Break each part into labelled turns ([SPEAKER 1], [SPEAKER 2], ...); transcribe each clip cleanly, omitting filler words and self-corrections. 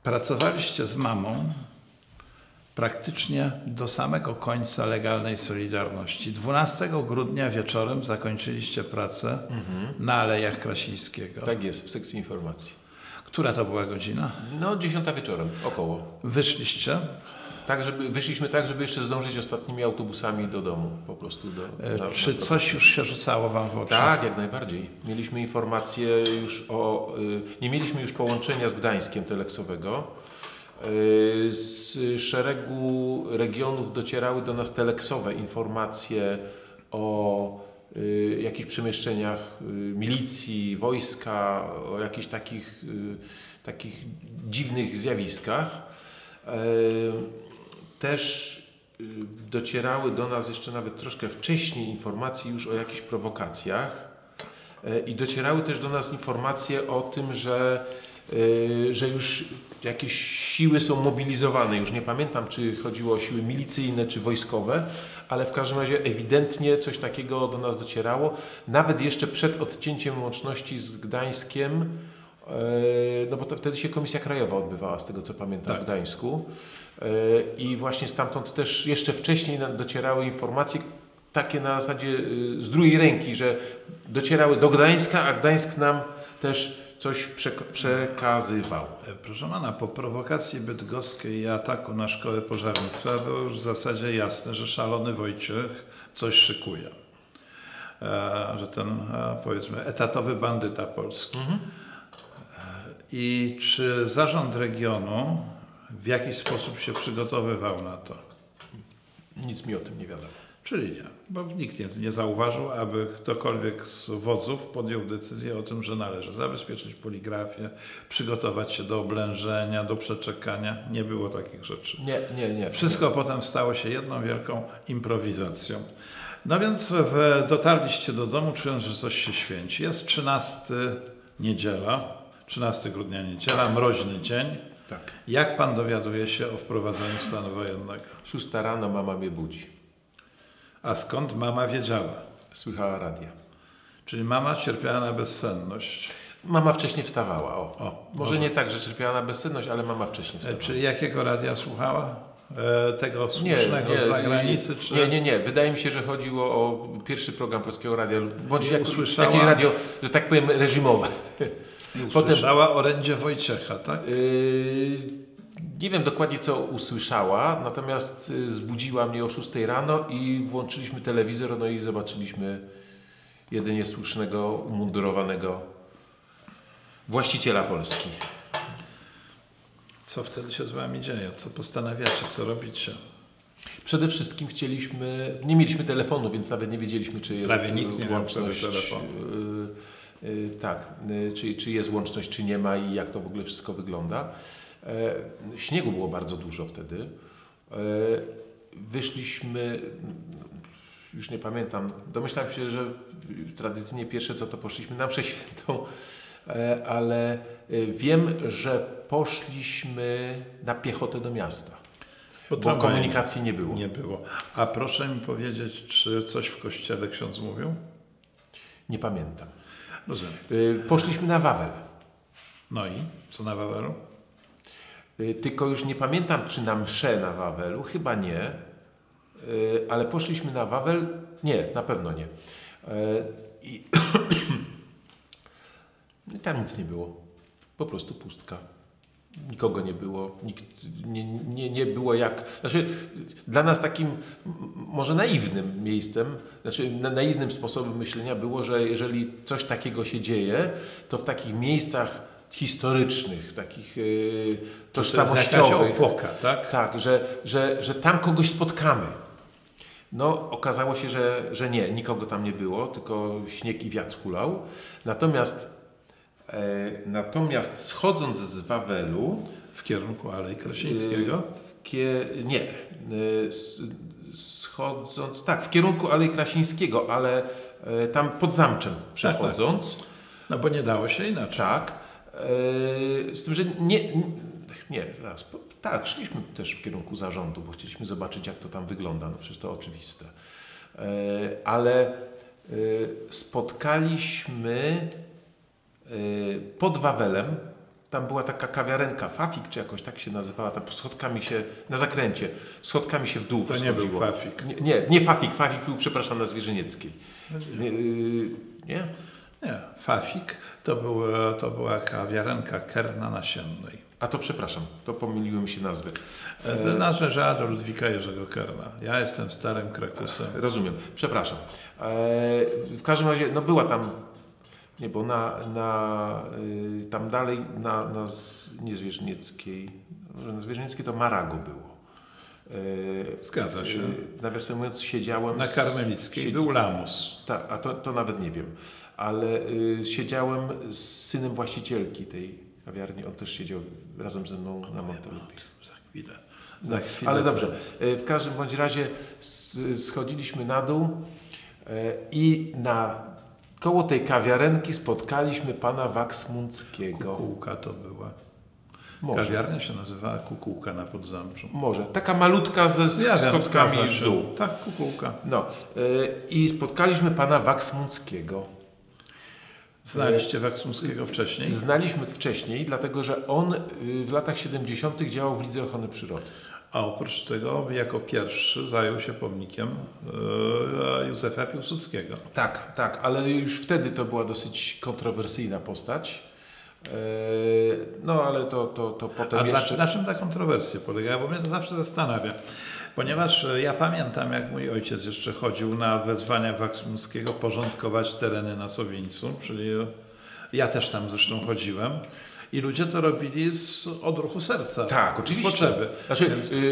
[SPEAKER 1] Pracowaliście z mamą praktycznie do samego końca legalnej Solidarności. 12 grudnia wieczorem zakończyliście pracę na Alejach Krasińskiego.
[SPEAKER 2] Tak jest, w sekcji informacji.
[SPEAKER 1] Która to była godzina?
[SPEAKER 2] No 10 wieczorem, około.
[SPEAKER 1] Wyszliście?
[SPEAKER 2] Wyszliśmy tak, żeby jeszcze zdążyć ostatnimi autobusami do domu, po prostu.
[SPEAKER 1] Czy coś już się rzucało wam w oczy?
[SPEAKER 2] Tak, jak najbardziej. Mieliśmy informacje już nie mieliśmy już połączenia z Gdańskiem teleksowego. Z szeregu regionów docierały do nas teleksowe informacje o jakichś przemieszczeniach milicji, wojska, o jakichś takich dziwnych zjawiskach. Też docierały do nas jeszcze nawet troszkę wcześniej informacje już o jakichś prowokacjach i docierały też do nas informacje o tym, że już jakieś siły są mobilizowane. Już nie pamiętam, czy chodziło o siły milicyjne, czy wojskowe, ale w każdym razie ewidentnie coś takiego do nas docierało. Nawet jeszcze przed odcięciem łączności z Gdańskiem, no bo wtedy się Komisja Krajowa odbywała, z tego co pamiętam, w Gdańsku. I właśnie stamtąd też jeszcze wcześniej docierały informacje takie na zasadzie z drugiej ręki, że docierały do Gdańska, a Gdańsk nam też coś przekazywał.
[SPEAKER 1] Proszę pana, po prowokacji bydgoskiej i ataku na szkołę pożarnictwa było już w zasadzie jasne, że szalony Wojciech coś szykuje. Że ten, powiedzmy, etatowy bandyta polski. I czy zarząd regionu w jakiś sposób się przygotowywał na to?
[SPEAKER 2] Nic mi o tym nie wiadomo.
[SPEAKER 1] Czyli nie, bo nikt nie zauważył, aby ktokolwiek z wodzów podjął decyzję o tym, że należy zabezpieczyć poligrafię, przygotować się do oblężenia, do przeczekania. Nie było takich rzeczy.
[SPEAKER 2] Nie.
[SPEAKER 1] Wszystko potem stało się jedną wielką improwizacją. No więc dotarliście do domu, czując, że coś się święci. Jest 13 grudnia niedziela, mroźny dzień.
[SPEAKER 2] Tak.
[SPEAKER 1] Jak pan dowiaduje się o wprowadzeniu stanu wojennego?
[SPEAKER 2] 6 rano mama mnie budzi.
[SPEAKER 1] A skąd mama wiedziała?
[SPEAKER 2] Słychała radia.
[SPEAKER 1] Czyli mama cierpiała na bezsenność.
[SPEAKER 2] Mama wcześniej wstawała. Może nie tak, że cierpiała na bezsenność, ale mama wcześniej wstawała.
[SPEAKER 1] Czyli jakiego radia słuchała? Tego słusznego z zagranicy?
[SPEAKER 2] Nie. Wydaje mi się, że chodziło o pierwszy program Polskiego Radia, bądź jakieś
[SPEAKER 1] usłyszała...
[SPEAKER 2] radio, że tak powiem, reżimowe.
[SPEAKER 1] Usłyszała orędzie Wojciecha, tak?
[SPEAKER 2] Nie wiem dokładnie, co usłyszała, natomiast zbudziła mnie o 6 rano i włączyliśmy telewizor, no i zobaczyliśmy jedynie słusznego, umundurowanego właściciela Polski.
[SPEAKER 1] Co wtedy się z wami dzieje? Co postanawiacie? Co robicie?
[SPEAKER 2] Przede wszystkim nie mieliśmy telefonu, więc nawet nie wiedzieliśmy, czy jest łączność. Czy jest łączność, czy nie ma i jak to w ogóle wszystko wygląda. Śniegu było bardzo dużo wtedy. Wyszliśmy, już nie pamiętam, domyślam się, że tradycyjnie pierwsze co to poszliśmy na mszę świętą, ale wiem, że poszliśmy na piechotę do miasta, bo komunikacji nie było.
[SPEAKER 1] Nie było. A proszę mi powiedzieć, czy coś w kościele ksiądz mówił?
[SPEAKER 2] Nie pamiętam.
[SPEAKER 1] Rozumiem.
[SPEAKER 2] Poszliśmy na Wawel.
[SPEAKER 1] No i co na Wawelu?
[SPEAKER 2] Tylko już nie pamiętam, czy na mszę na Wawelu, chyba nie, ale poszliśmy na Wawel, nie, na pewno nie. I tam nic nie było, po prostu pustka. Nikogo nie było, nikt nie było jak... Znaczy, dla nas takim może naiwnym miejscem, naiwnym sposobem myślenia było, że jeżeli coś takiego się dzieje, to w takich miejscach historycznych, takich tożsamościowych.
[SPEAKER 1] To opoka, tak?
[SPEAKER 2] Tak, że tam kogoś spotkamy. No, okazało się, że nie, nikogo tam nie było, tylko śnieg i wiatr hulał. Natomiast schodząc z Wawelu...
[SPEAKER 1] W kierunku Alei Krasińskiego?
[SPEAKER 2] Schodząc... Tak, w kierunku Alei Krasińskiego, ale tam pod Zamczem przechodząc...
[SPEAKER 1] Tak. No bo nie dało się inaczej.
[SPEAKER 2] Tak. Z tym, że tak, szliśmy też w kierunku zarządu, bo chcieliśmy zobaczyć, jak to tam wygląda. No przecież to oczywiste. Ale spotkaliśmy pod Wawelem tam była taka kawiarenka, Fafik czy jakoś tak się nazywała, tam schodkami się, na zakręcie, schodkami się w dół
[SPEAKER 1] To
[SPEAKER 2] wschodziło.
[SPEAKER 1] nie był Fafik.
[SPEAKER 2] Nie Fafik, Fafik był, przepraszam, na Zwierzynieckiej. Nie?
[SPEAKER 1] Nie, Fafik to była kawiarenka Kerna Nasiennej.
[SPEAKER 2] A to przepraszam, to pomyliły mi się nazwy.
[SPEAKER 1] Należała do Ludwika Jerzego Kerna. Ja jestem starym Krakusem.
[SPEAKER 2] Rozumiem, przepraszam. W każdym razie, no była tam, nie, bo tam dalej, nie Zwierzynieckiej, na Zwierzynieckiej to Marago było.
[SPEAKER 1] Zgadza się.
[SPEAKER 2] Nawiasem mówiąc, siedziałem...
[SPEAKER 1] Na Karmelickiej był Lamus.
[SPEAKER 2] Tak, a to nawet nie wiem. Ale siedziałem z synem właścicielki tej kawiarni. On też siedział razem ze mną na Montelupie.
[SPEAKER 1] Za chwilę.
[SPEAKER 2] Ale dobrze. W każdym bądź razie schodziliśmy na dół i koło tej kawiarenki spotkaliśmy pana Waksmundzkiego.
[SPEAKER 1] Kukułka to była.
[SPEAKER 2] Może.
[SPEAKER 1] Kawiarnia się nazywała Kukułka na Podzamczu.
[SPEAKER 2] Może. Taka malutka ze schodkami w dół.
[SPEAKER 1] Tak, Kukułka.
[SPEAKER 2] No. I spotkaliśmy pana Waksmundzkiego.
[SPEAKER 1] Znaliście Waksmundzkiego wcześniej?
[SPEAKER 2] Znaliśmy wcześniej, dlatego że on w latach 70. działał w Lidze Ochrony Przyrody.
[SPEAKER 1] A oprócz tego jako pierwszy zajął się pomnikiem Józefa Piłsudskiego.
[SPEAKER 2] Tak, ale już wtedy to była dosyć kontrowersyjna postać. No ale to potem jeszcze...
[SPEAKER 1] Na czym ta kontrowersja polega? Bo mnie to zawsze zastanawia. Ponieważ ja pamiętam, jak mój ojciec jeszcze chodził na wezwania Waksmundzkiego porządkować tereny na Sowińcu, czyli ja też tam zresztą chodziłem. I ludzie to robili z odruchu serca.
[SPEAKER 2] Tak, oczywiście.
[SPEAKER 1] Z potrzeby.
[SPEAKER 2] Znaczy,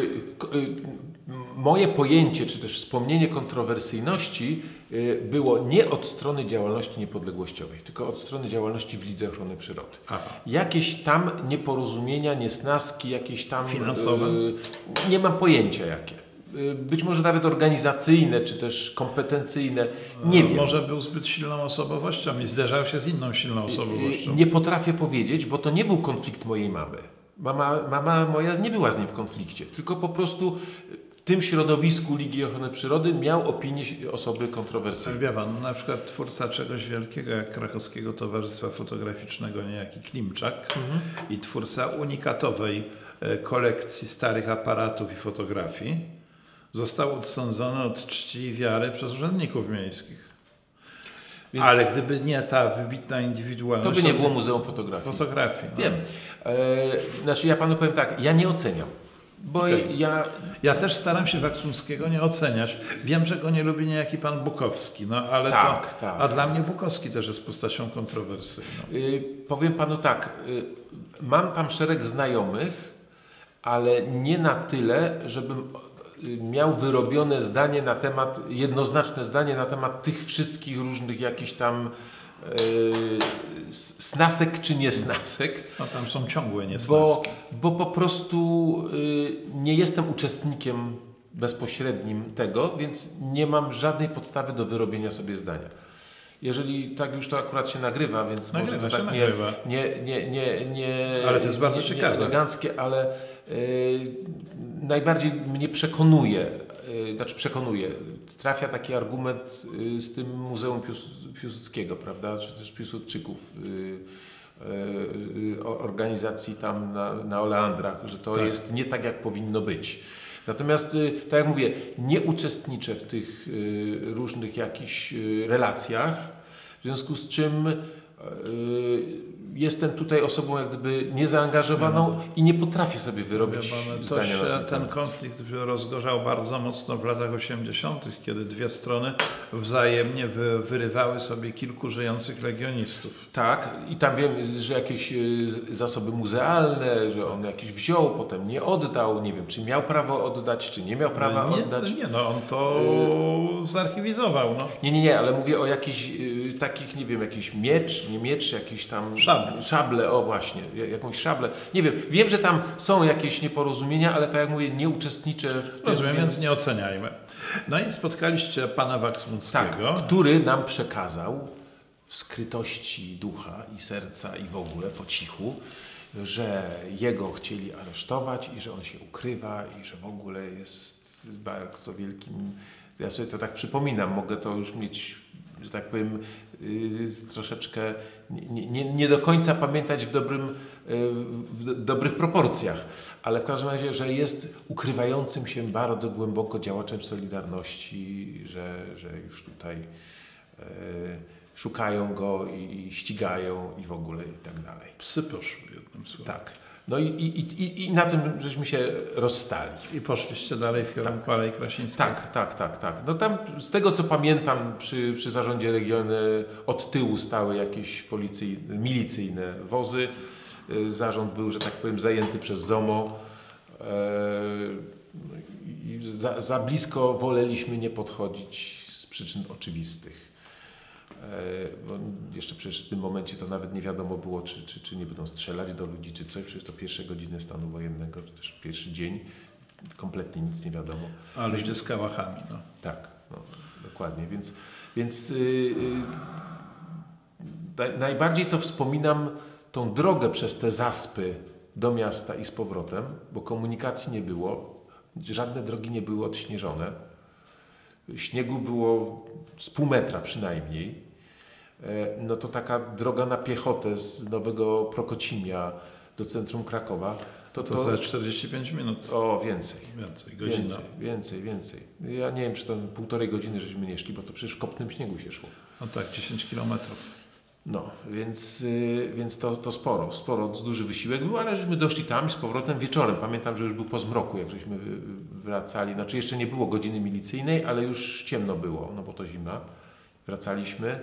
[SPEAKER 2] moje pojęcie, czy też wspomnienie kontrowersyjności było nie od strony działalności niepodległościowej, tylko od strony działalności w Lidze Ochrony Przyrody.
[SPEAKER 1] Aha.
[SPEAKER 2] Jakieś tam nieporozumienia, niesnaski, jakieś tam...
[SPEAKER 1] Finansowe?
[SPEAKER 2] Nie mam pojęcia jakie. Być może nawet organizacyjne, czy też kompetencyjne, nie wiem.
[SPEAKER 1] Może był zbyt silną osobowością i zderzał się z inną silną osobowością.
[SPEAKER 2] Nie potrafię powiedzieć, bo to nie był konflikt mojej mamy. Mama moja nie była z nim w konflikcie, tylko po prostu w tym środowisku Ligi Ochrony Przyrody miał opinię osoby kontrowersyjnej.
[SPEAKER 1] Wie pan, na przykład twórca czegoś wielkiego jak Krakowskiego Towarzystwa Fotograficznego, niejaki Klimczak i twórca unikatowej kolekcji starych aparatów i fotografii został odsądzony od czci i wiary przez urzędników miejskich. Więc ale gdyby nie ta wybitna indywidualność...
[SPEAKER 2] To by nie było Muzeum Fotografii.
[SPEAKER 1] No.
[SPEAKER 2] Wiem. Znaczy ja panu powiem tak, ja nie oceniam. Bo
[SPEAKER 1] ja też staram się Waksmundzkiego nie oceniać. Wiem, że go nie lubi niejaki pan Bukowski, no ale
[SPEAKER 2] tak.
[SPEAKER 1] A dla mnie Bukowski też jest postacią kontrowersyjną.
[SPEAKER 2] Powiem panu tak, mam tam szereg znajomych, ale nie na tyle, żebym miał wyrobione zdanie na temat, jednoznaczne zdanie na temat tych wszystkich różnych jakichś tam snasek czy niesnasek.
[SPEAKER 1] No tam są ciągłe niesnaski.
[SPEAKER 2] Bo po prostu nie jestem uczestnikiem bezpośrednim tego, więc nie mam żadnej podstawy do wyrobienia sobie zdania. Jeżeli tak już to akurat się nagrywa, więc może to tak nie
[SPEAKER 1] ale to jest bardzo ciekawe.
[SPEAKER 2] Eleganckie, ale najbardziej mnie przekonuje, trafia taki argument z tym Muzeum Piłsudskiego, prawda, czy też Piłsudczyków, organizacji tam na Oleandrach, że to jest nie tak, jak powinno być. Natomiast, tak jak mówię, nie uczestniczę w tych różnych jakichś relacjach, w związku z czym jestem tutaj osobą jak gdyby niezaangażowaną i nie potrafię sobie wyrobić zdania na ten temat.
[SPEAKER 1] Ten konflikt rozgorzał bardzo mocno w latach 80., kiedy dwie strony wzajemnie wyrywały sobie kilku żyjących legionistów.
[SPEAKER 2] Tak, i tam wiem, że jakieś zasoby muzealne, że on jakieś wziął, potem nie oddał, nie wiem, czy miał prawo oddać, czy nie miał prawa oddać.
[SPEAKER 1] On to zarchiwizował. No.
[SPEAKER 2] Nie, ale mówię o jakichś takich, nie wiem, jakiś miecz, jakiś tam szable, o właśnie, jakąś szablę. Nie wiem, że tam są jakieś nieporozumienia, ale tak jak mówię, nie uczestniczę w tym.
[SPEAKER 1] Rozumiem, więc nie oceniajmy. No i spotkaliście pana Waksmundzkiego.
[SPEAKER 2] Tak, który nam przekazał w skrytości ducha i serca i w ogóle po cichu, że jego chcieli aresztować i że on się ukrywa i że w ogóle jest bardzo wielkim... Ja sobie to tak przypominam, mogę to już mieć że tak powiem, troszeczkę nie do końca pamiętać w dobrych proporcjach, ale w każdym razie, że jest ukrywającym się bardzo głęboko działaczem Solidarności, że już tutaj szukają go i ścigają i w ogóle i tak dalej.
[SPEAKER 1] Psy poszły, jednym słowem.
[SPEAKER 2] Tak. No i na tym żeśmy się rozstali.
[SPEAKER 1] I poszliście dalej w kierunku Alei Krasińskiej?
[SPEAKER 2] Tak. No tam z tego co pamiętam przy zarządzie regionu od tyłu stały jakieś milicyjne wozy. Zarząd był, że tak powiem, zajęty przez ZOMO. I za blisko woleliśmy nie podchodzić z przyczyn oczywistych. Bo jeszcze przecież w tym momencie to nawet nie wiadomo było, czy nie będą strzelać do ludzi, czy coś. Przecież to pierwsze godziny stanu wojennego, czy też pierwszy dzień. Kompletnie nic nie wiadomo.
[SPEAKER 1] A ludzie z kałachami, no.
[SPEAKER 2] Tak, no, dokładnie. Więc najbardziej to wspominam tą drogę przez te zaspy do miasta i z powrotem, bo komunikacji nie było. Żadne drogi nie były odśnieżone. Śniegu było z pół metra przynajmniej. No to taka droga na piechotę z Nowego Prokocimia do centrum Krakowa.
[SPEAKER 1] To za 45 minut.
[SPEAKER 2] O, więcej.
[SPEAKER 1] Godzina.
[SPEAKER 2] Więcej. Ja nie wiem, czy to 1,5 godziny żeśmy nie szli, bo to przecież w kopnym śniegu się szło.
[SPEAKER 1] No tak, 10 kilometrów.
[SPEAKER 2] No, więc to sporo, duży wysiłek był, ale żeśmy doszli tam i z powrotem wieczorem. Pamiętam, że już był po zmroku, jak żeśmy wracali. Znaczy jeszcze nie było godziny milicyjnej, ale już ciemno było, no bo to zima. Wracaliśmy.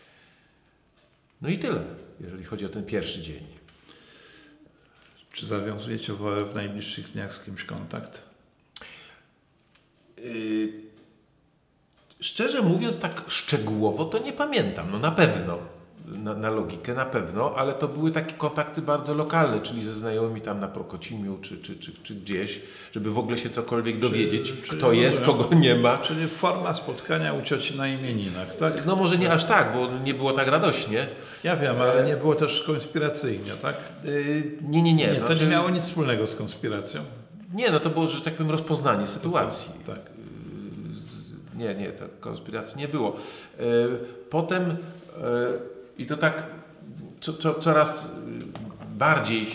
[SPEAKER 2] No i tyle, jeżeli chodzi o ten pierwszy dzień.
[SPEAKER 1] Czy zawiązujecie w najbliższych dniach z kimś kontakt?
[SPEAKER 2] Szczerze mówiąc, tak szczegółowo to nie pamiętam. No na pewno. Na logikę na pewno, ale to były takie kontakty bardzo lokalne, czyli ze znajomymi tam na Prokocimiu czy gdzieś, żeby w ogóle się cokolwiek dowiedzieć, kto jest, kogo nie ma.
[SPEAKER 1] Czyli forma spotkania u cioci na imieninach, tak?
[SPEAKER 2] No może nie aż tak, bo nie było tak radośnie.
[SPEAKER 1] Ja wiem, ale nie było też konspiracyjnie, tak?
[SPEAKER 2] Nie.
[SPEAKER 1] To nie miało nic wspólnego z konspiracją.
[SPEAKER 2] Nie, no to było, że tak powiem, rozpoznanie sytuacji.
[SPEAKER 1] Tak.
[SPEAKER 2] Nie, to konspiracji nie było. Potem i to tak coraz bardziej,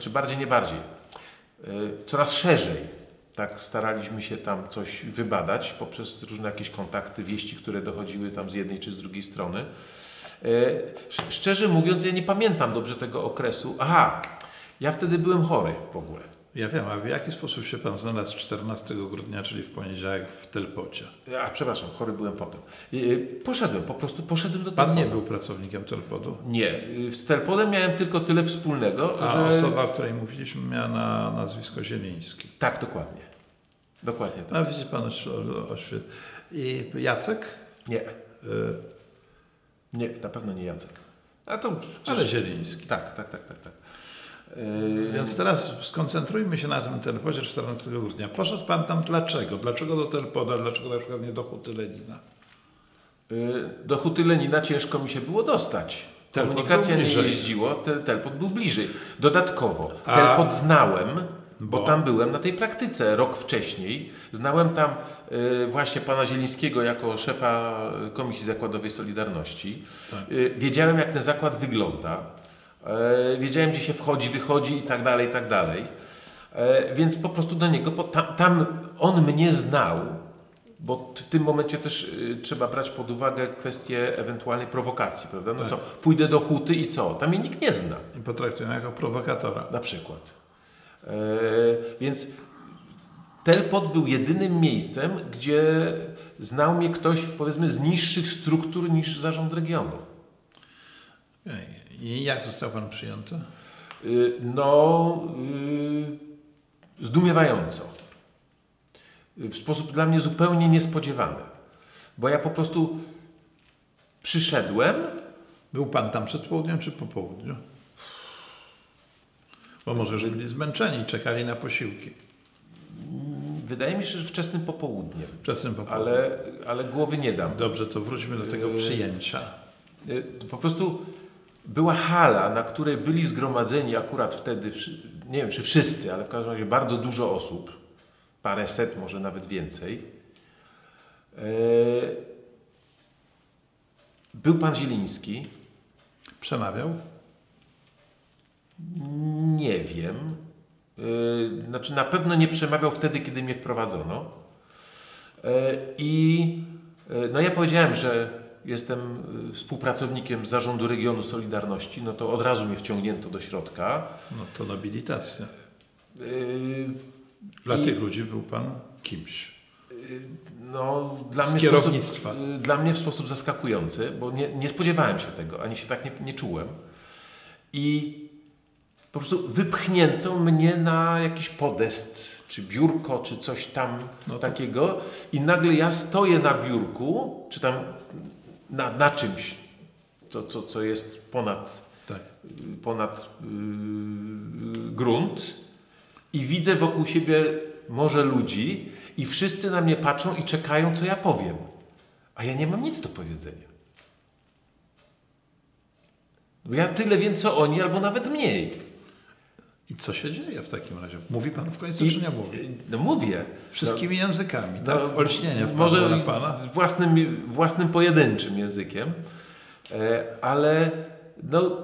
[SPEAKER 2] coraz szerzej, tak staraliśmy się tam coś wybadać poprzez różne jakieś kontakty, wieści, które dochodziły tam z jednej czy z drugiej strony. Szczerze mówiąc, ja nie pamiętam dobrze tego okresu. Aha, ja wtedy byłem chory w ogóle.
[SPEAKER 1] Ja wiem, a w jaki sposób się pan znalazł 14 grudnia, czyli w poniedziałek w Telpocie?
[SPEAKER 2] Przepraszam, chory byłem potem. Po prostu poszedłem do
[SPEAKER 1] Pan
[SPEAKER 2] Telpodu.
[SPEAKER 1] nie był pracownikiem Telpodu?
[SPEAKER 2] Nie. Z Telpodem miałem tylko tyle wspólnego,
[SPEAKER 1] a
[SPEAKER 2] że...
[SPEAKER 1] osoba, o której mówiliśmy, miała nazwisko Zieliński.
[SPEAKER 2] Tak, dokładnie. Dokładnie tak.
[SPEAKER 1] A widzi pan I Jacek?
[SPEAKER 2] Nie. Nie, na pewno nie Jacek.
[SPEAKER 1] Ale Zieliński.
[SPEAKER 2] Tak.
[SPEAKER 1] Więc teraz skoncentrujmy się na tym Telpodzie 14 grudnia. Poszedł pan tam dlaczego? Dlaczego do Telpoda? Dlaczego na przykład nie do Huty Lenina?
[SPEAKER 2] Do Huty Lenina ciężko mi się było dostać. Komunikacja nie jeździło, Telpod był bliżej. Dodatkowo, Telpod znałem, bo tam byłem na tej praktyce rok wcześniej. Znałem tam właśnie pana Zielińskiego jako szefa Komisji Zakładowej Solidarności.
[SPEAKER 1] Tak.
[SPEAKER 2] Wiedziałem, jak ten zakład wygląda. Wiedziałem, gdzie się wchodzi, wychodzi i tak dalej. Więc po prostu do niego, tam on mnie znał, bo w tym momencie też trzeba brać pod uwagę kwestię ewentualnej prowokacji, prawda? No tak. Co, pójdę do Huty i co? Tam mnie nikt nie zna.
[SPEAKER 1] I potraktują jako prowokatora.
[SPEAKER 2] Na przykład. Więc Telpod był jedynym miejscem, gdzie znał mnie ktoś, powiedzmy, z niższych struktur niż zarząd regionu.
[SPEAKER 1] I jak został pan przyjęty?
[SPEAKER 2] Zdumiewająco. W sposób dla mnie zupełnie niespodziewany. Bo ja po prostu przyszedłem.
[SPEAKER 1] Był pan tam przed południem czy po południu? Bo może już byli zmęczeni, czekali na posiłki.
[SPEAKER 2] Wydaje mi się, że wczesnym popołudniem. Ale głowy nie dam.
[SPEAKER 1] Dobrze, to wróćmy do tego przyjęcia.
[SPEAKER 2] Po prostu była hala, na której byli zgromadzeni akurat wtedy, nie wiem czy wszyscy, ale w każdym razie bardzo dużo osób, paręset, może nawet więcej. Był pan Zieliński.
[SPEAKER 1] Przemawiał?
[SPEAKER 2] Nie wiem. Znaczy na pewno nie przemawiał wtedy, kiedy mnie wprowadzono. I no ja powiedziałem, że jestem współpracownikiem Zarządu Regionu Solidarności, no to od razu mnie wciągnięto do środka.
[SPEAKER 1] No to nobilitacja. Dla tych ludzi był pan kimś.
[SPEAKER 2] No, dla mnie w sposób zaskakujący, bo nie spodziewałem się tego, ani się tak nie czułem. I po prostu wypchnięto mnie na jakiś podest, czy biurko, czy coś tam takiego. I nagle ja stoję na biurku, czy tam na czymś, co jest ponad grunt, i widzę wokół siebie morze ludzi i wszyscy na mnie patrzą i czekają, co ja powiem. A ja nie mam nic do powiedzenia. Bo ja tyle wiem, co oni, albo nawet mniej.
[SPEAKER 1] I co się dzieje w takim razie? Mówi pan w końcu, czy nie mówi?
[SPEAKER 2] No mówię.
[SPEAKER 1] Wszystkimi językami, tak? Olśnienie
[SPEAKER 2] może
[SPEAKER 1] na pana?
[SPEAKER 2] Z własnym pojedynczym językiem. Ale no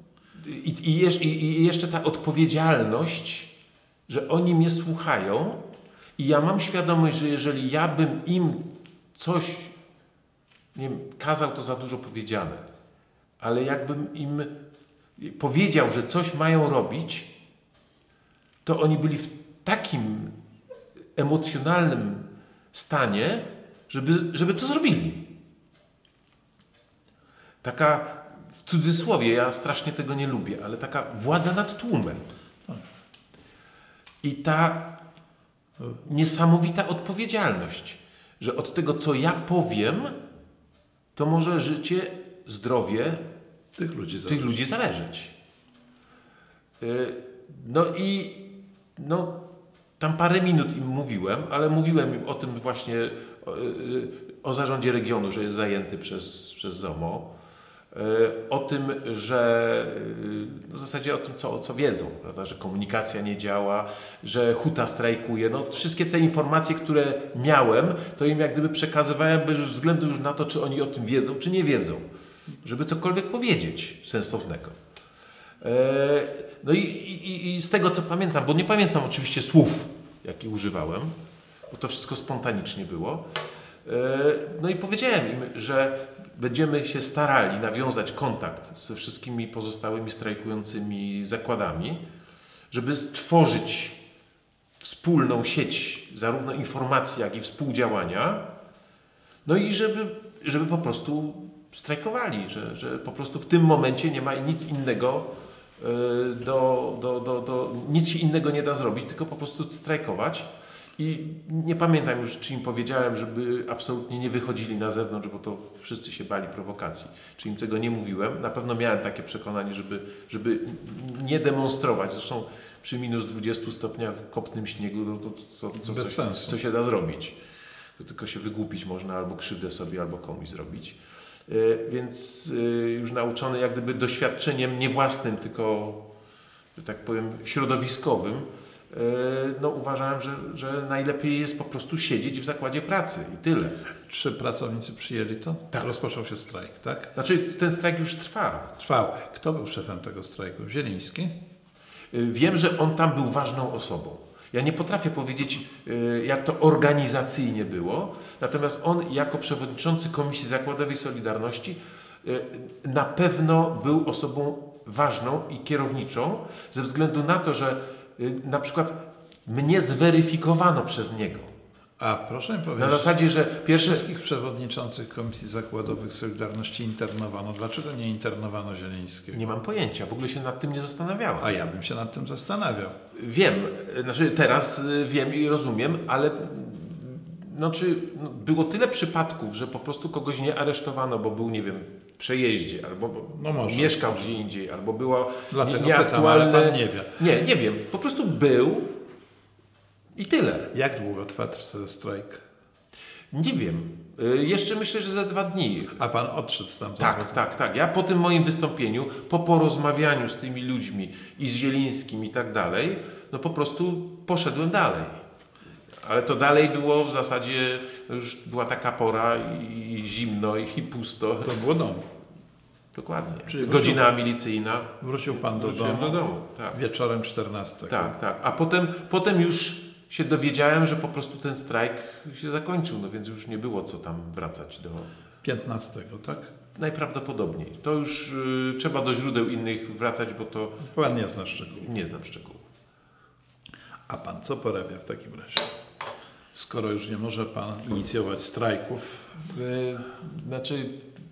[SPEAKER 2] i jeszcze ta odpowiedzialność, że oni mnie słuchają i ja mam świadomość, że jeżeli ja bym im coś, nie wiem, kazał, to za dużo powiedziane, ale jakbym im powiedział, że coś mają robić, to oni byli w takim emocjonalnym stanie, żeby to zrobili. Taka, w cudzysłowie, ja strasznie tego nie lubię, ale taka władza nad tłumem. I ta niesamowita odpowiedzialność, że od tego, co ja powiem, to może życie, zdrowie tych ludzi zależeć. Tam parę minut im mówiłem, ale mówiłem im o tym właśnie, o zarządzie regionu, że jest zajęty przez ZOMO, o tym, że w zasadzie o tym, co wiedzą, prawda? Że komunikacja nie działa, że huta strajkuje. No, wszystkie te informacje, które miałem, to im jak gdyby przekazywałem bez względu już na to, czy oni o tym wiedzą, czy nie wiedzą, żeby cokolwiek powiedzieć sensownego. No i z tego, co pamiętam, bo nie pamiętam oczywiście słów, jakich używałem, bo to wszystko spontanicznie było. No i powiedziałem im, że będziemy się starali nawiązać kontakt ze wszystkimi pozostałymi strajkującymi zakładami, żeby stworzyć wspólną sieć zarówno informacji, jak i współdziałania, no i żeby po prostu strajkowali, że po prostu w tym momencie nie ma nic innego, nic się innego nie da zrobić, tylko po prostu strajkować. I nie pamiętam już, czy im powiedziałem, żeby absolutnie nie wychodzili na zewnątrz, bo to wszyscy się bali prowokacji. Czy im tego nie mówiłem. Na pewno miałem takie przekonanie, żeby nie demonstrować. Zresztą przy minus 20 stopniach w kopnym śniegu, no to co się da zrobić? To tylko się wygłupić można, albo krzywdę sobie, albo komuś zrobić. Więc już nauczony jak gdyby doświadczeniem nie własnym, tylko, że tak powiem, środowiskowym, no uważałem, że najlepiej jest po prostu siedzieć w zakładzie pracy i tyle.
[SPEAKER 1] Czy pracownicy przyjęli to?
[SPEAKER 2] Tak.
[SPEAKER 1] Rozpoczął się strajk, tak?
[SPEAKER 2] Znaczy ten strajk już trwa.
[SPEAKER 1] Trwał. Kto był szefem tego strajku? Zieliński?
[SPEAKER 2] Wiem, że on tam był ważną osobą. Ja nie potrafię powiedzieć, jak to organizacyjnie było, natomiast on jako przewodniczący Komisji Zakładowej Solidarności na pewno był osobą ważną i kierowniczą, ze względu na to, że na przykład mnie zweryfikowano przez niego.
[SPEAKER 1] A proszę mi powiedzieć,
[SPEAKER 2] na zasadzie, że
[SPEAKER 1] wszystkich przewodniczących Komisji Zakładowych Solidarności internowano. Dlaczego nie internowano Zielińskiego?
[SPEAKER 2] Nie mam pojęcia, w ogóle się nad tym nie zastanawiałem.
[SPEAKER 1] A ja bym się nad tym zastanawiał.
[SPEAKER 2] Wiem, znaczy teraz wiem i rozumiem, ale było tyle przypadków, że po prostu kogoś nie aresztowano, bo był, nie wiem, w przejeździe, albo mieszkał gdzie indziej, albo było nieaktualne.
[SPEAKER 1] Pytam, nie wie.
[SPEAKER 2] Nie wiem. Po prostu był i tyle.
[SPEAKER 1] Jak długo trwa strajk?
[SPEAKER 2] Nie wiem. Jeszcze myślę, że za 2 dni.
[SPEAKER 1] A pan odszedł tam?
[SPEAKER 2] Tak. Ja po tym moim wystąpieniu, po porozmawianiu z tymi ludźmi i z Zielińskim i tak dalej, no po prostu poszedłem dalej. Ale to dalej było w zasadzie, już była taka pora i zimno i pusto. To było domu. Dokładnie.
[SPEAKER 1] Czyli
[SPEAKER 2] Godzina milicyjna.
[SPEAKER 1] Wrócił pan do
[SPEAKER 2] Wróciłem
[SPEAKER 1] domu,
[SPEAKER 2] do domu. Tak.
[SPEAKER 1] wieczorem 14.
[SPEAKER 2] Tak, tak. A potem już się dowiedziałem, że po prostu ten strajk się zakończył, no więc już nie było co tam wracać do...
[SPEAKER 1] 15, tak?
[SPEAKER 2] Najprawdopodobniej. To już trzeba do źródeł innych wracać, bo to...
[SPEAKER 1] Pan nie zna szczegółów.
[SPEAKER 2] Nie znam szczegółów.
[SPEAKER 1] A pan co porabia w takim razie? Skoro już nie może pan inicjować strajków.
[SPEAKER 2] Znaczy...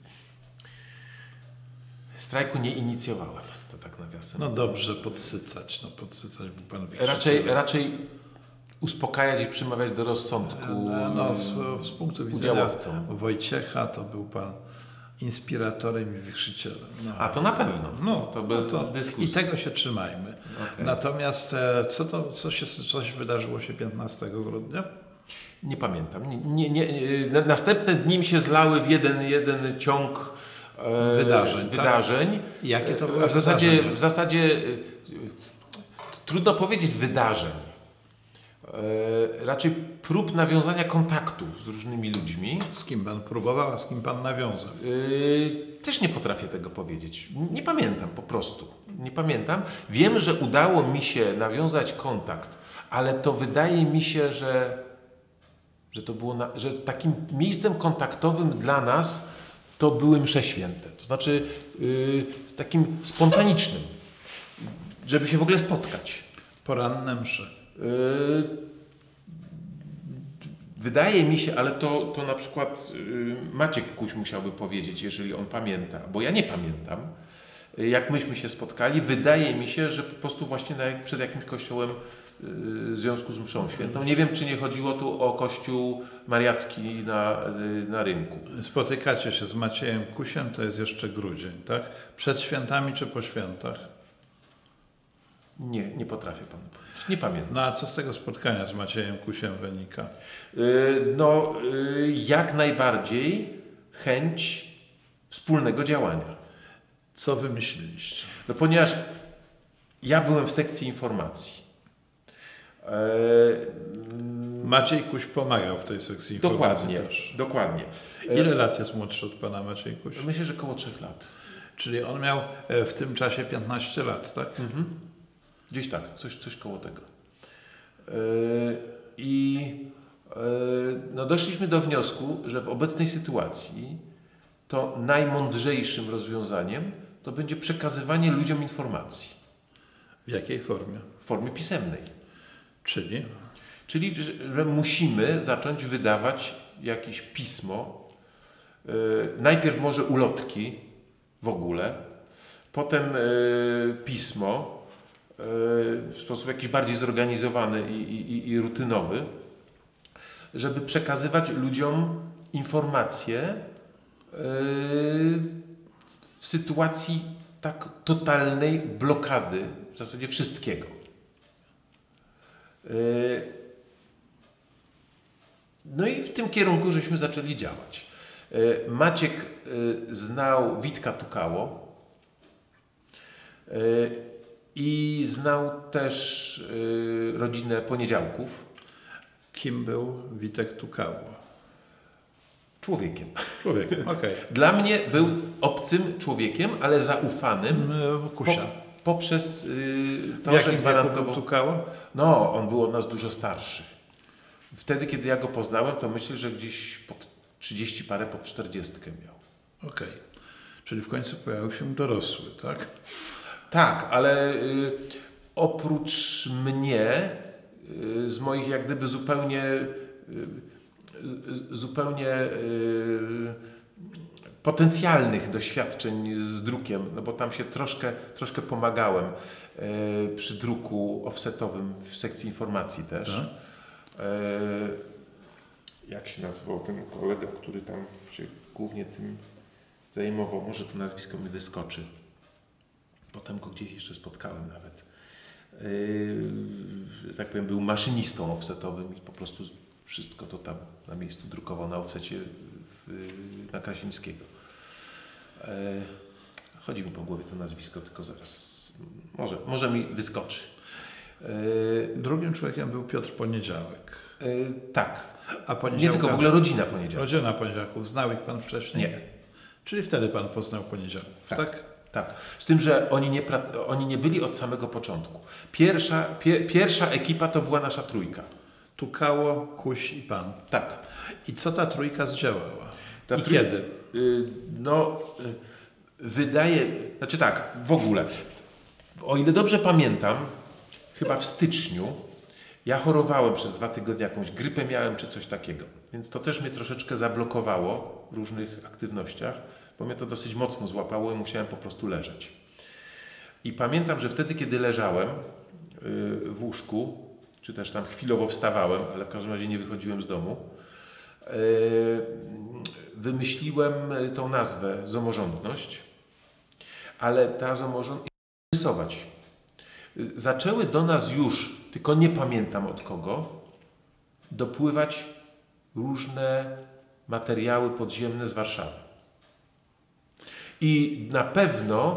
[SPEAKER 2] Strajku nie inicjowałem, to tak nawiasem.
[SPEAKER 1] No dobrze, podsycać, bo pan
[SPEAKER 2] Raczej uspokajać i przemawiać do rozsądku
[SPEAKER 1] z punktu widzenia
[SPEAKER 2] udziałowcom.
[SPEAKER 1] Wojciecha to był pan inspiratorem i wichrzycielem. No.
[SPEAKER 2] A to na pewno. To bez dyskusji.
[SPEAKER 1] I tego się trzymajmy.
[SPEAKER 2] Okay.
[SPEAKER 1] Natomiast coś wydarzyło się 15 grudnia?
[SPEAKER 2] Nie pamiętam. Następne dni mi się zlały w jeden ciąg wydarzeń.
[SPEAKER 1] Tak? Jakie to były
[SPEAKER 2] w zasadzie trudno powiedzieć wydarzeń. Raczej prób nawiązania kontaktu z różnymi ludźmi.
[SPEAKER 1] Z kim pan próbował, a z kim pan nawiązał?
[SPEAKER 2] Też nie potrafię tego powiedzieć. Nie pamiętam po prostu. Nie pamiętam. Wiem, że udało mi się nawiązać kontakt, ale to wydaje mi się, że to było że takim miejscem kontaktowym dla nas to były msze święte. To znaczy takim spontanicznym, żeby się w ogóle spotkać.
[SPEAKER 1] Poranne msze.
[SPEAKER 2] Wydaje mi się, ale to na przykład Maciek Kuś musiałby powiedzieć, jeżeli on pamięta, bo ja nie pamiętam, jak myśmy się spotkali. Wydaje mi się, że po prostu właśnie przed jakimś kościołem w związku z mszą świętą. Nie wiem, czy nie chodziło tu o kościół mariacki na rynku.
[SPEAKER 1] Spotykacie się z Maciejem Kusiem, to jest jeszcze grudzień, tak? Przed świętami czy po świętach?
[SPEAKER 2] Nie potrafię panu powiedzieć. Nie pamiętam.
[SPEAKER 1] No a co z tego spotkania z Maciejem Kusiem wynika?
[SPEAKER 2] Jak najbardziej chęć wspólnego działania.
[SPEAKER 1] Co wymyśliliście?
[SPEAKER 2] No ponieważ ja byłem w sekcji informacji.
[SPEAKER 1] Maciej Kuś pomagał w tej sekcji informacji też.
[SPEAKER 2] Dokładnie.
[SPEAKER 1] Ile lat jest młodszy od pana Maciej Kuś?
[SPEAKER 2] Myślę, że około 3 lat.
[SPEAKER 1] Czyli on miał w tym czasie 15 lat, tak?
[SPEAKER 2] Mhm. Gdzieś tak, coś koło tego. Doszliśmy do wniosku, że w obecnej sytuacji to najmądrzejszym rozwiązaniem to będzie przekazywanie ludziom informacji.
[SPEAKER 1] W jakiej formie?
[SPEAKER 2] W formie pisemnej.
[SPEAKER 1] Czyli,
[SPEAKER 2] że musimy zacząć wydawać jakieś pismo, najpierw może ulotki w ogóle, potem pismo w sposób jakiś bardziej zorganizowany i rutynowy, żeby przekazywać ludziom informacje w sytuacji tak totalnej blokady w zasadzie wszystkiego. No i w tym kierunku żeśmy zaczęli działać. Maciek znał Witka Tukało i znał też rodzinę Poniedziałków.
[SPEAKER 1] kim był Witek Tukało?
[SPEAKER 2] Człowiekiem.
[SPEAKER 1] Człowiekiem, okej.
[SPEAKER 2] Dla mnie był obcym człowiekiem, ale zaufanym
[SPEAKER 1] Kusia.
[SPEAKER 2] poprzez to, że gwarantował...
[SPEAKER 1] Tukało?
[SPEAKER 2] No, on był od nas dużo starszy. Wtedy, kiedy ja go poznałem, to myślę, że gdzieś pod 30 parę, pod 40 miał.
[SPEAKER 1] Okej. Czyli w końcu pojawił się dorosły, tak?
[SPEAKER 2] Tak, ale oprócz mnie, z moich jak gdyby zupełnie potencjalnych doświadczeń z drukiem, no bo tam się troszkę pomagałem przy druku offsetowym w sekcji informacji też.
[SPEAKER 1] Tak.
[SPEAKER 2] Jak się nazywał ten kolega, który tam się głównie tym zajmował? Może to nazwisko mi wyskoczy. Potem go gdzieś jeszcze spotkałem nawet. Tak powiem, był maszynistą offsetowym i po prostu wszystko to tam na miejscu drukował na offsecie na Krasińskiego. Chodzi mi po głowie to nazwisko, tylko zaraz może mi wyskoczy.
[SPEAKER 1] Drugim człowiekiem był Piotr Poniedziałek.
[SPEAKER 2] Tak.
[SPEAKER 1] A
[SPEAKER 2] nie tylko, w ogóle rodzina Poniedziałków.
[SPEAKER 1] Rodzina Poniedziałków. Znał ich pan wcześniej?
[SPEAKER 2] Nie.
[SPEAKER 1] Czyli wtedy pan poznał poniedziałek, tak?
[SPEAKER 2] Tak. Z tym, że oni nie byli od samego początku. Pierwsza ekipa to była nasza trójka.
[SPEAKER 1] Tukało, Kuś i pan.
[SPEAKER 2] Tak.
[SPEAKER 1] I co ta trójka zdziałała? Kiedy?
[SPEAKER 2] Znaczy tak, w ogóle, o ile dobrze pamiętam, chyba w styczniu ja chorowałem przez 2 tygodnie, jakąś grypę miałem czy coś takiego. Więc to też mnie troszeczkę zablokowało w różnych aktywnościach, bo mnie to dosyć mocno złapało i musiałem po prostu leżeć. I pamiętam, że wtedy, kiedy leżałem w łóżku, czy też tam chwilowo wstawałem, ale w każdym razie nie wychodziłem z domu, wymyśliłem tą nazwę Zomorządność, ale ta zomorządność rysować. Zaczęły do nas już, tylko nie pamiętam od kogo, dopływać różne materiały podziemne z Warszawy. I na pewno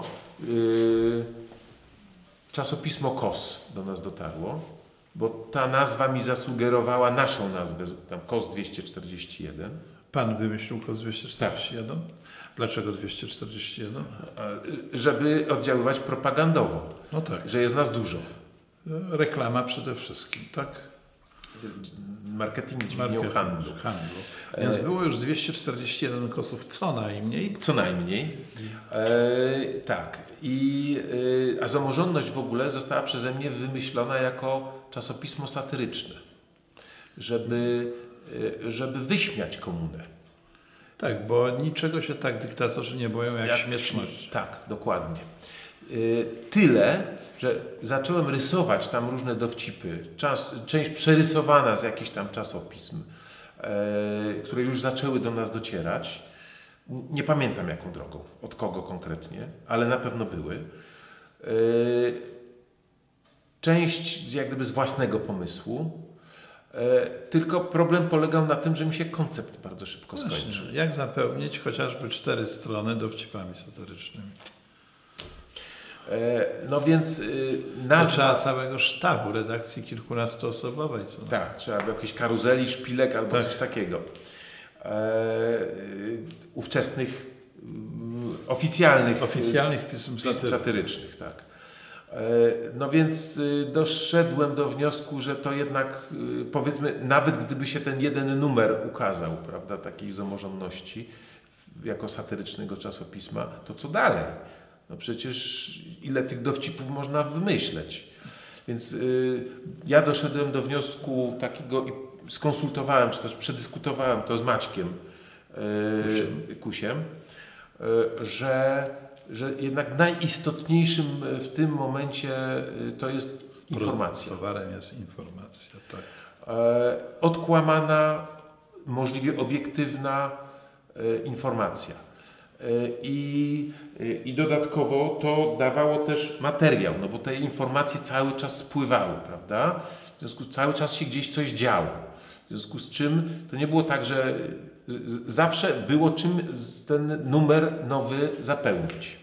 [SPEAKER 2] czasopismo KOS do nas dotarło, bo ta nazwa mi zasugerowała naszą nazwę, tam KOS 241.
[SPEAKER 1] Pan wymyślił KOS 241? Tak. Dlaczego 241?
[SPEAKER 2] Żeby oddziaływać propagandowo,
[SPEAKER 1] no tak.
[SPEAKER 2] Że jest nas dużo.
[SPEAKER 1] Reklama przede wszystkim, tak?
[SPEAKER 2] Marketing dźwignią handlu.
[SPEAKER 1] Więc było już 241 KOS-ów co najmniej.
[SPEAKER 2] Co najmniej. Tak. A Zomorządność w ogóle została przeze mnie wymyślona jako czasopismo satyryczne, żeby wyśmiać komunę.
[SPEAKER 1] Tak, bo niczego się tak dyktatorzy nie boją jak śmieszności.
[SPEAKER 2] Tak, dokładnie. Tyle, że zacząłem rysować tam różne dowcipy, część przerysowana z jakichś tam czasopism, które już zaczęły do nas docierać. Nie pamiętam jaką drogą, od kogo konkretnie, ale na pewno były. Część jak gdyby z własnego pomysłu. Tylko problem polegał na tym, że mi się koncept bardzo szybko skończył.
[SPEAKER 1] Jak zapełnić chociażby 4 strony dowcipami satyrycznymi?
[SPEAKER 2] No więc nazwa...
[SPEAKER 1] Trzeba całego sztabu redakcji kilkunastoosobowej.
[SPEAKER 2] Tak, trzeba jakiejś karuzeli, szpilek albo coś takiego. Ówczesnych oficjalnych
[SPEAKER 1] pism
[SPEAKER 2] satyrycznych. Tak. No więc doszedłem do wniosku, że to jednak powiedzmy, nawet gdyby się ten jeden numer ukazał, prawda, takiej Zomorządności jako satyrycznego czasopisma, to co dalej? No przecież ile tych dowcipów można wymyśleć. Więc ja doszedłem do wniosku takiego i skonsultowałem, czy też przedyskutowałem to z Maćkiem Kusiem, że jednak najistotniejszym w tym momencie to jest informacja.
[SPEAKER 1] Towarem jest informacja, tak.
[SPEAKER 2] Odkłamana, możliwie obiektywna informacja. I dodatkowo to dawało też materiał, no bo te informacje cały czas spływały, prawda? W związku z cały czas się gdzieś coś działo. W związku z czym to nie było tak, że zawsze było czym ten numer nowy zapełnić.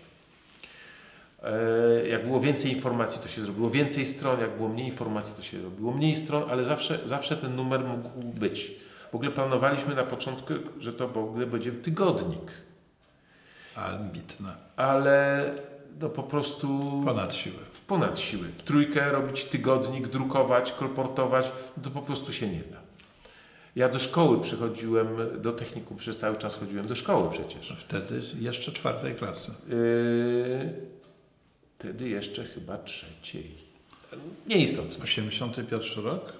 [SPEAKER 2] Jak było więcej informacji, to się zrobiło więcej stron, jak było mniej informacji, to się robiło mniej stron, ale zawsze ten numer mógł być. W ogóle planowaliśmy na początku, że to w ogóle będzie tygodnik.
[SPEAKER 1] Ambitne.
[SPEAKER 2] Ale no po prostu... Ponad siły. W trójkę robić tygodnik, drukować, kolportować, no to po prostu się nie da. Ja do szkoły przychodziłem, do technikum, przez cały czas chodziłem do szkoły przecież.
[SPEAKER 1] Wtedy jeszcze 4. klasy.
[SPEAKER 2] Wtedy jeszcze chyba 3. Nieistotne.
[SPEAKER 1] 81 rok?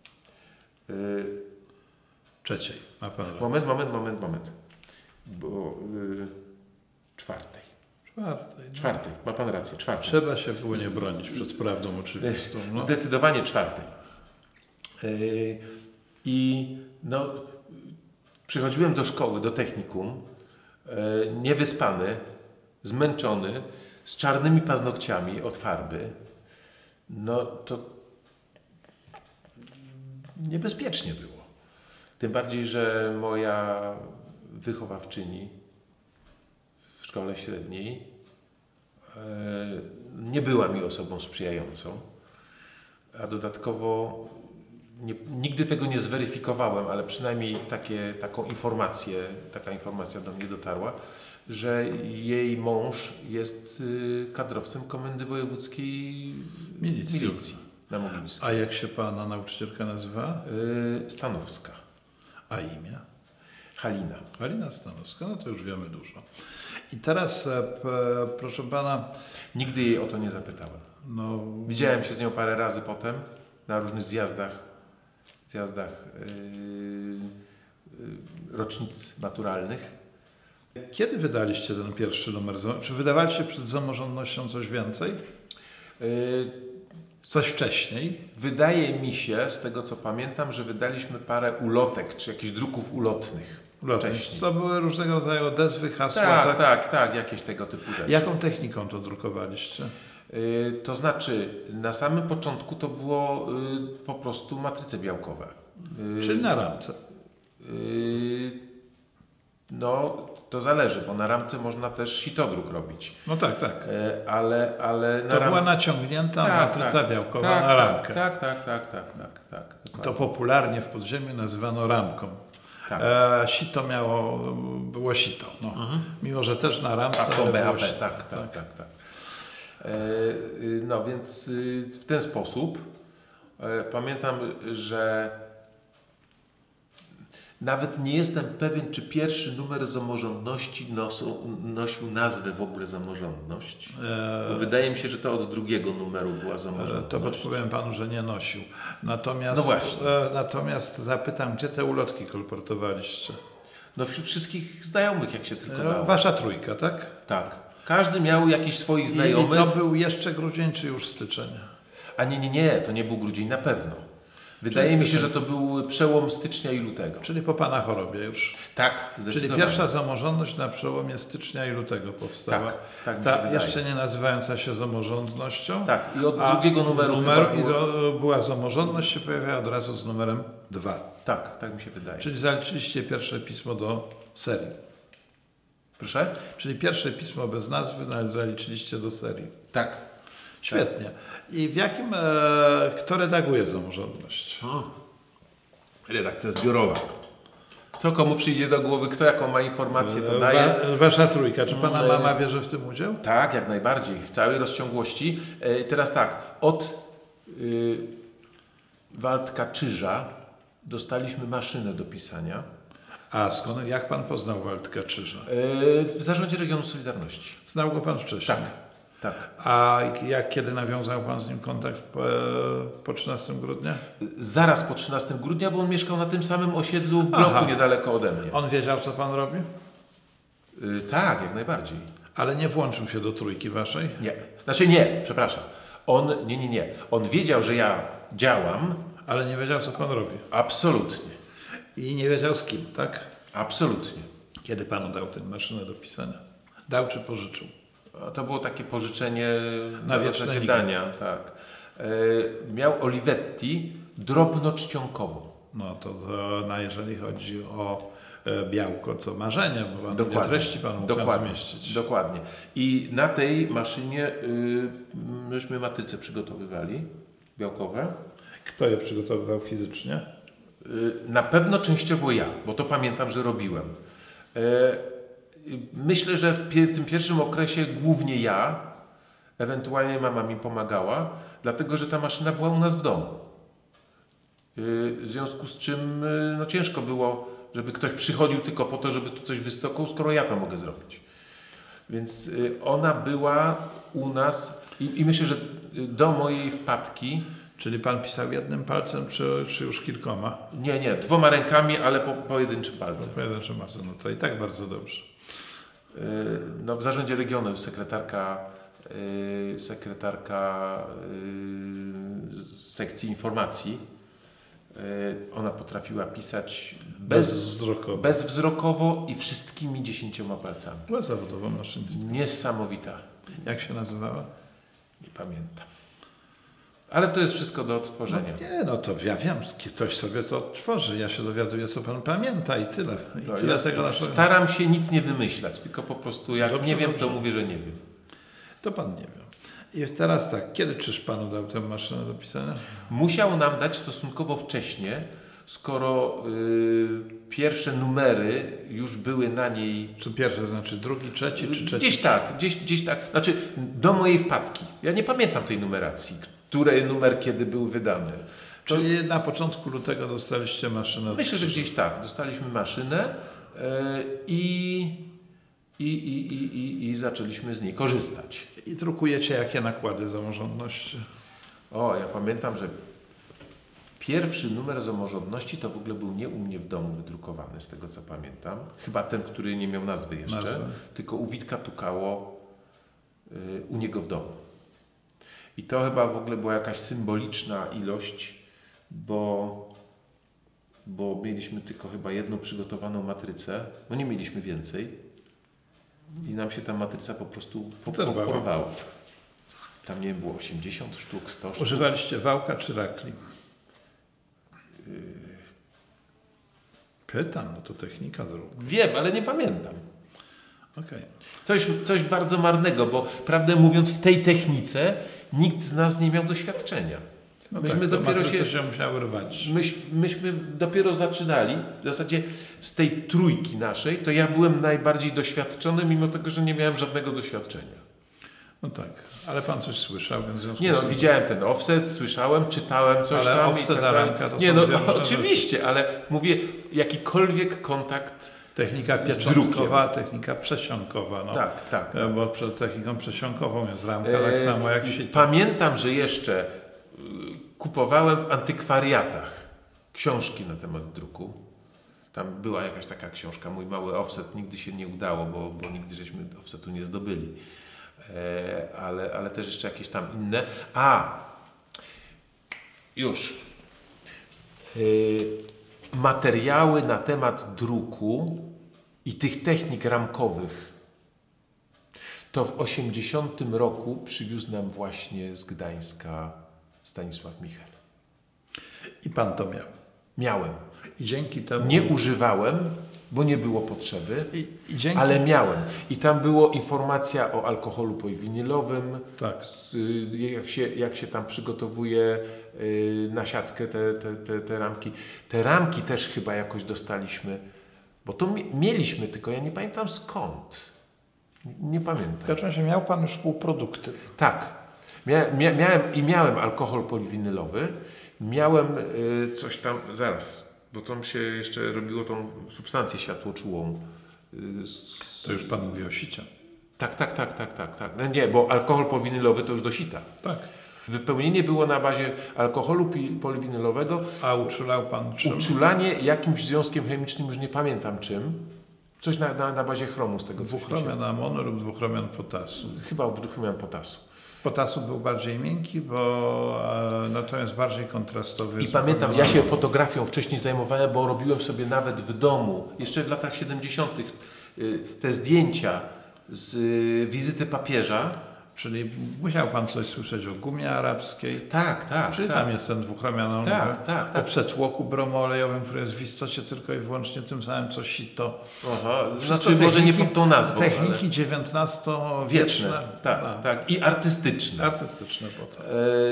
[SPEAKER 1] 3. Ma pan rację.
[SPEAKER 2] Moment. Bo 4. 4. Ma pan rację, 4.
[SPEAKER 1] Trzeba się było nie bronić przed prawdą oczywistą. No.
[SPEAKER 2] Zdecydowanie 4. I no, przychodziłem do szkoły, do technikum, niewyspany, zmęczony, z czarnymi paznokciami od farby. No to niebezpiecznie było. Tym bardziej, że moja wychowawczyni w szkole średniej nie była mi osobą sprzyjającą, a dodatkowo nigdy tego nie zweryfikowałem, ale przynajmniej taka informacja do mnie dotarła, że jej mąż jest kadrowcem Komendy Wojewódzkiej Milicji na Mogińskiej.
[SPEAKER 1] A jak się pana nauczycielka nazywa?
[SPEAKER 2] Stanowska.
[SPEAKER 1] A imię?
[SPEAKER 2] Halina.
[SPEAKER 1] Halina Stanowska, no to już wiemy dużo. I teraz, proszę pana...
[SPEAKER 2] Nigdy jej o to nie zapytałem.
[SPEAKER 1] No,
[SPEAKER 2] Widziałem się z nią parę razy potem na różnych zjazdach rocznic maturalnych.
[SPEAKER 1] kiedy wydaliście ten pierwszy numer? Czy wydawaliście przed samorządnością coś więcej? Coś wcześniej?
[SPEAKER 2] Wydaje mi się, z tego co pamiętam, że wydaliśmy parę ulotek, czy jakichś druków ulotnych wcześniej.
[SPEAKER 1] To były różnego rodzaju odezwy, hasła?
[SPEAKER 2] Tak, jakieś tego typu rzeczy.
[SPEAKER 1] Jaką techniką to drukowaliście?
[SPEAKER 2] To znaczy, na samym początku to było po prostu matryce białkowe.
[SPEAKER 1] Czyli na ramce?
[SPEAKER 2] No, to zależy, bo na ramce można też sitodruk robić.
[SPEAKER 1] No tak.
[SPEAKER 2] Ale
[SPEAKER 1] to była naciągnięta matryca białkowa na ramkę.
[SPEAKER 2] Tak.
[SPEAKER 1] To popularnie w podziemiu nazywano ramką.
[SPEAKER 2] Tak.
[SPEAKER 1] Sito było sito. No. Mimo, że też na ramce.
[SPEAKER 2] Z pastą BAP, tak. No więc w ten sposób pamiętam, że nawet nie jestem pewien, czy pierwszy numer Zamorządności nosił nazwę w ogóle Zamorządność. Bo wydaje mi się, że to od drugiego numeru była Zamorządność.
[SPEAKER 1] To podpowiem panu, że nie nosił. Natomiast,
[SPEAKER 2] no właśnie.
[SPEAKER 1] Natomiast zapytam, gdzie te ulotki kolportowaliście?
[SPEAKER 2] No wśród wszystkich znajomych, jak się tylko dało.
[SPEAKER 1] Wasza trójka, tak?
[SPEAKER 2] Tak. Każdy miał jakichś swoich znajomych.
[SPEAKER 1] I to był jeszcze grudzień, czy już styczeń?
[SPEAKER 2] A nie, to nie był grudzień na pewno. Wydaje mi się, że to był przełom stycznia i lutego.
[SPEAKER 1] Czyli po pana chorobie już.
[SPEAKER 2] Tak, zdecydowanie.
[SPEAKER 1] Czyli pierwsza samorządność na przełomie stycznia i lutego powstała.
[SPEAKER 2] Tak
[SPEAKER 1] Ta jeszcze nie nazywająca się samorządnością.
[SPEAKER 2] Tak, i od drugiego numeru
[SPEAKER 1] była samorządność, się pojawiała od razu z numerem 2.
[SPEAKER 2] Tak mi się wydaje.
[SPEAKER 1] Czyli zaliczyliście pierwsze pismo do serii.
[SPEAKER 2] Proszę?
[SPEAKER 1] Czyli pierwsze pismo bez nazwy zaliczyliście do serii.
[SPEAKER 2] Tak.
[SPEAKER 1] Świetnie. I w jakim, kto redaguje samorządność?
[SPEAKER 2] Redakcja zbiorowa. Co komu przyjdzie do głowy, kto jaką ma informację, to daje.
[SPEAKER 1] Wasza trójka. Czy pana mama bierze w tym udział?
[SPEAKER 2] Tak, jak najbardziej. W całej rozciągłości. Teraz tak, od Waldka Czyża dostaliśmy maszynę do pisania.
[SPEAKER 1] A skąd, jak pan poznał Waldka Czyża?
[SPEAKER 2] W Zarządzie Regionu Solidarności.
[SPEAKER 1] Znał go pan wcześniej?
[SPEAKER 2] Tak.
[SPEAKER 1] A kiedy nawiązał pan z nim kontakt po 13 grudnia?
[SPEAKER 2] Zaraz po 13 grudnia, bo on mieszkał na tym samym osiedlu w bloku niedaleko ode mnie.
[SPEAKER 1] On wiedział, co pan robi?
[SPEAKER 2] Tak, jak najbardziej.
[SPEAKER 1] Ale nie włączył się do trójki waszej?
[SPEAKER 2] Nie. Znaczy nie, przepraszam. Nie. On wiedział, że ja działam.
[SPEAKER 1] Ale nie wiedział, co pan robi?
[SPEAKER 2] Absolutnie.
[SPEAKER 1] I nie wiedział z kim, tak?
[SPEAKER 2] Absolutnie.
[SPEAKER 1] Kiedy panu dał tę maszynę do pisania? Dał czy pożyczył?
[SPEAKER 2] To było takie pożyczenie
[SPEAKER 1] na
[SPEAKER 2] zasadzie dania. Tak. Miał Olivetti drobnoczcionkową.
[SPEAKER 1] No to jeżeli chodzi o białko, to marzenie, bo pan nie treści pan mógł tam zmieścić.
[SPEAKER 2] Dokładnie. I na tej maszynie myśmy matryce przygotowywali, białkowe. Kto
[SPEAKER 1] je przygotowywał fizycznie?
[SPEAKER 2] Na pewno częściowo ja, bo to pamiętam, że robiłem. Myślę, że w tym pierwszym okresie głównie ja, ewentualnie mama mi pomagała, dlatego że ta maszyna była u nas w domu. W związku z czym ciężko było, żeby ktoś przychodził tylko po to, żeby tu coś wystokał, skoro ja to mogę zrobić. Więc ona była u nas i myślę, że do mojej wpadki.
[SPEAKER 1] Czyli pan pisał jednym palcem, czy już kilkoma?
[SPEAKER 2] Nie, 2 rękami, ale pojedynczym palcem.
[SPEAKER 1] Pojedynczym palcem, no to i tak bardzo dobrze.
[SPEAKER 2] No, w Zarządzie Regionu sekretarka sekcji informacji, ona potrafiła pisać bezwzrokowo i wszystkimi 10 palcami.
[SPEAKER 1] Była zawodową maszynistą.
[SPEAKER 2] Niesamowita.
[SPEAKER 1] Jak się nazywała?
[SPEAKER 2] Nie pamiętam. Ale to jest wszystko do odtworzenia.
[SPEAKER 1] No to ja wiem, ktoś sobie to odtworzy. Ja się dowiaduję, co pan pamięta i tyle.
[SPEAKER 2] Ja staram się nic nie wymyślać, tylko po prostu jak nie wiem, to mówię, że nie wiem.
[SPEAKER 1] To pan nie wie. I teraz tak, kiedy Czyż panu dał tę maszynę do pisania?
[SPEAKER 2] Musiał nam dać stosunkowo wcześnie, skoro pierwsze numery już były na niej.
[SPEAKER 1] Czy pierwszy, znaczy drugi, trzeci, czy trzeci?
[SPEAKER 2] Gdzieś tak. Znaczy do mojej wpadki. Ja nie pamiętam tej numeracji, który numer kiedy był wydany.
[SPEAKER 1] Czyli na początku lutego dostaliście maszynę?
[SPEAKER 2] Myślę, że gdzieś tak. Dostaliśmy maszynę i zaczęliśmy z niej korzystać.
[SPEAKER 1] I drukujecie jakie nakłady samorządności?
[SPEAKER 2] O, ja pamiętam, że pierwszy numer samorządności to w ogóle był nie u mnie w domu wydrukowany, z tego co pamiętam. Chyba ten, który nie miał nazwy jeszcze, tylko u Witka Tukało u niego w domu. I to chyba w ogóle była jakaś symboliczna ilość, bo mieliśmy tylko chyba jedną przygotowaną matrycę, no nie mieliśmy więcej i nam się ta matryca po prostu porwała. Tam nie wiem, było 80 sztuk, 100 sztuk.
[SPEAKER 1] Używaliście wałka czy rakli? Pytam, no to technika druku.
[SPEAKER 2] Wiem, ale nie pamiętam.
[SPEAKER 1] Okay.
[SPEAKER 2] Coś bardzo marnego, bo prawdę mówiąc w tej technice nikt z nas nie miał doświadczenia.
[SPEAKER 1] No
[SPEAKER 2] myśmy
[SPEAKER 1] tak,
[SPEAKER 2] dopiero
[SPEAKER 1] się musiały rwać.
[SPEAKER 2] Myśmy dopiero zaczynali. W zasadzie z tej trójki naszej to ja byłem najbardziej doświadczony, mimo tego, że nie miałem żadnego doświadczenia.
[SPEAKER 1] No tak, ale pan coś słyszał, więc w związku
[SPEAKER 2] nie, no, widziałem ten offset, słyszałem, czytałem coś
[SPEAKER 1] ale
[SPEAKER 2] tam.
[SPEAKER 1] Offset,
[SPEAKER 2] i tak
[SPEAKER 1] ramka to
[SPEAKER 2] nie,
[SPEAKER 1] są
[SPEAKER 2] no
[SPEAKER 1] oczywiście,
[SPEAKER 2] rzeczy. Ale mówię, jakikolwiek kontakt
[SPEAKER 1] technika pieczątkowa, technika przesionkowa. No.
[SPEAKER 2] Tak.
[SPEAKER 1] Bo przed techniką przesiąkową jest ramka, tak samo jak sito.
[SPEAKER 2] Pamiętam, że jeszcze kupowałem w antykwariatach książki na temat druku. Tam była jakaś taka książka, mój mały offset, nigdy się nie udało, bo nigdy żeśmy offsetu nie zdobyli. Ale też jeszcze jakieś tam inne. Materiały na temat druku i tych technik ramkowych to w 80 roku przywiózł nam właśnie z Gdańska Stanisław Michel.
[SPEAKER 1] I pan to miał?
[SPEAKER 2] Miałem.
[SPEAKER 1] I dzięki temu...
[SPEAKER 2] Nie używałem, bo nie było potrzeby,
[SPEAKER 1] dzięki...
[SPEAKER 2] ale miałem. I tam była informacja o alkoholu poliwinylowym,
[SPEAKER 1] tak.
[SPEAKER 2] jak się tam przygotowuje na siatkę te ramki. Te ramki też chyba jakoś dostaliśmy, bo to mieliśmy, tylko ja nie pamiętam skąd. Nie pamiętam.
[SPEAKER 1] W każdym razie miał pan już półprodukty.
[SPEAKER 2] Tak. Miałem alkohol poliwinylowy, miałem coś tam, zaraz, bo tam się jeszcze robiło tą substancję światłoczułą.
[SPEAKER 1] To już pan mówi o sicie.
[SPEAKER 2] Tak. No nie, bo alkohol poliwinylowy to już do sita.
[SPEAKER 1] Tak.
[SPEAKER 2] Wypełnienie było na bazie alkoholu poliwinylowego.
[SPEAKER 1] A uczulał pan czym?
[SPEAKER 2] Uczulanie jakimś związkiem chemicznym, już nie pamiętam czym. Coś na bazie chromu z tego co się...
[SPEAKER 1] Dwuchromian amonu lub dwuchromian potasu.
[SPEAKER 2] Chyba dwuchromian potasu.
[SPEAKER 1] Potasu był bardziej miękki, bo natomiast bardziej kontrastowy.
[SPEAKER 2] I pamiętam, ja się fotografią wcześniej zajmowałem, bo robiłem sobie nawet w domu, jeszcze w latach 70. te zdjęcia z wizyty papieża.
[SPEAKER 1] Czyli musiał pan coś słyszeć o gumie arabskiej.
[SPEAKER 2] Tak.
[SPEAKER 1] Czyli tam jest ten dwuchromian
[SPEAKER 2] tak.
[SPEAKER 1] O przetłoku bromoolejowym, który jest w istocie tylko i wyłącznie tym samym co sito.
[SPEAKER 2] Aha, znaczy może nie pod tą nazwą.
[SPEAKER 1] Techniki XIX-wieczne.
[SPEAKER 2] Tak. I artystyczne.
[SPEAKER 1] Artystyczne potem.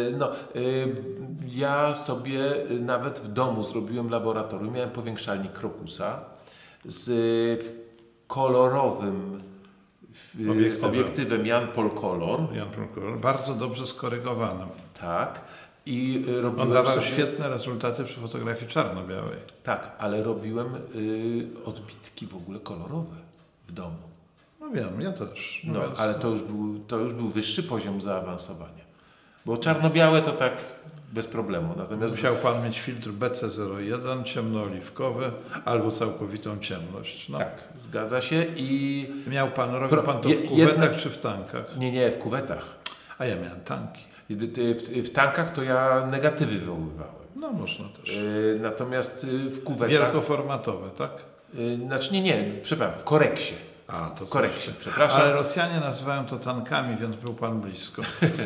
[SPEAKER 2] Ja sobie nawet w domu zrobiłem laboratorium. Miałem powiększalnik Krokusa z kolorowym obiektywem Jan Paul Color.
[SPEAKER 1] Bardzo dobrze skorygowanym.
[SPEAKER 2] Tak. I robiłem
[SPEAKER 1] on dawał świetne rezultaty przy fotografii czarno-białej.
[SPEAKER 2] Tak, ale robiłem odbitki w ogóle kolorowe w domu.
[SPEAKER 1] No wiem, ja też.
[SPEAKER 2] Ale to już był wyższy poziom zaawansowania. Bo czarno-białe to tak bez problemu. Natomiast
[SPEAKER 1] musiał pan mieć filtr BC01, ciemnooliwkowy albo całkowitą ciemność. No.
[SPEAKER 2] Tak, zgadza się. I
[SPEAKER 1] robił pan to w kuwetach czy w tankach?
[SPEAKER 2] Nie, w kuwetach.
[SPEAKER 1] A ja miałem tanki.
[SPEAKER 2] W tankach to ja negatywy wywoływałem.
[SPEAKER 1] No można też.
[SPEAKER 2] Natomiast w kuwetach...
[SPEAKER 1] Wielkoformatowe, tak?
[SPEAKER 2] Znaczy przepraszam, w koreksie.
[SPEAKER 1] To
[SPEAKER 2] w koreksie, przepraszam.
[SPEAKER 1] Ale Rosjanie nazywają to tankami, więc był pan blisko.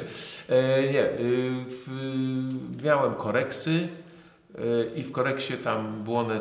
[SPEAKER 2] Miałem koreksy i w koreksie tam błonę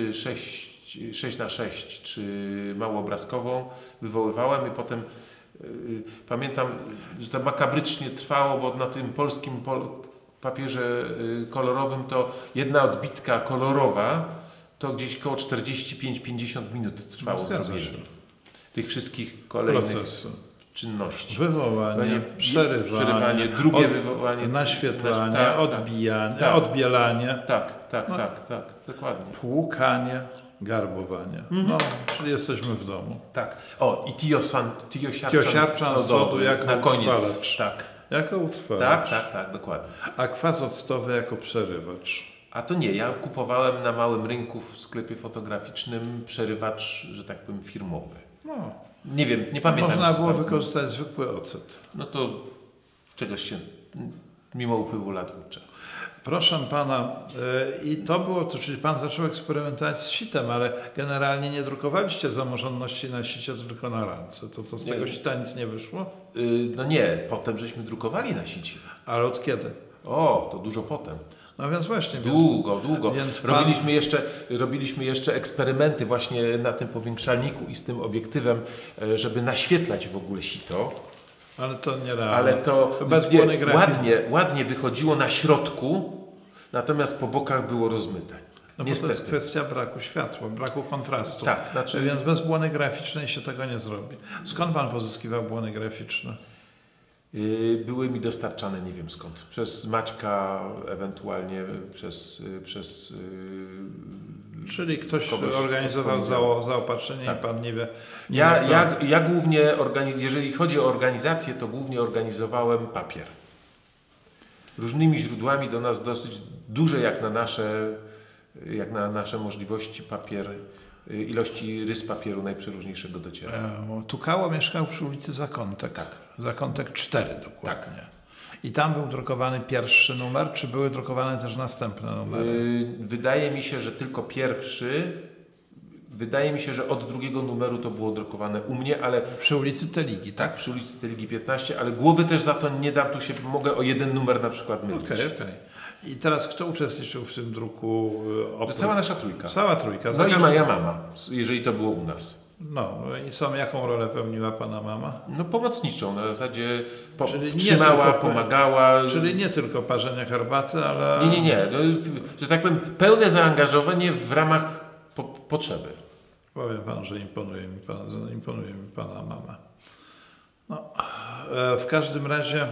[SPEAKER 2] 6x6 czy małoobrazkową wywoływałem i potem pamiętam, że to makabrycznie trwało, bo na tym polskim papierze kolorowym to jedna odbitka kolorowa to gdzieś około 45-50 minut trwało zrobienie tych wszystkich kolejnych czynności.
[SPEAKER 1] Wywołanie, przerywanie,
[SPEAKER 2] drugie wywołanie,
[SPEAKER 1] naświetlanie, odbijanie, odbielanie.
[SPEAKER 2] Tak, dokładnie.
[SPEAKER 1] Płukanie, garbowanie. No, czyli jesteśmy w domu.
[SPEAKER 2] Tak. O, i tiosiarczan sodu
[SPEAKER 1] jako
[SPEAKER 2] na koniec.
[SPEAKER 1] Utrwalacz.
[SPEAKER 2] Tak.
[SPEAKER 1] Jako utrwalacz.
[SPEAKER 2] Tak, dokładnie.
[SPEAKER 1] A kwas octowy jako przerywacz.
[SPEAKER 2] A to nie, ja kupowałem na małym rynku w sklepie fotograficznym przerywacz, że tak powiem, firmowy.
[SPEAKER 1] No.
[SPEAKER 2] Nie wiem, nie pamiętam.
[SPEAKER 1] Można było wykorzystać zwykły ocet.
[SPEAKER 2] No to czegoś się mimo upływu lat uczę.
[SPEAKER 1] Proszę pana, i to było to, czyli pan zaczął eksperymentować z sitem, ale generalnie nie drukowaliście samorządności na sicie, tylko na ramce. To co z tego sita nic nie wyszło?
[SPEAKER 2] No nie, potem żeśmy drukowali na sicie.
[SPEAKER 1] Ale od kiedy?
[SPEAKER 2] O, to dużo potem.
[SPEAKER 1] No więc właśnie.
[SPEAKER 2] Długo.
[SPEAKER 1] Więc
[SPEAKER 2] Robiliśmy jeszcze eksperymenty właśnie na tym powiększalniku i z tym obiektywem, żeby naświetlać w ogóle sito.
[SPEAKER 1] Ale to nie realne.
[SPEAKER 2] Ale to ładnie wychodziło na środku, natomiast po bokach było rozmyte.
[SPEAKER 1] No niestety. Bo to jest kwestia braku światła, braku kontrastu.
[SPEAKER 2] Tak,
[SPEAKER 1] Więc bez błony graficznej się tego nie zrobi. Skąd pan pozyskiwał błony graficzne?
[SPEAKER 2] Były mi dostarczane nie wiem skąd. Przez Maćka, ewentualnie przez
[SPEAKER 1] czyli ktoś organizował zaopatrzenie i pan nie wie.
[SPEAKER 2] Ja głównie, jeżeli chodzi o organizację, to głównie organizowałem papier. Różnymi źródłami do nas dosyć duże jak na nasze możliwości papier, ilości rys papieru najprzeróżniejszego dociera.
[SPEAKER 1] Tukało mieszkał przy ulicy Zakątek.
[SPEAKER 2] Tak.
[SPEAKER 1] Zakątek 4 dokładnie.
[SPEAKER 2] Tak.
[SPEAKER 1] I tam był drukowany pierwszy numer, czy były drukowane też następne numery?
[SPEAKER 2] Wydaje mi się, że tylko pierwszy. Wydaje mi się, że od drugiego numeru to było drukowane u mnie, ale...
[SPEAKER 1] Przy ulicy Teligi, tak?
[SPEAKER 2] Tak, przy ulicy Teligi 15, ale głowy też za to nie dam, tu się mogę o jeden numer na przykład mylić.
[SPEAKER 1] Okej. I teraz kto uczestniczył w tym druku?
[SPEAKER 2] Cała nasza trójka.
[SPEAKER 1] Cała trójka.
[SPEAKER 2] No i moja mama, jeżeli to było u nas.
[SPEAKER 1] No i jaką rolę pełniła pana mama?
[SPEAKER 2] No pomocniczą, na zasadzie trzymała, pomagała.
[SPEAKER 1] Czyli nie tylko parzenie herbaty, ale...
[SPEAKER 2] Nie. No, że tak powiem, pełne zaangażowanie w ramach potrzeby.
[SPEAKER 1] Powiem panu, że imponuje mi pana mama. No, w każdym razie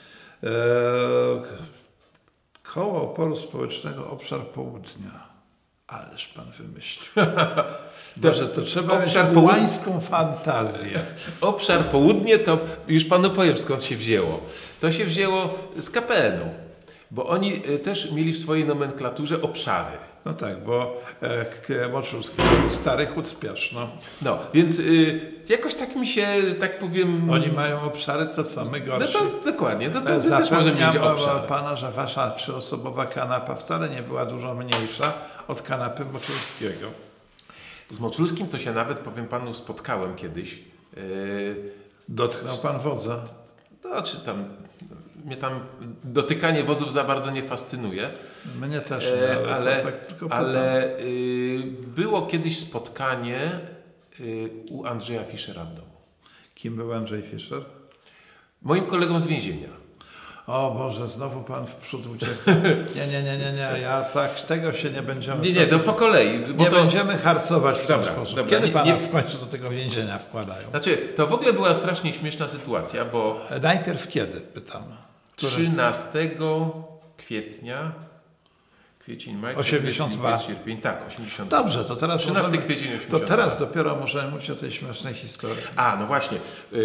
[SPEAKER 1] Koło Oporu Społecznego Obszar Południa. Ależ pan wymyślił. Dobrze, to trzeba mieć łańską fantazję.
[SPEAKER 2] Obszar Południe to już panu powiem skąd się wzięło. To się wzięło z KPN-u, bo oni też mieli w swojej nomenklaturze obszary.
[SPEAKER 1] No tak, bo Moczulski Stary Chód Spieszno.
[SPEAKER 2] No, więc jakoś tak mi się, że tak powiem...
[SPEAKER 1] Oni mają obszary, to co my gorsi.
[SPEAKER 2] No to dokładnie, to też może mieć obszar.
[SPEAKER 1] Pana, że wasza trzyosobowa kanapa wcale nie była dużo mniejsza od kanapy Moczulskiego.
[SPEAKER 2] Z Moczulskim to się nawet, powiem panu, spotkałem kiedyś.
[SPEAKER 1] Dotknął pan wodza?
[SPEAKER 2] No, czy tam... Mnie tam dotykanie wodzów za bardzo nie fascynuje.
[SPEAKER 1] Mnie też nie, ale to tak tylko
[SPEAKER 2] ale było kiedyś spotkanie u Andrzeja Fischera w domu.
[SPEAKER 1] Kim był Andrzej Fischer?
[SPEAKER 2] Moim kolegą z więzienia.
[SPEAKER 1] O Boże, znowu pan w przód uciekł. Nie, ja tak, tego się nie będziemy...
[SPEAKER 2] Nie, to po kolei. Bo
[SPEAKER 1] nie będziemy harcować w ten sposób.
[SPEAKER 2] Dobra,
[SPEAKER 1] kiedy pana w końcu do tego więzienia wkładają?
[SPEAKER 2] Znaczy, to w ogóle była strasznie śmieszna sytuacja, bo...
[SPEAKER 1] Najpierw kiedy, pytam.
[SPEAKER 2] 13 kwietnia, kwiecień, maj,
[SPEAKER 1] 82.
[SPEAKER 2] Sierpień, tak, 80.
[SPEAKER 1] Dobrze, to teraz
[SPEAKER 2] 13 kwiecień 82.
[SPEAKER 1] To teraz dopiero możemy mówić o tej śmiesznej historii.
[SPEAKER 2] A, no właśnie.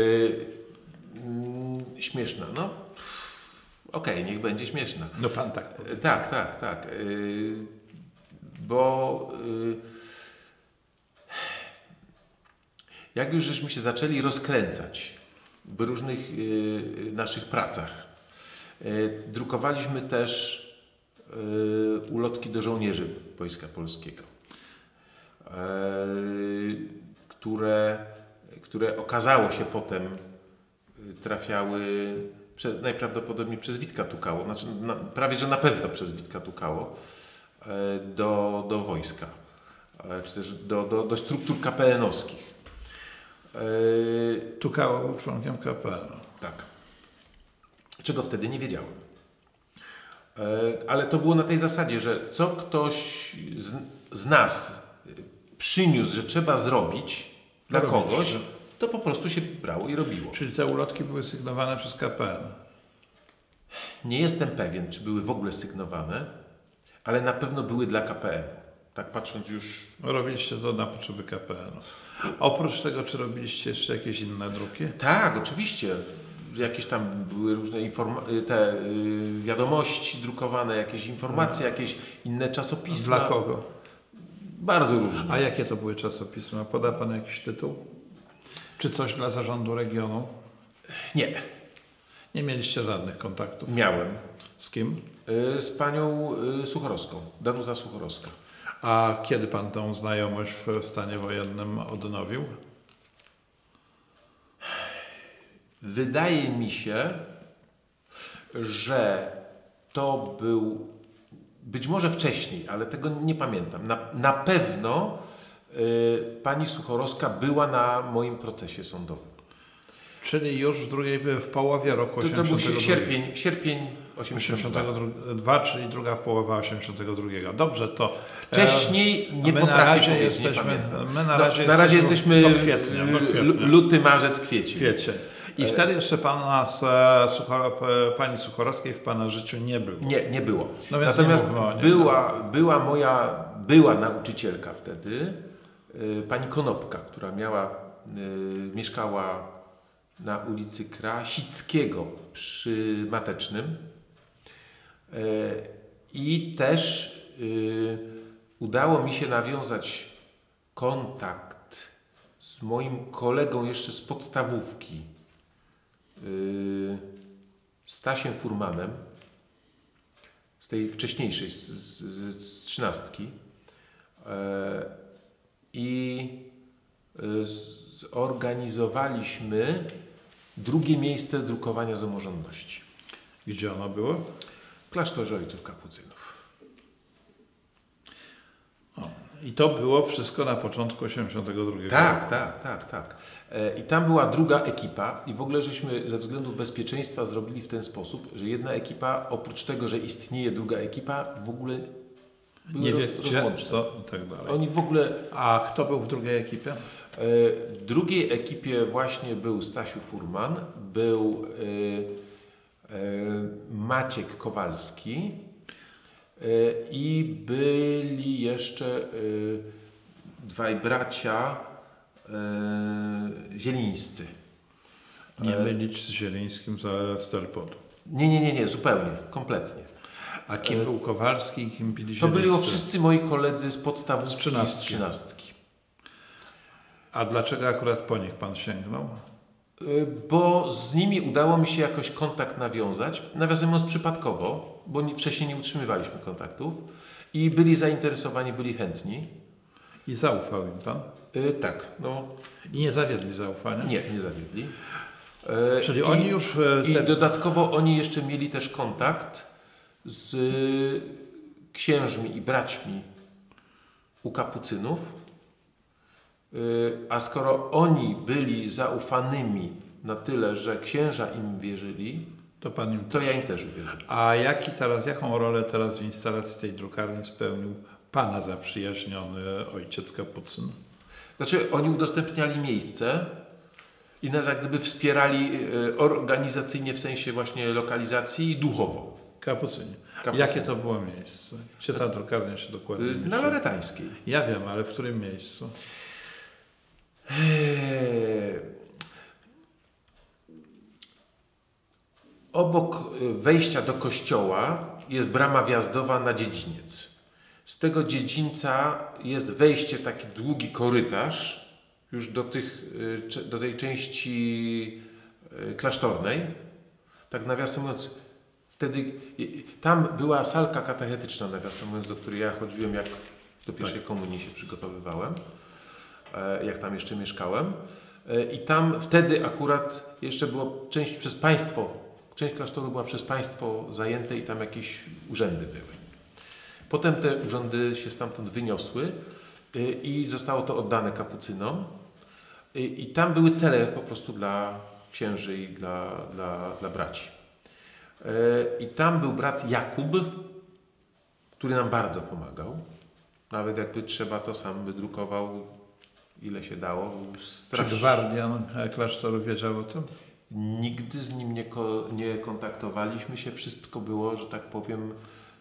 [SPEAKER 2] Śmieszna, no. Okej, niech będzie śmieszna.
[SPEAKER 1] No pan tak.
[SPEAKER 2] Tak. Bo jak już żeśmy się zaczęli rozkręcać w różnych naszych pracach, drukowaliśmy też ulotki do żołnierzy Wojska Polskiego, które okazało się potem trafiały najprawdopodobniej przez Witka Tukało, znaczy prawie że na pewno przez Witka Tukało do wojska, czy też do struktur KPN-owskich.
[SPEAKER 1] Tukało był członkiem KPN.
[SPEAKER 2] Tak. Czego wtedy nie wiedziałem. Ale to było na tej zasadzie, że co ktoś z nas przyniósł, że trzeba zrobić dla kogoś, to po prostu się brało i robiło.
[SPEAKER 1] Czyli te ulotki były sygnowane przez KPN?
[SPEAKER 2] Nie jestem pewien, czy były w ogóle sygnowane, ale na pewno były dla KPN. Tak patrząc już...
[SPEAKER 1] Robiliście to na potrzeby KPN-u. Oprócz tego, czy robiliście jeszcze jakieś inne druki?
[SPEAKER 2] Tak, oczywiście. Jakieś tam były różne wiadomości drukowane, jakieś informacje, jakieś inne czasopisma.
[SPEAKER 1] Dla kogo?
[SPEAKER 2] Bardzo różne.
[SPEAKER 1] A jakie to były czasopisma? Poda Pan jakiś tytuł? Czy coś dla zarządu regionu?
[SPEAKER 2] Nie.
[SPEAKER 1] Nie mieliście żadnych kontaktów?
[SPEAKER 2] Miałem.
[SPEAKER 1] Z kim?
[SPEAKER 2] Z panią Suchorowską, Danuta Suchorowska.
[SPEAKER 1] A kiedy Pan tą znajomość w stanie wojennym odnowił?
[SPEAKER 2] Wydaje mi się, że to był, być może wcześniej, ale tego nie pamiętam. Na pewno pani Suchorowska była na moim procesie sądowym.
[SPEAKER 1] Czyli już w połowie roku 82.
[SPEAKER 2] To był sierpień
[SPEAKER 1] 82, czyli druga połowa 82. Dobrze, to
[SPEAKER 2] wcześniej nie potrafię powiedzieć, nie pamiętam.
[SPEAKER 1] My
[SPEAKER 2] na razie jesteśmy
[SPEAKER 1] do kwietnia.
[SPEAKER 2] luty, marzec, kwiecień.
[SPEAKER 1] I wtedy jeszcze pani Suchorowskiej w Pana życiu nie było.
[SPEAKER 2] Nie było.
[SPEAKER 1] No więc
[SPEAKER 2] natomiast
[SPEAKER 1] nie
[SPEAKER 2] była nauczycielka wtedy, pani Konopka, która mieszkała na ulicy Krasickiego przy Matecznym. I też udało mi się nawiązać kontakt z moim kolegą jeszcze z podstawówki, Stasiem Furmanem, z tej wcześniejszej, z 13. I zorganizowaliśmy drugie miejsce drukowania samorządności.
[SPEAKER 1] Gdzie ono było?
[SPEAKER 2] W klasztorze ojców kapucynów.
[SPEAKER 1] I to było wszystko na początku 82 roku.
[SPEAKER 2] Tak. I tam była druga ekipa i w ogóle żeśmy ze względów bezpieczeństwa zrobili w ten sposób, że jedna ekipa, oprócz tego, że istnieje druga ekipa, w ogóle były rozłączne.
[SPEAKER 1] Co i tak dalej.
[SPEAKER 2] Oni w ogóle...
[SPEAKER 1] A kto był w drugiej ekipie?
[SPEAKER 2] W drugiej ekipie właśnie był Stasiu Furman, był Maciek Kowalski i byli jeszcze dwaj bracia zielińscy.
[SPEAKER 1] Nie mylić z Zielińskim ze Stelpotu.
[SPEAKER 2] Nie, zupełnie, kompletnie.
[SPEAKER 1] A kim był Kowalski i kim byli
[SPEAKER 2] To
[SPEAKER 1] Zielińscy?
[SPEAKER 2] byli wszyscy moi koledzy z podstawówki i z 13.
[SPEAKER 1] A dlaczego akurat po nich Pan sięgnął?
[SPEAKER 2] Bo z nimi udało mi się jakoś kontakt nawiązać. Nawiasem mówiąc przypadkowo, bo wcześniej nie utrzymywaliśmy kontaktów. I byli zainteresowani, byli chętni.
[SPEAKER 1] I zaufał im Pan?
[SPEAKER 2] Tak. No.
[SPEAKER 1] I nie zawiedli zaufania?
[SPEAKER 2] Nie zawiedli.
[SPEAKER 1] Czyli oni już...
[SPEAKER 2] I dodatkowo oni jeszcze mieli też kontakt z księżmi i braćmi u kapucynów. A skoro oni byli zaufanymi na tyle, że księża im wierzyli, to ja im też uwierzyłem.
[SPEAKER 1] A jaką rolę teraz w instalacji tej drukarni spełnił Pana zaprzyjaźniony ojciec kapucyn?
[SPEAKER 2] Znaczy, oni udostępniali miejsce i nas jak gdyby wspierali organizacyjnie w sensie właśnie lokalizacji i duchowo.
[SPEAKER 1] Kapucyni. Jakie to było miejsce? Gdzie ta drukarnia się dokładnie mieści?
[SPEAKER 2] Na Loretańskiej.
[SPEAKER 1] Ja wiem, ale w którym miejscu?
[SPEAKER 2] Obok wejścia do kościoła jest brama wjazdowa na dziedziniec. Z tego dziedzińca jest wejście w taki długi korytarz już do tej części klasztornej. Tak nawiasem mówiąc, wtedy tam była salka katechetyczna, nawiasem mówiąc, do której ja chodziłem, jak do pierwszej komunii się przygotowywałem, jak tam jeszcze mieszkałem. I tam wtedy akurat jeszcze było część klasztoru była przez państwo zajęte i tam jakieś urzędy były. Potem te urzędy się stamtąd wyniosły i zostało to oddane kapucynom. I tam były cele po prostu dla księży i dla braci. I tam był brat Jakub, który nam bardzo pomagał. Nawet jakby trzeba, to sam wydrukował ile się dało. Był
[SPEAKER 1] Czy gwardian klasztoru wiedział o tym?
[SPEAKER 2] Nigdy z nim nie kontaktowaliśmy się. Wszystko było, że tak powiem,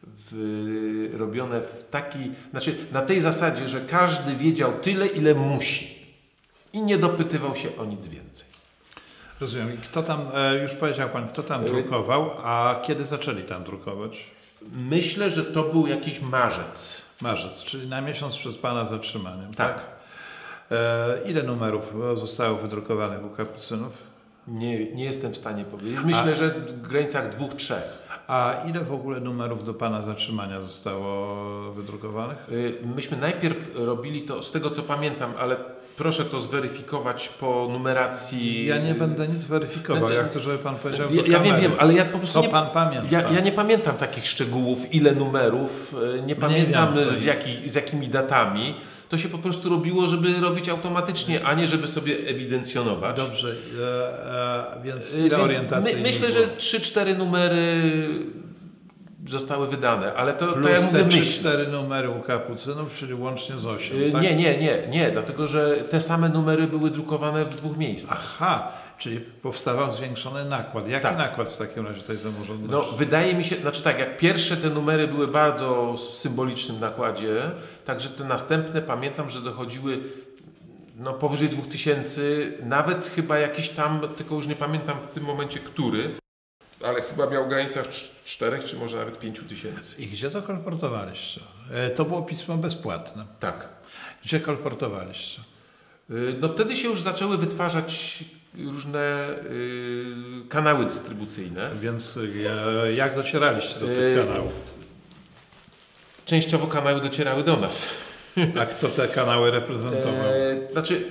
[SPEAKER 2] robione w znaczy na tej zasadzie, że każdy wiedział tyle, ile musi. I nie dopytywał się o nic więcej.
[SPEAKER 1] Rozumiem. I kto tam, już powiedział Pan, kto tam drukował, a kiedy zaczęli tam drukować?
[SPEAKER 2] Myślę, że to był jakiś marzec.
[SPEAKER 1] Marzec, czyli na miesiąc przed Pana zatrzymaniem,
[SPEAKER 2] tak?
[SPEAKER 1] Ile numerów zostało wydrukowanych u kapucynów?
[SPEAKER 2] Nie jestem w stanie powiedzieć. Myślę, że w granicach 2-3.
[SPEAKER 1] A ile w ogóle numerów do Pana zatrzymania zostało wydrukowanych?
[SPEAKER 2] Myśmy najpierw robili to, z tego co pamiętam, ale proszę to zweryfikować po numeracji.
[SPEAKER 1] Ja nie będę nic weryfikował. Ja chcę, żeby Pan powiedział.
[SPEAKER 2] Ja wiem, ale ja po prostu.
[SPEAKER 1] Co Pan pamięta?
[SPEAKER 2] Ja nie pamiętam takich szczegółów, ile numerów, nie pamiętam z jakimi datami. To się po prostu robiło, żeby robić automatycznie, a nie żeby sobie ewidencjonować.
[SPEAKER 1] Dobrze, więc ile orientacyjnych
[SPEAKER 2] myślę, że 3-4 numery zostały wydane, ale to
[SPEAKER 1] plus
[SPEAKER 2] ja mówię
[SPEAKER 1] te 4 numery u kapucynów, czyli łącznie z 8, tak?
[SPEAKER 2] Nie, dlatego że te same numery były drukowane w 2 miejscach.
[SPEAKER 1] Aha, czyli powstawał zwiększony nakład. Jaki nakład w takim razie tej samorządności?
[SPEAKER 2] No, wydaje mi się, znaczy tak, jak pierwsze te numery były bardzo w symbolicznym nakładzie, także te następne pamiętam, że dochodziły powyżej 2000, nawet chyba jakiś tam, tylko już nie pamiętam w tym momencie który, ale chyba miał w granicach 4 czy może nawet 5000.
[SPEAKER 1] I gdzie to kolportowaliście? To było pismo bezpłatne.
[SPEAKER 2] Tak.
[SPEAKER 1] Gdzie kolportowaliście?
[SPEAKER 2] No wtedy się już zaczęły wytwarzać różne kanały dystrybucyjne.
[SPEAKER 1] Więc jak docieraliście do tych kanałów?
[SPEAKER 2] Częściowo kanały docierały do nas.
[SPEAKER 1] A kto te kanały reprezentował?
[SPEAKER 2] Znaczy,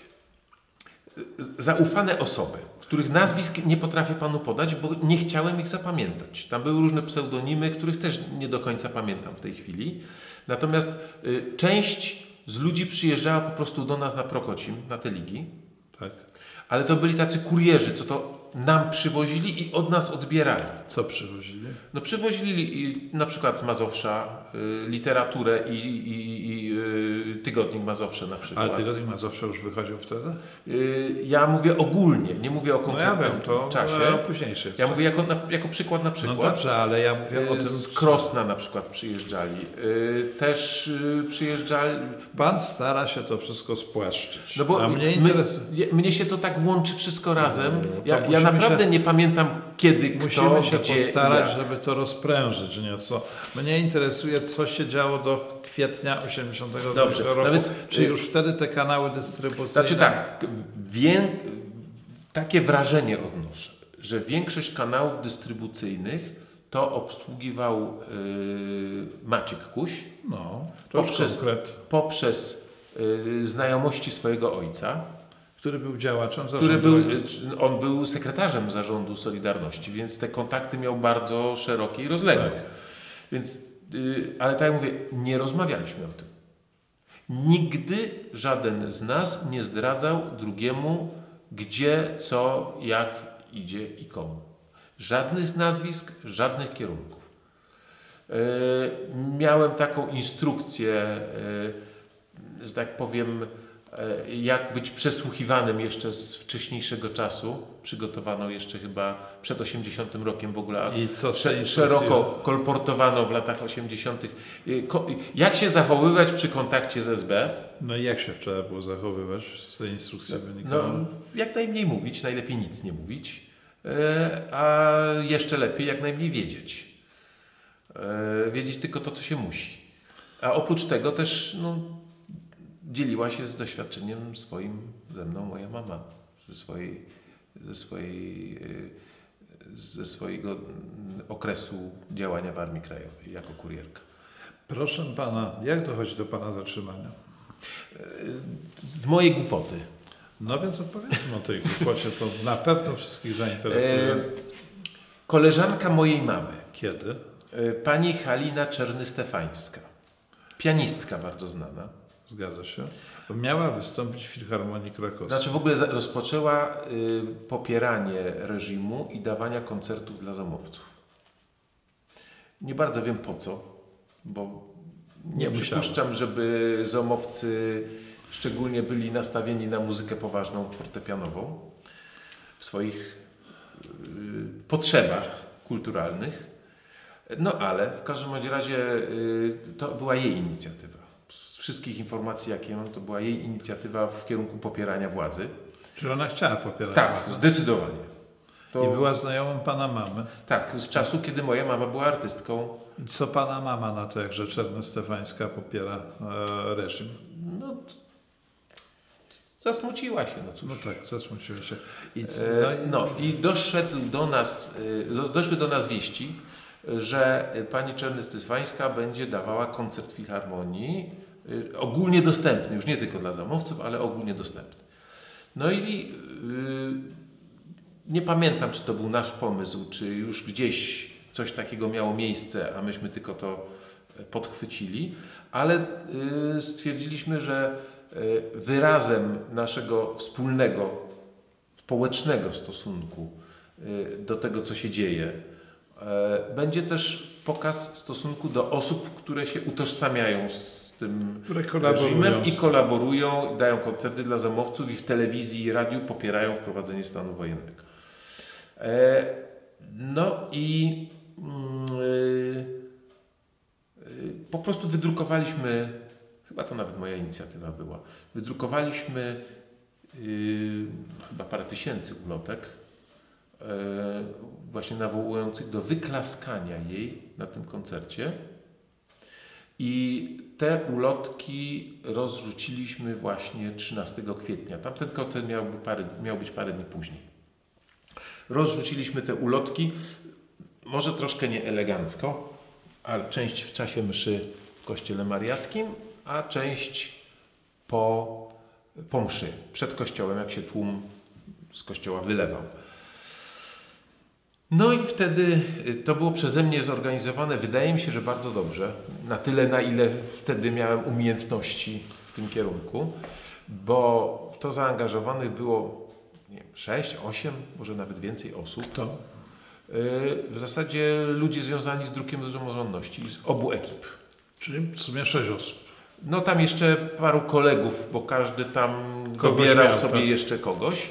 [SPEAKER 2] zaufane osoby, których nazwisk nie potrafię Panu podać, bo nie chciałem ich zapamiętać. Tam były różne pseudonimy, których też nie do końca pamiętam w tej chwili. Natomiast część z ludzi przyjeżdżała po prostu do nas na Prokocim, na te ligi.
[SPEAKER 1] Tak.
[SPEAKER 2] Ale to byli tacy kurierzy, co to nam przywozili i od nas odbierali.
[SPEAKER 1] Co przywozili?
[SPEAKER 2] No przywozili na przykład z Mazowsza literaturę i Tygodnik Mazowsze na przykład.
[SPEAKER 1] Ale Tygodnik Mazowsze już wychodził wtedy?
[SPEAKER 2] Ja mówię ogólnie, nie mówię o konkretnym czasie.
[SPEAKER 1] Późniejszy
[SPEAKER 2] ja mówię jako przykład na przykład.
[SPEAKER 1] No dobrze, ale ja mówię o tym...
[SPEAKER 2] Z Krosna na przykład przyjeżdżali. Też przyjeżdżali...
[SPEAKER 1] Pan stara się to wszystko spłaszczyć.
[SPEAKER 2] No bo
[SPEAKER 1] a
[SPEAKER 2] mnie się to tak łączy wszystko razem. Ja naprawdę nie pamiętam kiedy, kto,
[SPEAKER 1] musimy się
[SPEAKER 2] gdzie,
[SPEAKER 1] postarać,
[SPEAKER 2] jak.
[SPEAKER 1] żeby to rozprężyć nieco. Mnie interesuje, co się działo do kwietnia 1982 roku.
[SPEAKER 2] Więc,
[SPEAKER 1] czy już wtedy te kanały dystrybucyjne...
[SPEAKER 2] Znaczy tak, takie wrażenie odnoszę, że większość kanałów dystrybucyjnych to obsługiwał Maciek Kuś poprzez znajomości swojego ojca.
[SPEAKER 1] Który był działaczem zarządu.
[SPEAKER 2] On był sekretarzem zarządu Solidarności, więc te kontakty miał bardzo szerokie i rozległe. Tak. Więc, ale tak jak mówię, nie rozmawialiśmy o tym. Nigdy żaden z nas nie zdradzał drugiemu, gdzie, co, jak idzie i komu. Żadnych z nazwisk, żadnych kierunków. Miałem taką instrukcję, że tak powiem, jak być przesłuchiwanym jeszcze z wcześniejszego czasu, przygotowaną jeszcze chyba przed 80 rokiem w ogóle, szeroko kolportowano w latach 80. Jak się zachowywać przy kontakcie z SB?
[SPEAKER 1] No i jak się trzeba było zachowywać? Z tej instrukcji wynikało?
[SPEAKER 2] No, jak najmniej mówić, najlepiej nic nie mówić, a jeszcze lepiej jak najmniej wiedzieć. Wiedzieć tylko to, co się musi. A oprócz tego też dzieliła się z doświadczeniem swoim ze mną moja mama, ze swojego okresu działania w Armii Krajowej jako kurierka.
[SPEAKER 1] Proszę Pana, jak dochodzi do Pana zatrzymania?
[SPEAKER 2] Z mojej głupoty.
[SPEAKER 1] No więc opowiedzmy o tej głupocie, to na pewno wszystkich zainteresuje.
[SPEAKER 2] Koleżanka mojej mamy.
[SPEAKER 1] Kiedy?
[SPEAKER 2] Pani Halina Czerny-Stefańska. Pianistka bardzo znana.
[SPEAKER 1] Zgadza się. Miała wystąpić w Filharmonii Krakowskiej.
[SPEAKER 2] Znaczy w ogóle rozpoczęła popieranie reżimu i dawania koncertów dla zamowców. Nie bardzo wiem po co, bo nie
[SPEAKER 1] musiało.
[SPEAKER 2] przypuszczam, żeby zomowcy szczególnie byli nastawieni na muzykę poważną, fortepianową w swoich potrzebach kulturalnych. No ale w każdym bądź razie to była jej inicjatywa. Z wszystkich informacji, jakie mam, to była jej inicjatywa w kierunku popierania władzy.
[SPEAKER 1] Czyli ona chciała popierać
[SPEAKER 2] Tak,
[SPEAKER 1] władzę.
[SPEAKER 2] zdecydowanie.
[SPEAKER 1] I była znajomą pana mamy.
[SPEAKER 2] Tak, z czasu, kiedy moja mama była artystką.
[SPEAKER 1] I co pana mama na to, jak że Czernostefańska popiera reżim?
[SPEAKER 2] No, zasmuciła się, no cóż.
[SPEAKER 1] No tak, zasmuciła się.
[SPEAKER 2] I doszły do nas wieści, że pani Czernostefańska będzie dawała koncert w Filharmonii, ogólnie dostępny, już nie tylko dla zamowców, ale ogólnie dostępny. No i nie pamiętam, czy to był nasz pomysł, czy już gdzieś coś takiego miało miejsce, a myśmy tylko to podchwycili, ale stwierdziliśmy, że wyrazem naszego wspólnego, społecznego stosunku do tego, co się dzieje, będzie też pokaz stosunku do osób, które się utożsamiają z tym reżimem i kolaborują, dają koncerty dla zamowców i w telewizji i radiu popierają wprowadzenie stanu wojennego. No i po prostu wydrukowaliśmy, chyba to nawet moja inicjatywa była, wydrukowaliśmy chyba parę tysięcy ulotek właśnie nawołujących do wyklaskania jej na tym koncercie. I te ulotki rozrzuciliśmy właśnie 13 kwietnia. Tamten koncert miał być parę dni później. Rozrzuciliśmy te ulotki, może troszkę nieelegancko, ale część w czasie mszy w kościele mariackim, a część po mszy, przed kościołem, jak się tłum z kościoła wylewał. No i wtedy to było przeze mnie zorganizowane, wydaje mi się, że bardzo dobrze, na tyle, na ile wtedy miałem umiejętności w tym kierunku, bo w to zaangażowanych było 6, 8, może nawet więcej osób.
[SPEAKER 1] Kto?
[SPEAKER 2] W zasadzie ludzie związani z drukiem rozporządności z obu ekip.
[SPEAKER 1] Czyli w sumie 6 osób.
[SPEAKER 2] No tam jeszcze paru kolegów, bo każdy tam
[SPEAKER 1] Kogoś
[SPEAKER 2] dobierał
[SPEAKER 1] miał,
[SPEAKER 2] sobie
[SPEAKER 1] tak.
[SPEAKER 2] jeszcze kogoś.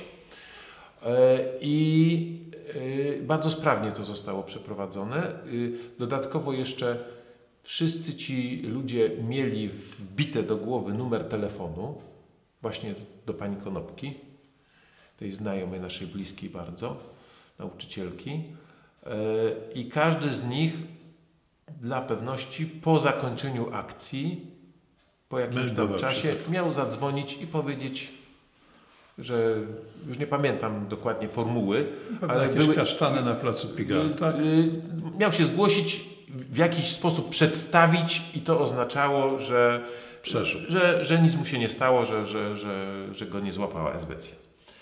[SPEAKER 2] I bardzo sprawnie to zostało przeprowadzone. Dodatkowo jeszcze wszyscy ci ludzie mieli wbite do głowy numer telefonu, właśnie do pani Konopki, tej znajomej naszej bliskiej bardzo, nauczycielki. I każdy z nich dla pewności po zakończeniu akcji, po jakimś tam czasie, miał zadzwonić i powiedzieć, że już nie pamiętam dokładnie formuły,
[SPEAKER 1] ale były kasztany na placu Pigalle, tak?
[SPEAKER 2] Miał się zgłosić, w jakiś sposób przedstawić i to oznaczało, że nic mu się nie stało, że go nie złapała esbecja.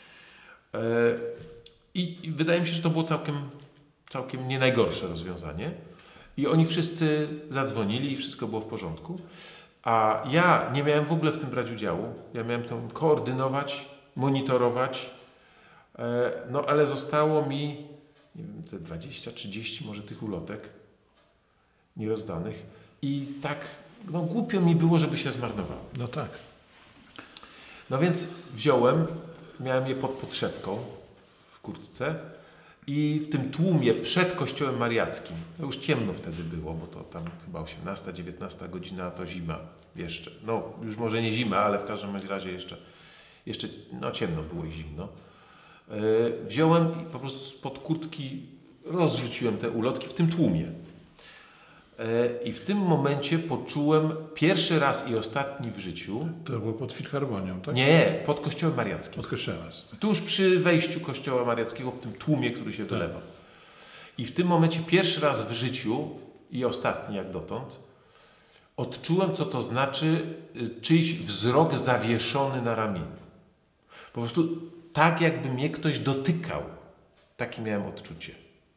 [SPEAKER 2] I wydaje mi się, że to było całkiem nie najgorsze rozwiązanie. I oni wszyscy zadzwonili i wszystko było w porządku. A ja nie miałem w ogóle w tym brać udziału. Ja miałem to koordynować, monitorować. No ale zostało mi, nie wiem, te 20-30 może tych ulotek nierozdanych. I tak głupio mi było, żeby się zmarnowało.
[SPEAKER 1] No tak.
[SPEAKER 2] No więc miałem je pod podszewką w kurtce i w tym tłumie przed kościołem mariackim, no już ciemno wtedy było, bo to tam chyba 18-19 godzina, to zima jeszcze. No już może nie zima, ale w każdym razie jeszcze ciemno było i zimno. Wziąłem i po prostu spod kurtki rozrzuciłem te ulotki w tym tłumie. I w tym momencie poczułem pierwszy raz i ostatni w życiu...
[SPEAKER 1] To było pod Filharmonią, tak?
[SPEAKER 2] Nie, pod kościołem mariackim.
[SPEAKER 1] Pod kościołem.
[SPEAKER 2] Tuż przy wejściu kościoła mariackiego, w tym tłumie, który się wylewał. I w tym momencie pierwszy raz w życiu i ostatni jak dotąd odczułem, co to znaczy czyjś wzrok zawieszony na ramieniu. Po prostu tak, jakby mnie ktoś dotykał. Takie miałem odczucie.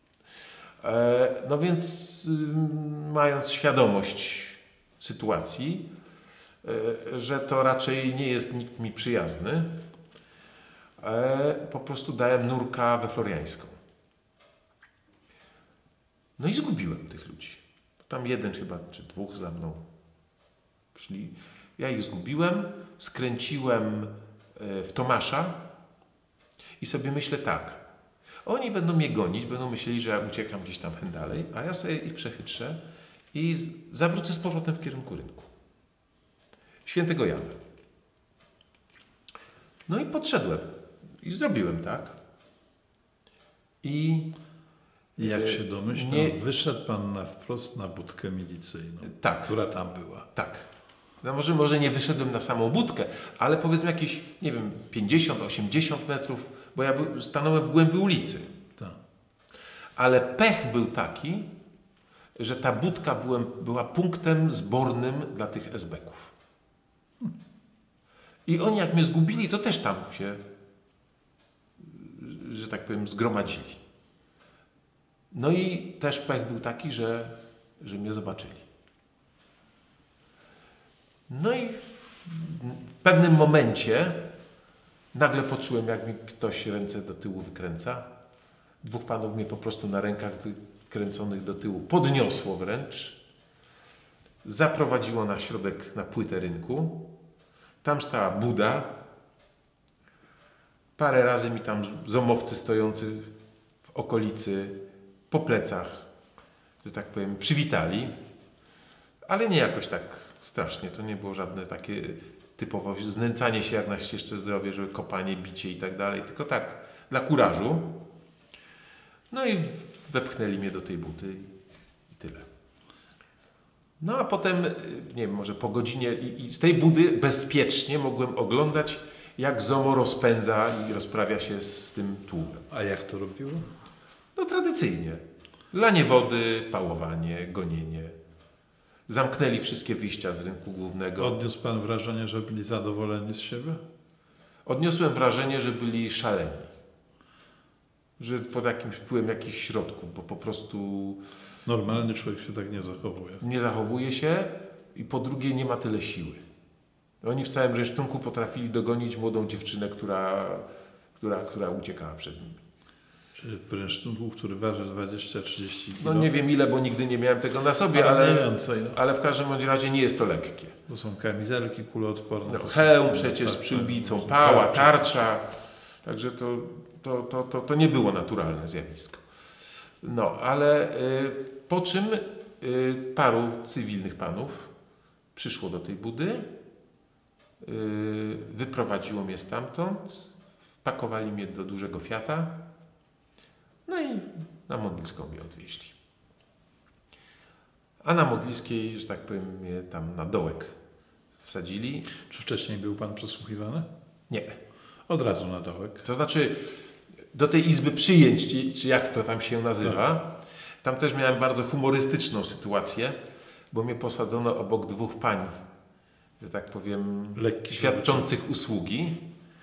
[SPEAKER 2] No więc mając świadomość sytuacji, że to raczej nie jest nikt mi przyjazny, po prostu dałem nurka we Floriańską. No i zgubiłem tych ludzi. Tam jeden chyba, czy dwóch za mną szli. Ja ich zgubiłem, skręciłem w Tomasza i sobie myślę tak. Oni będą mnie gonić, będą myśleli, że ja uciekam gdzieś tam dalej, a ja sobie ich przechytrzę i zawrócę z powrotem w kierunku rynku. Świętego Jana. No i podszedłem. I zrobiłem tak. I
[SPEAKER 1] jak się domyślam, wyszedł pan wprost na budkę milicyjną, która tam była.
[SPEAKER 2] Tak. No może nie wyszedłem na samą budkę, ale powiedzmy jakieś, nie wiem, 50-80 metrów, bo ja stanąłem w głębi ulicy.
[SPEAKER 1] Tak.
[SPEAKER 2] Ale pech był taki, że ta budka była punktem zbornym dla tych esbeków. I oni jak mnie zgubili, to też tam się, że tak powiem, zgromadzili. No i też pech był taki, że mnie zobaczyli. No i w pewnym momencie nagle poczułem, jak mi ktoś ręce do tyłu wykręca. Dwóch panów mnie po prostu na rękach wykręconych do tyłu podniosło wręcz. Zaprowadziło na środek, na płytę rynku. Tam stała buda. Parę razy mi tam zomowcy stojący w okolicy po plecach, że tak powiem, przywitali. Ale nie jakoś tak strasznie. To nie było żadne takie typowo znęcanie się jak na ścieżce zdrowia, że kopanie, bicie i tak dalej. Tylko tak dla kurażu. No i wepchnęli mnie do tej buty i tyle. No a potem, nie wiem, może po godzinie i z tej budy bezpiecznie mogłem oglądać, jak ZOMO rozpędza i rozprawia się z tym tłumem.
[SPEAKER 1] A jak to robiło?
[SPEAKER 2] No tradycyjnie. Lanie wody, pałowanie, gonienie. Zamknęli wszystkie wyjścia z rynku głównego.
[SPEAKER 1] Odniósł pan wrażenie, że byli zadowoleni z siebie?
[SPEAKER 2] Odniosłem wrażenie, że byli szaleni. Że pod jakimś wpływem jakichś środków, bo po prostu...
[SPEAKER 1] Normalny człowiek się tak nie zachowuje.
[SPEAKER 2] Nie zachowuje się i po drugie nie ma tyle siły. Oni w całym rynsztunku potrafili dogonić młodą dziewczynę, która uciekała przed nimi.
[SPEAKER 1] Czyli w rynsztunku, który waży 20-30 kg.
[SPEAKER 2] No nie wiem ile, bo nigdy nie miałem tego na sobie, ale w każdym bądź razie nie jest to lekkie.
[SPEAKER 1] To są kamizelki kuloodporne.
[SPEAKER 2] No, hełm przecież z przyłbicą, pała, tarcza. Także to nie było naturalne zjawisko. No, ale po czym paru cywilnych panów przyszło do tej budy, wyprowadziło mnie stamtąd, wpakowali mnie do dużego Fiata, no i na Modliską mnie odwieźli. A na Modliskiej, że tak powiem, mnie tam na dołek wsadzili.
[SPEAKER 1] Czy wcześniej był pan przesłuchiwany?
[SPEAKER 2] Nie.
[SPEAKER 1] Od razu na dołek.
[SPEAKER 2] To znaczy do tej izby przyjęć, czy jak to tam się nazywa. Tam też miałem bardzo humorystyczną sytuację, bo mnie posadzono obok dwóch pań, że tak powiem, świadczących usługi,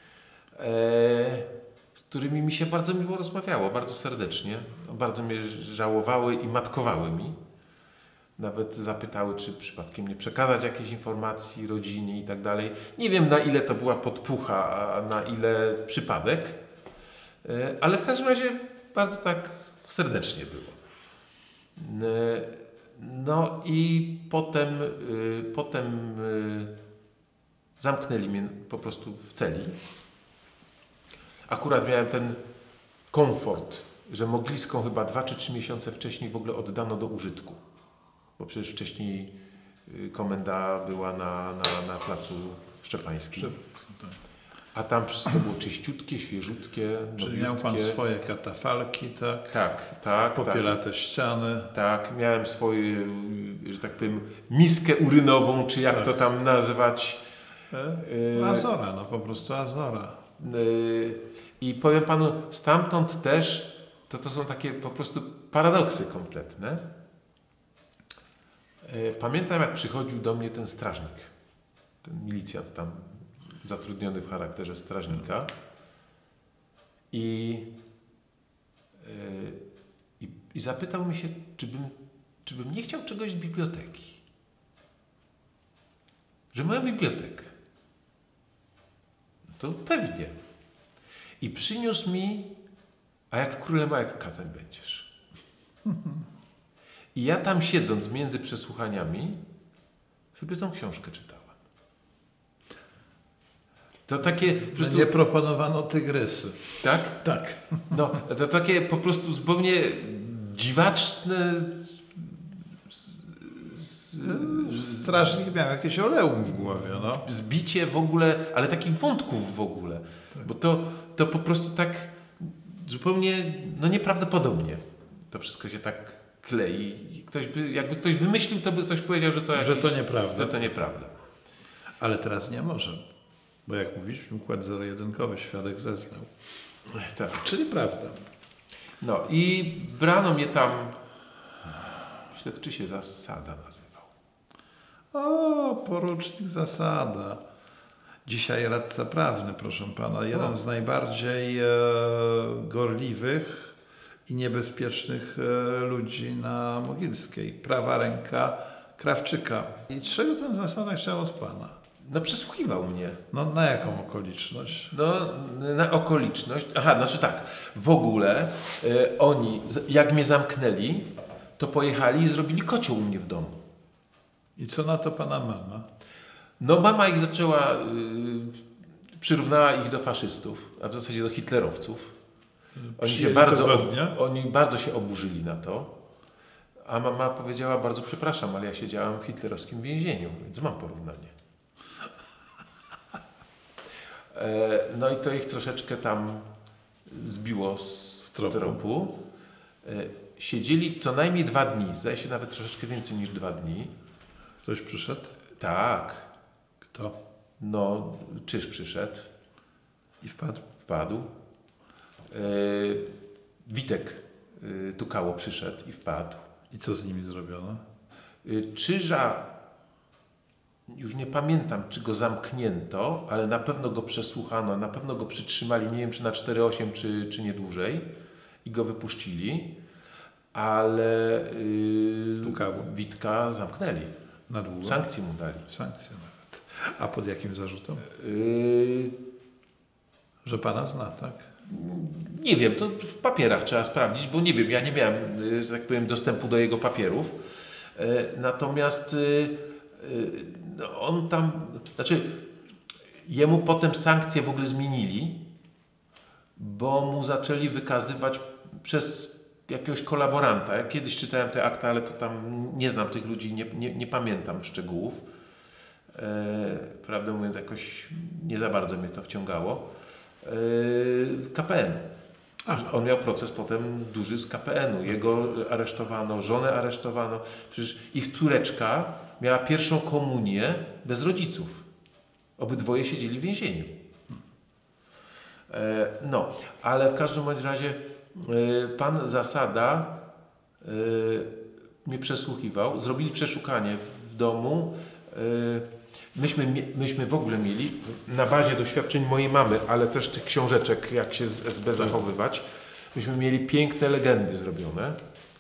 [SPEAKER 2] z którymi mi się bardzo miło rozmawiało, bardzo serdecznie. Bardzo mnie żałowały i matkowały mi. Nawet zapytały, czy przypadkiem nie przekazać jakiejś informacji rodzinie i tak dalej. Nie wiem, na ile to była podpucha, a na ile przypadek. Ale w każdym razie bardzo tak serdecznie było. No i potem zamknęli mnie po prostu w celi. Akurat miałem ten komfort, że Modliską chyba 2 czy 3 miesiące wcześniej w ogóle oddano do użytku. Bo przecież wcześniej komenda była na placu Szczepańskim. A tam wszystko było czyściutkie, świeżutkie,
[SPEAKER 1] Czyli miał pan swoje katafalki, tak?
[SPEAKER 2] Tak.
[SPEAKER 1] Popielate ściany.
[SPEAKER 2] Tak, miałem swoje, że tak powiem, miskę urynową, czy jak to tam nazwać.
[SPEAKER 1] Azora, no po prostu Azora.
[SPEAKER 2] I powiem panu, stamtąd też, to są takie po prostu paradoksy kompletne. Pamiętam, jak przychodził do mnie ten strażnik, ten milicjant tam zatrudniony w charakterze strażnika i zapytał mnie się, czy bym nie chciał czegoś z biblioteki. Że mają bibliotekę. No to pewnie. I przyniósł mi, a jak królem, a jak katem będziesz. I ja tam siedząc między przesłuchaniami sobie tą książkę czytałem. To takie po prostu...
[SPEAKER 1] Nie proponowano tygrysy.
[SPEAKER 2] Tak?
[SPEAKER 1] Tak.
[SPEAKER 2] No, to takie po prostu zupełnie dziwaczne...
[SPEAKER 1] Strażnik miał jakieś oleum w głowie, no.
[SPEAKER 2] Zbicie w ogóle, ale takich wątków w ogóle.
[SPEAKER 1] Tak.
[SPEAKER 2] Bo to po prostu tak zupełnie, no nieprawdopodobnie to wszystko się tak klei. Jakby ktoś wymyślił, to by ktoś powiedział, że to jakieś,
[SPEAKER 1] Że to nieprawda.
[SPEAKER 2] Że to nieprawda.
[SPEAKER 1] Ale teraz nie może. Bo jak mówiliśmy, układ zero-jedynkowy, świadek zeznał.
[SPEAKER 2] Tak.
[SPEAKER 1] Czyli prawda.
[SPEAKER 2] No i brano mnie tam, śledczy się Zasada nazywał.
[SPEAKER 1] O, porucznik Zasada. Dzisiaj radca prawny, proszę pana. Jeden z najbardziej gorliwych i niebezpiecznych ludzi na Mogilskiej. Prawa ręka Krawczyka. I czego ten Zasada chciał od pana?
[SPEAKER 2] No przesłuchiwał mnie.
[SPEAKER 1] No na jaką okoliczność?
[SPEAKER 2] No na okoliczność. Aha, znaczy tak. W ogóle oni, jak mnie zamknęli, to pojechali i zrobili kocioł u mnie w domu.
[SPEAKER 1] I co na to pana mama?
[SPEAKER 2] No mama ich zaczęła, przyrównała ich do faszystów, a w zasadzie do hitlerowców. Oni bardzo się oburzyli na to. A mama powiedziała, bardzo przepraszam, ale ja siedziałam w hitlerowskim więzieniu, więc mam porównanie. No i to ich troszeczkę tam zbiło z tropu. Siedzieli co najmniej 2 dni, zdaje się nawet troszeczkę więcej niż 2 dni.
[SPEAKER 1] Ktoś przyszedł?
[SPEAKER 2] Tak.
[SPEAKER 1] Kto?
[SPEAKER 2] No, Czyż przyszedł.
[SPEAKER 1] I wpadł?
[SPEAKER 2] Wpadł. Witek Tukało przyszedł i wpadł.
[SPEAKER 1] I co z nimi zrobiono?
[SPEAKER 2] Czyża, już nie pamiętam, czy go zamknięto, ale na pewno go przesłuchano, na pewno go przytrzymali, nie wiem, czy na 4-8, czy nie dłużej, i go wypuścili, ale Witka zamknęli.
[SPEAKER 1] Na długo?
[SPEAKER 2] Sankcje mu dali.
[SPEAKER 1] Sankcje nawet. A pod jakim zarzutem? Że pana zna, tak?
[SPEAKER 2] Nie wiem, to w papierach trzeba sprawdzić, bo nie wiem, ja nie miałem, że tak powiem, dostępu do jego papierów. Natomiast no on tam, znaczy jemu potem sankcje w ogóle zmienili, bo mu zaczęli wykazywać przez jakiegoś kolaboranta. Ja kiedyś czytałem te akta, ale to tam nie znam tych ludzi, nie pamiętam szczegółów. Prawdę mówiąc, jakoś nie za bardzo mnie to wciągało. KPN. On miał proces potem duży z KPN-u. Jego aresztowano, żonę aresztowano. Przecież ich córeczka miała pierwszą komunię bez rodziców. Obydwoje siedzieli w więzieniu. No, ale w każdym bądź razie pan Zasada mnie przesłuchiwał. Zrobili przeszukanie w domu. Myśmy w ogóle mieli, na bazie doświadczeń mojej mamy, ale też tych książeczek, jak się z SB zachowywać, myśmy mieli piękne legendy zrobione,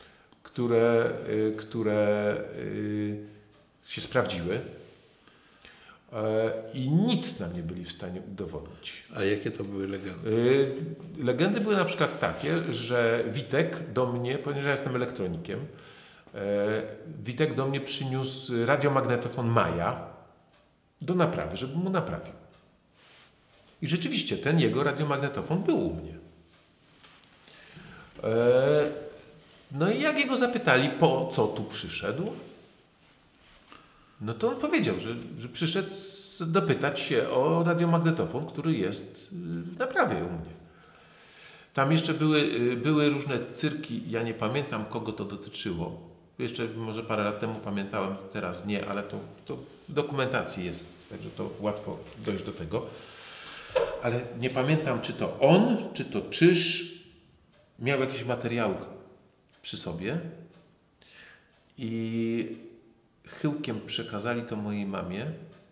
[SPEAKER 2] które się sprawdziły i nic nam nie byli w stanie udowodnić.
[SPEAKER 1] A jakie to były legendy?
[SPEAKER 2] Legendy były na przykład takie, że Witek do mnie, ponieważ ja jestem elektronikiem, Witek do mnie przyniósł radiomagnetofon Maja do naprawy, żeby mu naprawił. I rzeczywiście ten jego radiomagnetofon był u mnie. No i jak jego zapytali, po co tu przyszedł, no to on powiedział, że przyszedł dopytać się o radiomagnetofon, który jest w naprawie u mnie. Tam jeszcze były różne cyrki, ja nie pamiętam, kogo to dotyczyło. Jeszcze może parę lat temu pamiętałem, teraz nie, ale to w dokumentacji jest, także to łatwo dojść do tego. Ale nie pamiętam, czy to on, czy to Czyż miał jakieś materiały przy sobie i chyłkiem przekazali to mojej mamie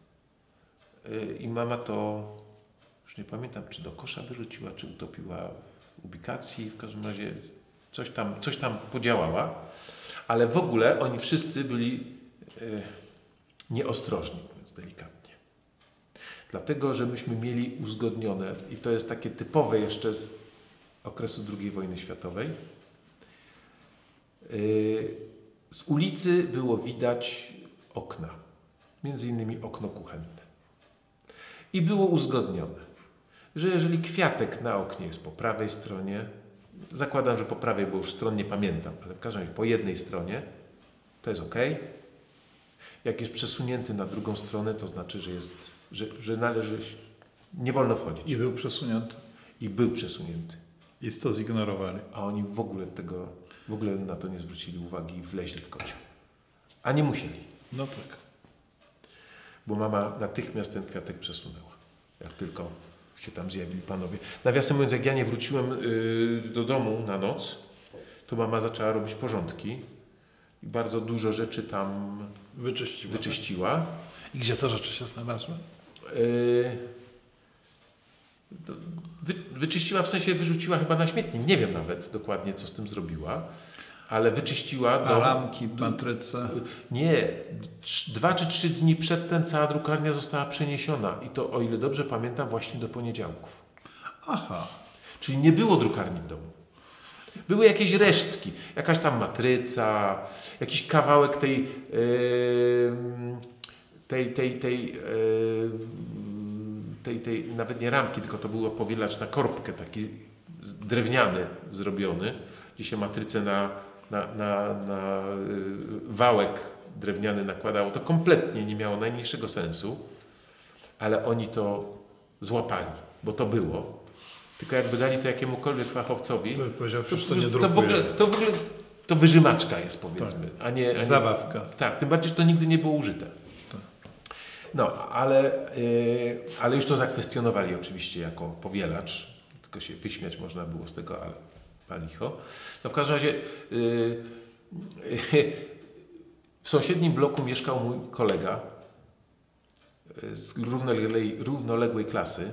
[SPEAKER 2] i mama to, już nie pamiętam, czy do kosza wyrzuciła, czy utopiła w ubikacji, w każdym razie coś tam podziałała. Ale w ogóle oni wszyscy byli nieostrożni, mówiąc delikatnie. Dlatego, że myśmy mieli uzgodnione, i to jest takie typowe jeszcze z okresu II wojny światowej, z ulicy było widać okna, między innymi okno kuchenne. I było uzgodnione, że jeżeli kwiatek na oknie jest po prawej stronie, zakładam, że po prawej, bo już stron nie pamiętam, ale w każdym razie po jednej stronie, to jest ok. Jak jest przesunięty na drugą stronę, to znaczy, że należy, nie wolno wchodzić.
[SPEAKER 1] I był przesunięty.
[SPEAKER 2] I był przesunięty.
[SPEAKER 1] I to zignorowali.
[SPEAKER 2] A oni w ogóle na to nie zwrócili uwagi i wleźli w kocioł. A nie musieli.
[SPEAKER 1] No tak.
[SPEAKER 2] Bo mama natychmiast ten kwiatek przesunęła. Jak tylko się tam zjawili panowie. Nawiasem mówiąc, jak ja nie wróciłem do domu na noc, to mama zaczęła robić porządki i bardzo dużo rzeczy tam wyczyściła.
[SPEAKER 1] I gdzie te rzeczy się znalazły?
[SPEAKER 2] Wyczyściła, w sensie wyrzuciła chyba na śmietnik. Nie wiem nawet dokładnie, co z tym zrobiła, ale wyczyściła dom.
[SPEAKER 1] Ramki, matryce?
[SPEAKER 2] Nie. 2 czy 3 dni przedtem cała drukarnia została przeniesiona. I to, o ile dobrze pamiętam, właśnie do poniedziałków.
[SPEAKER 1] Aha. Czyli
[SPEAKER 2] nie było drukarni w domu. Były jakieś resztki. Jakaś tam matryca, jakiś kawałek tej nawet nie ramki, tylko to był powielacz na korbkę, taki drewniany zrobiony, gdzie się matrycę na wałek drewniany nakładało. To kompletnie nie miało najmniejszego sensu, ale oni to złapali, bo to było. Tylko jakby dali to jakiemukolwiek fachowcowi, to wyżymaczka jest, powiedzmy,
[SPEAKER 1] tak.
[SPEAKER 2] a nie
[SPEAKER 1] zabawka.
[SPEAKER 2] Tak, tym bardziej, że to nigdy nie było użyte.
[SPEAKER 1] Tak.
[SPEAKER 2] No, ale już to zakwestionowali oczywiście jako powielacz, tylko się wyśmiać można było z tego, ale palicho. No w każdym razie w sąsiednim bloku mieszkał mój kolega z równoległej klasy,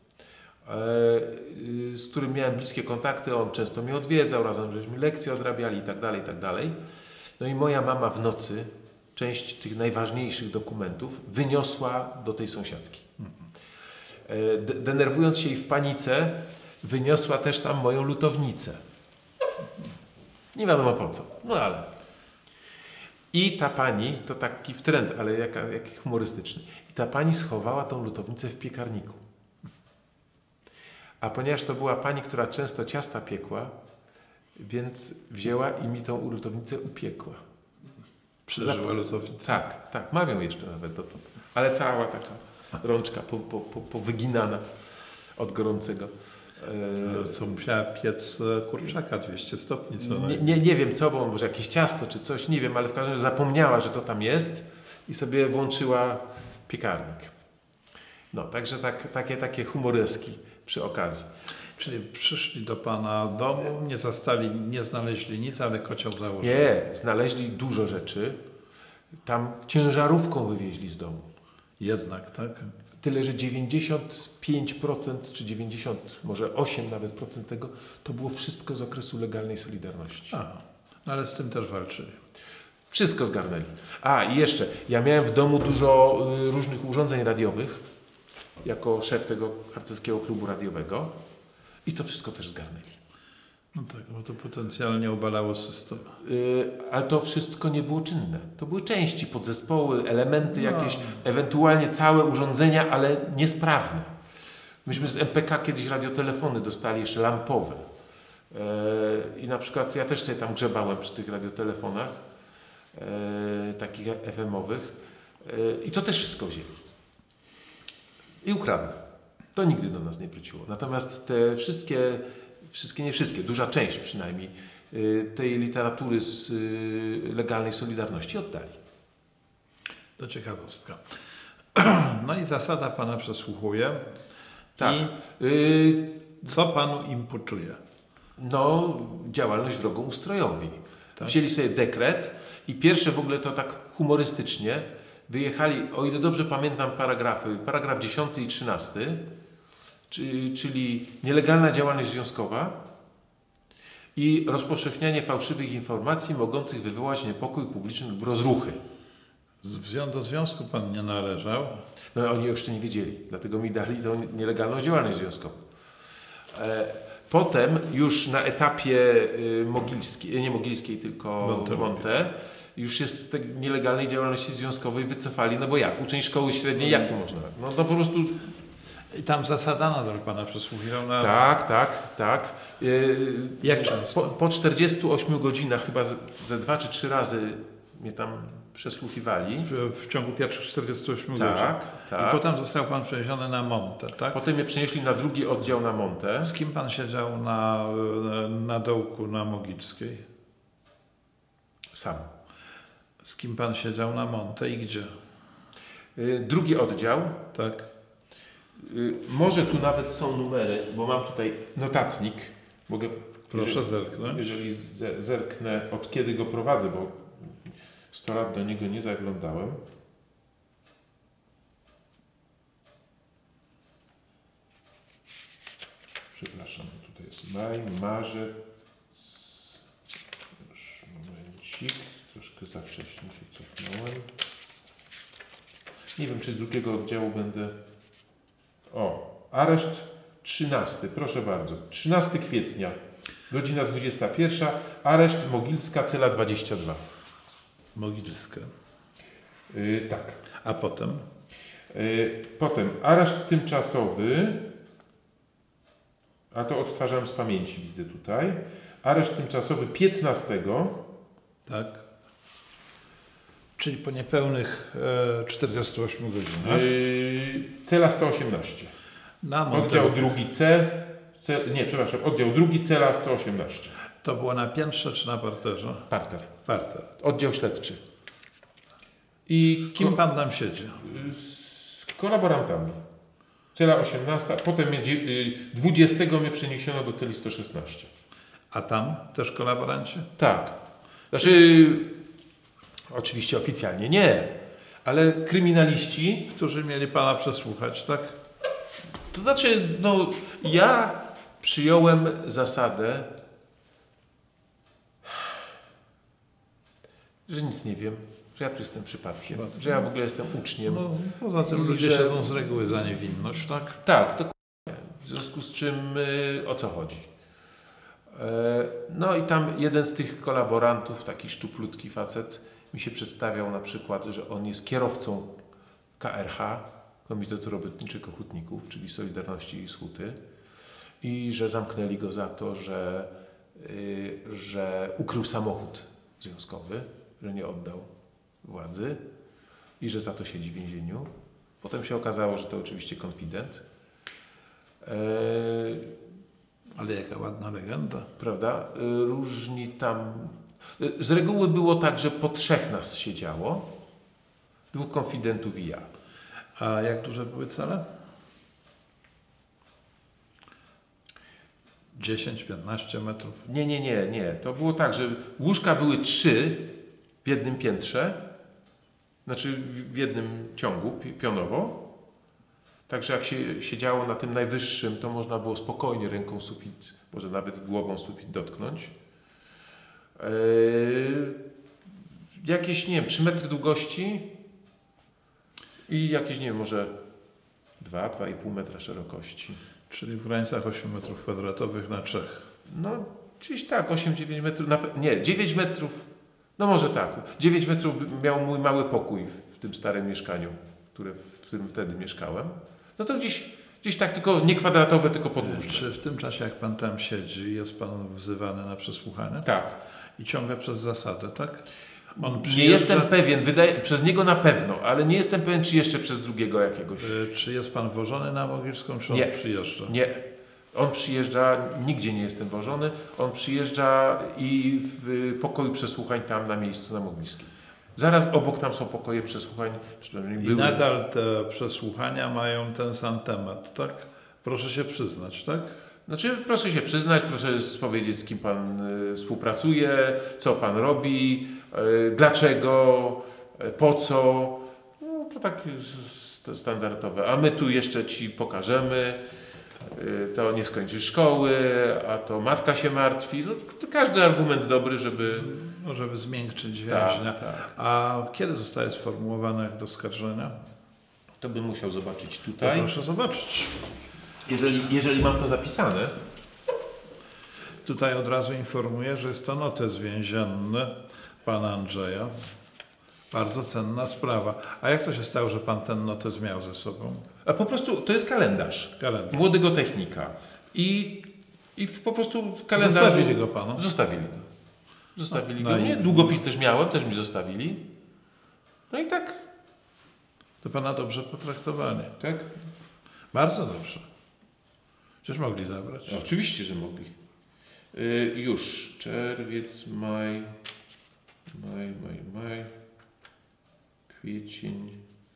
[SPEAKER 2] z którym miałem bliskie kontakty. On często mnie odwiedzał, razem żeśmy lekcje odrabiali i tak dalej. No i moja mama w nocy część tych najważniejszych dokumentów wyniosła do tej sąsiadki. Denerwując się i w panice, wyniosła też tam moją lutownicę. Nie wiadomo po co, no ale. I ta pani, to taki wtręt, ale jak humorystyczny. I ta pani schowała tą lutownicę w piekarniku. A ponieważ to była pani, która często ciasta piekła, więc wzięła i mi tą lutownicę upiekła.
[SPEAKER 1] Przeżyła lutownicę?
[SPEAKER 2] Tak. Mam ją jeszcze nawet dotąd. Ale cała taka rączka powyginana od gorącego.
[SPEAKER 1] Co musiała piec kurczaka 200 stopni?
[SPEAKER 2] Nie wiem co, bo może jakieś ciasto czy coś, nie wiem, ale w każdym razie zapomniała, że to tam jest i sobie włączyła piekarnik. No, także takie humoreski przy okazji.
[SPEAKER 1] Czyli przyszli do pana domu, nie znaleźli nic, ale kocioł założyli.
[SPEAKER 2] Nie, znaleźli dużo rzeczy. Tam ciężarówką wywieźli z domu.
[SPEAKER 1] Jednak, tak?
[SPEAKER 2] Tyle, że 95% czy 90, może 8% nawet procent tego, to było wszystko z okresu legalnej Solidarności.
[SPEAKER 1] Aha, ale z tym też walczyli.
[SPEAKER 2] Wszystko zgarnęli. A i jeszcze, ja miałem w domu dużo różnych urządzeń radiowych, jako szef tego harcerskiego klubu radiowego i to wszystko też zgarnęli.
[SPEAKER 1] No tak, bo to potencjalnie obalało system.
[SPEAKER 2] Ale to wszystko nie było czynne. To były części, podzespoły, elementy jakieś, ewentualnie całe urządzenia, ale niesprawne. Myśmy z MPK kiedyś radiotelefony dostali, jeszcze lampowe. I na przykład ja też sobie tam grzebałem przy tych radiotelefonach, takich FM-owych. I to też wszystko wzięli. I ukradli. To nigdy do nas nie wróciło. Natomiast te wszystkie, nie wszystkie, duża część przynajmniej tej literatury z legalnej Solidarności oddali.
[SPEAKER 1] To ciekawostka. No i zasada pana przesłuchuje.
[SPEAKER 2] Tak.
[SPEAKER 1] I co panu imputuje?
[SPEAKER 2] No, działalność wrogą ustrojowi.
[SPEAKER 1] Tak?
[SPEAKER 2] Wzięli sobie dekret i pierwsze w ogóle to tak humorystycznie wyjechali, o ile dobrze pamiętam paragrafy, paragraf 10 i 13, czyli nielegalna działalność związkowa i rozpowszechnianie fałszywych informacji mogących wywołać niepokój publiczny lub rozruchy.
[SPEAKER 1] Do związku pan nie należał?
[SPEAKER 2] No oni jeszcze nie wiedzieli, dlatego mi dali tą nielegalną działalność związkową. Potem już na etapie mogilskiej, nie mogilskiej, tylko Monte, już się z tej nielegalnej działalności związkowej wycofali, no bo jak? Uczeń szkoły średniej, jak to można? No to po prostu...
[SPEAKER 1] I tam zasada nadal pana przesłuchiwał na...
[SPEAKER 2] Tak.
[SPEAKER 1] Jak często?
[SPEAKER 2] Po 48 godzinach chyba ze 2 czy 3 razy mnie tam przesłuchiwali.
[SPEAKER 1] W ciągu pierwszych 48 godzin.
[SPEAKER 2] Tak.
[SPEAKER 1] I potem został pan przeniesiony na Montę, tak?
[SPEAKER 2] Potem mnie przenieśli na drugi oddział na Montę.
[SPEAKER 1] Z kim pan siedział na dołku na Mogilskiej?
[SPEAKER 2] Sam.
[SPEAKER 1] Z kim pan siedział na Montę i gdzie?
[SPEAKER 2] Drugi oddział.
[SPEAKER 1] Tak.
[SPEAKER 2] Może tu nawet są numery, bo mam tutaj notatnik. Mogę,
[SPEAKER 1] Proszę zerknąć.
[SPEAKER 2] Jeżeli zerknę, od kiedy go prowadzę, bo 100 lat do niego nie zaglądałem. Przepraszam, tutaj jest maj, marzec. Już momencik, troszkę za wcześnie się cofnąłem. Nie wiem, czy z drugiego oddziału będę... O, areszt 13, proszę bardzo. 13 kwietnia, godzina 21, areszt Mogilska, cela 22.
[SPEAKER 1] Mogilska.
[SPEAKER 2] Tak.
[SPEAKER 1] A potem?
[SPEAKER 2] Potem areszt tymczasowy, a to odtwarzam z pamięci, widzę tutaj. Areszt tymczasowy 15.
[SPEAKER 1] Tak. Czyli po niepełnych 48 godzinach.
[SPEAKER 2] Cela 118.
[SPEAKER 1] Na Montę.
[SPEAKER 2] Oddział drugi C, oddział drugi, cela 118.
[SPEAKER 1] To było na piętrze czy na parterze?
[SPEAKER 2] Parter.
[SPEAKER 1] Parter.
[SPEAKER 2] Oddział śledczy. I
[SPEAKER 1] Kim pan tam siedzi?
[SPEAKER 2] z kolaborantami. Cela 18, potem 20 mnie przeniesiono do celi 116.
[SPEAKER 1] A tam też kolaboranci?
[SPEAKER 2] Tak. Znaczy, oczywiście oficjalnie nie, ale kryminaliści...
[SPEAKER 1] Którzy mieli pana przesłuchać, tak?
[SPEAKER 2] To znaczy, no, ja przyjąłem zasadę, że nic nie wiem, że ja tu jestem przypadkiem, że ja w ogóle jestem uczniem.
[SPEAKER 1] No, poza tym ludzie siedzą z reguły za niewinność, tak?
[SPEAKER 2] Tak, dokładnie. W związku z czym o co chodzi? No i tam jeden z tych kolaborantów, taki szczuplutki facet, mi się przedstawiał na przykład, że on jest kierowcą KRH, Komitetu Robotniczego Hutników, czyli Solidarności i Huty, i że zamknęli go za to, że ukrył samochód związkowy, że nie oddał władzy i że za to siedzi w więzieniu. Potem się okazało, że to oczywiście konfident.
[SPEAKER 1] Ale jaka ładna legenda.
[SPEAKER 2] Prawda? Różni tam... Z reguły było tak, że po 3 nas siedziało, 2 konfidentów i ja.
[SPEAKER 1] A jak duże były cele? 10-15 metrów?
[SPEAKER 2] Nie. To było tak, że łóżka były 3 w jednym piętrze, znaczy w jednym ciągu, pionowo. Także jak się siedziało na tym najwyższym, to można było spokojnie ręką sufit, może nawet głową sufit dotknąć. Jakieś, nie wiem, 3 metry długości i jakieś, nie wiem, może 2,5 metra szerokości.
[SPEAKER 1] Czyli w granicach 8 metrów kwadratowych na 3.
[SPEAKER 2] No, gdzieś tak, 8-9 metrów, nie, 9 metrów, no może tak. 9 metrów miał mój mały pokój w tym starym mieszkaniu, w którym wtedy mieszkałem. No to gdzieś tak, tylko nie kwadratowe, tylko podłużne.
[SPEAKER 1] Czy w tym czasie, jak pan tam siedzi, jest pan wzywany na przesłuchanie?
[SPEAKER 2] Tak.
[SPEAKER 1] I ciągle przez zasadę, tak?
[SPEAKER 2] Nie jestem pewien, przez niego na pewno, ale nie jestem pewien, czy jeszcze przez drugiego jakiegoś.
[SPEAKER 1] Czy jest pan wożony na Mogilską, czy on przyjeżdża?
[SPEAKER 2] Nie. On przyjeżdża, nigdzie nie jestem wożony, on przyjeżdża i w pokoju przesłuchań tam na miejscu na Mogilskiej. Zaraz obok tam są pokoje przesłuchań.
[SPEAKER 1] I nadal te przesłuchania mają ten sam temat, tak? Proszę się przyznać, tak?
[SPEAKER 2] Znaczy, proszę się przyznać, proszę powiedzieć, z kim pan współpracuje, co pan robi, dlaczego, po co. No, to tak standardowe. A my tu jeszcze ci pokażemy, to nie skończy szkoły, a to matka się martwi. No, to każdy argument dobry, żeby...
[SPEAKER 1] No, żeby zmiękczyć więźnia.
[SPEAKER 2] Tak.
[SPEAKER 1] A kiedy zostaje sformułowane akt oskarżenia?
[SPEAKER 2] To bym musiał zobaczyć tutaj.
[SPEAKER 1] To proszę zobaczyć.
[SPEAKER 2] Jeżeli mam to zapisane.
[SPEAKER 1] Tutaj od razu informuję, że jest to notes więzienny pana Andrzeja. Bardzo cenna sprawa. A jak to się stało, że pan ten notes miał ze sobą?
[SPEAKER 2] A po prostu to jest kalendarz. Młodego technika. Po prostu w kalendarzu...
[SPEAKER 1] Zostawili go panu?
[SPEAKER 2] Zostawili go. Zostawili go mnie. Długopis też miałem, też mi zostawili. No i tak.
[SPEAKER 1] To pana dobrze potraktowali.
[SPEAKER 2] Tak?
[SPEAKER 1] Bardzo dobrze. Przecież mogli zabrać.
[SPEAKER 2] No, oczywiście, że mogli. Już. Czerwiec, maj, kwiecień.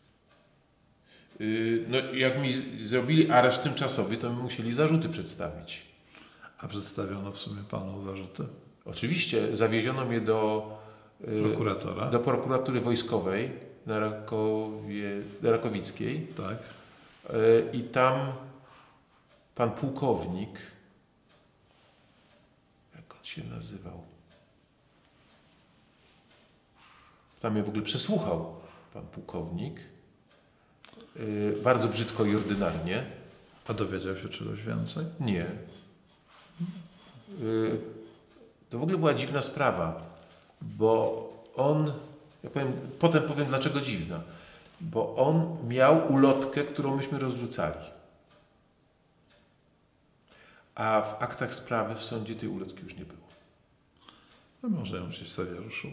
[SPEAKER 2] No, jak mi zrobili areszt tymczasowy, to mi musieli zarzuty przedstawić.
[SPEAKER 1] A przedstawiono w sumie panu zarzuty?
[SPEAKER 2] Oczywiście. Zawieziono mnie do
[SPEAKER 1] prokuratora.
[SPEAKER 2] Do prokuratury wojskowej na Rakowickiej.
[SPEAKER 1] Tak.
[SPEAKER 2] I tam pan pułkownik, jak on się nazywał? Tam mnie w ogóle przesłuchał pan pułkownik. Bardzo brzydko i ordynarnie.
[SPEAKER 1] A dowiedział się czegoś więcej?
[SPEAKER 2] Nie. To w ogóle była dziwna sprawa, bo on, potem powiem dlaczego dziwna, bo on miał ulotkę, którą myśmy rozrzucali. A w aktach sprawy w sądzie tej ulotki już nie było.
[SPEAKER 1] No może ją gdzieś sobie ruszył.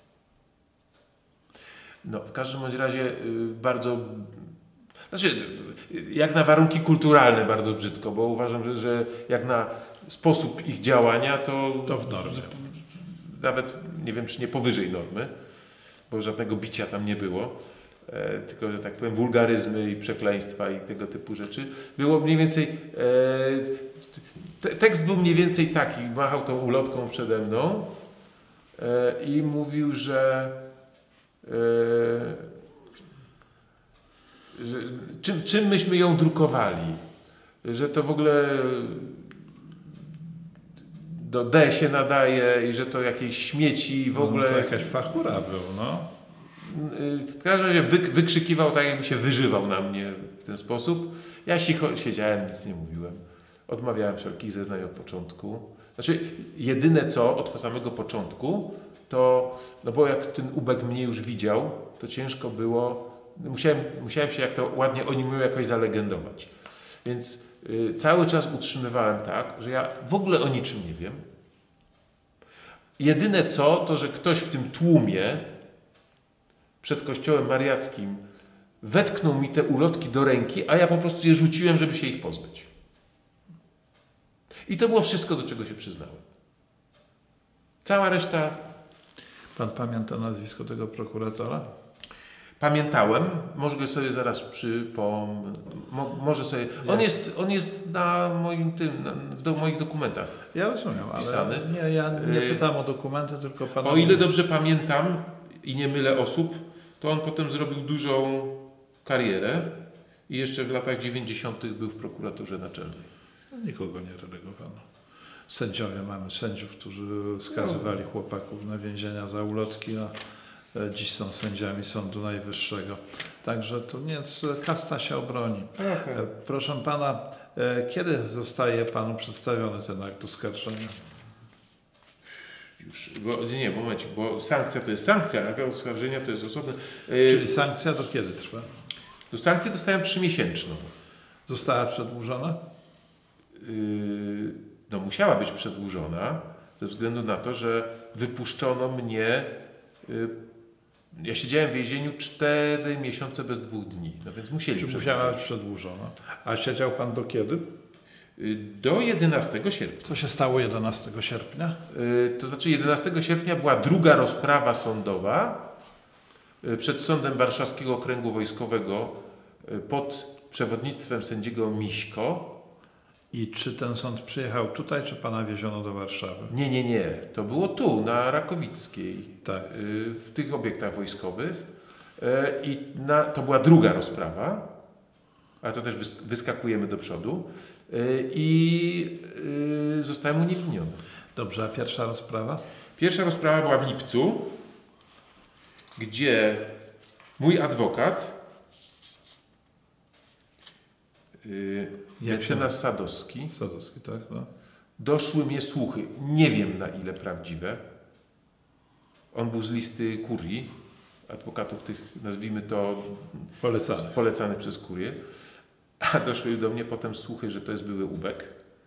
[SPEAKER 2] No, w każdym bądź razie bardzo... Znaczy, jak na warunki kulturalne bardzo brzydko, bo uważam, że jak na sposób ich działania, to
[SPEAKER 1] w normie.
[SPEAKER 2] Nawet nie wiem, czy nie powyżej normy, bo żadnego bicia tam nie było, tylko, że tak powiem, wulgaryzmy i przekleństwa i tego typu rzeczy. Było mniej więcej... Tekst był mniej więcej taki, machał tą ulotką przede mną i mówił, że czym myśmy ją drukowali, że to w ogóle do D się nadaje i że to jakieś śmieci w ogóle...
[SPEAKER 1] No, to jakaś fachura był, no.
[SPEAKER 2] W każdym razie wykrzykiwał tak, jakby się wyżywał na mnie w ten sposób. Ja cicho siedziałem, nic nie mówiłem. Odmawiałem wszelkich zeznań od początku. Znaczy, jedyne co od samego początku, to, no bo jak ten ubek mnie już widział, to ciężko było, musiałem się, jak to ładnie oni mówią, jakoś zalegendować. Więc cały czas utrzymywałem tak, że ja w ogóle o niczym nie wiem. Jedyne co, to że ktoś w tym tłumie przed kościołem mariackim wetknął mi te ulotki do ręki, a ja po prostu je rzuciłem, żeby się ich pozbyć. I to było wszystko, do czego się przyznałem. Cała reszta...
[SPEAKER 1] Pan pamięta nazwisko tego prokuratora?
[SPEAKER 2] Pamiętałem, może go sobie zaraz może sobie... On jest na moim w moich dokumentach.
[SPEAKER 1] Ja rozumiem,
[SPEAKER 2] wpisany.
[SPEAKER 1] Ale nie, ja nie pytam o dokumenty, tylko pana...
[SPEAKER 2] O ile dobrze pamiętam i nie mylę osób, to on potem zrobił dużą karierę i jeszcze w latach 90. był w prokuraturze naczelnej.
[SPEAKER 1] Nikogo nie relegowano. Sędziowie, mamy sędziów, którzy skazywali chłopaków na więzienia za ulotki, a dziś są sędziami Sądu Najwyższego. Także to więc kasta się obroni.
[SPEAKER 2] Okay.
[SPEAKER 1] Proszę pana, kiedy zostaje panu przedstawiony ten akt oskarżenia?
[SPEAKER 2] Momencik, bo sankcja to jest sankcja, akt oskarżenia to jest osobny.
[SPEAKER 1] Czyli sankcja do kiedy trwa?
[SPEAKER 2] Do sankcji dostałem 3-miesięczną.
[SPEAKER 1] Została przedłużona?
[SPEAKER 2] No musiała być przedłużona ze względu na to, że wypuszczono mnie. Ja siedziałem w więzieniu 4 miesiące bez 2 dni, no więc musieli przedłużyć.
[SPEAKER 1] Musiała być przedłużona. A siedział pan do kiedy?
[SPEAKER 2] Do 11 sierpnia.
[SPEAKER 1] Co się stało 11 sierpnia?
[SPEAKER 2] To znaczy 11 sierpnia była druga rozprawa sądowa przed Sądem Warszawskiego Okręgu Wojskowego pod przewodnictwem sędziego Miśko.
[SPEAKER 1] I czy ten sąd przyjechał tutaj, czy pana wieziono do Warszawy?
[SPEAKER 2] Nie. To było tu, na Rakowickiej,
[SPEAKER 1] tak.
[SPEAKER 2] W tych obiektach wojskowych. I to była druga rozprawa, ale to też wyskakujemy do przodu. I zostałem uniewinniony.
[SPEAKER 1] Dobrze, a pierwsza rozprawa?
[SPEAKER 2] Pierwsza rozprawa była w lipcu, gdzie mój adwokat, mecenas Sadowski,
[SPEAKER 1] tak, no.
[SPEAKER 2] Doszły mnie słuchy, nie wiem na ile prawdziwe, On był z listy kurii, adwokatów tych, nazwijmy to, polecanych przez kurię. A doszły do mnie potem słuchy, że to jest były ubek.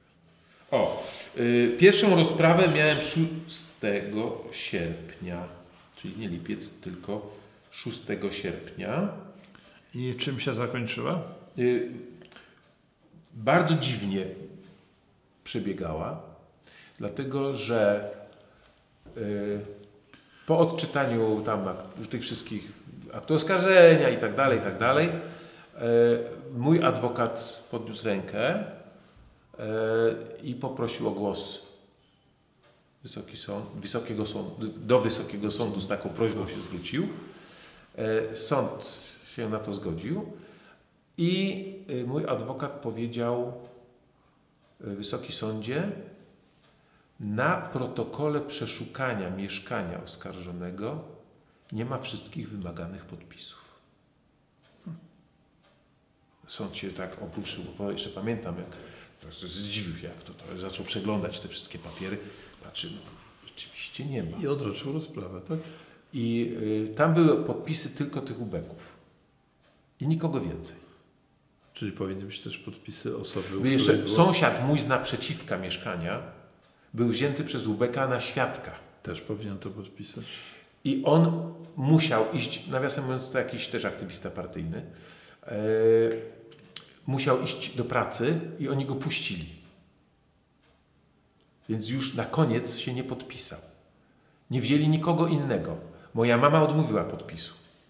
[SPEAKER 2] Pierwszą rozprawę miałem 6 sierpnia, czyli nie lipiec, tylko 6 sierpnia.
[SPEAKER 1] I czym się zakończyła?
[SPEAKER 2] Bardzo dziwnie przebiegała, dlatego że po odczytaniu tam tych wszystkich aktu oskarżenia i tak dalej, mój adwokat podniósł rękę i poprosił o głos do Wysokiego Sądu z taką prośbą się zwrócił. Sąd się na to zgodził i mój adwokat powiedział: Wysoki Sądzie, na protokole przeszukania mieszkania oskarżonego nie ma wszystkich wymaganych podpisów. Sąd się tak oprószył, bo jeszcze pamiętam, zdziwił się, jak to zaczął przeglądać te wszystkie papiery. Patrzy, no, rzeczywiście nie ma.
[SPEAKER 1] I odroczył rozprawę, tak?
[SPEAKER 2] I tam były podpisy tylko tych ubeków. I nikogo więcej.
[SPEAKER 1] Czyli powinny być też podpisy osoby,
[SPEAKER 2] By jeszcze sąsiad mój z naprzeciwka mieszkania był wzięty przez ubeka na świadka.
[SPEAKER 1] Też powinien to podpisać.
[SPEAKER 2] I on musiał iść, nawiasem mówiąc, to jakiś też aktywista partyjny, musiał iść do pracy i oni go puścili. Więc już na koniec się nie podpisał. Nie wzięli nikogo innego. Moja mama odmówiła podpisu.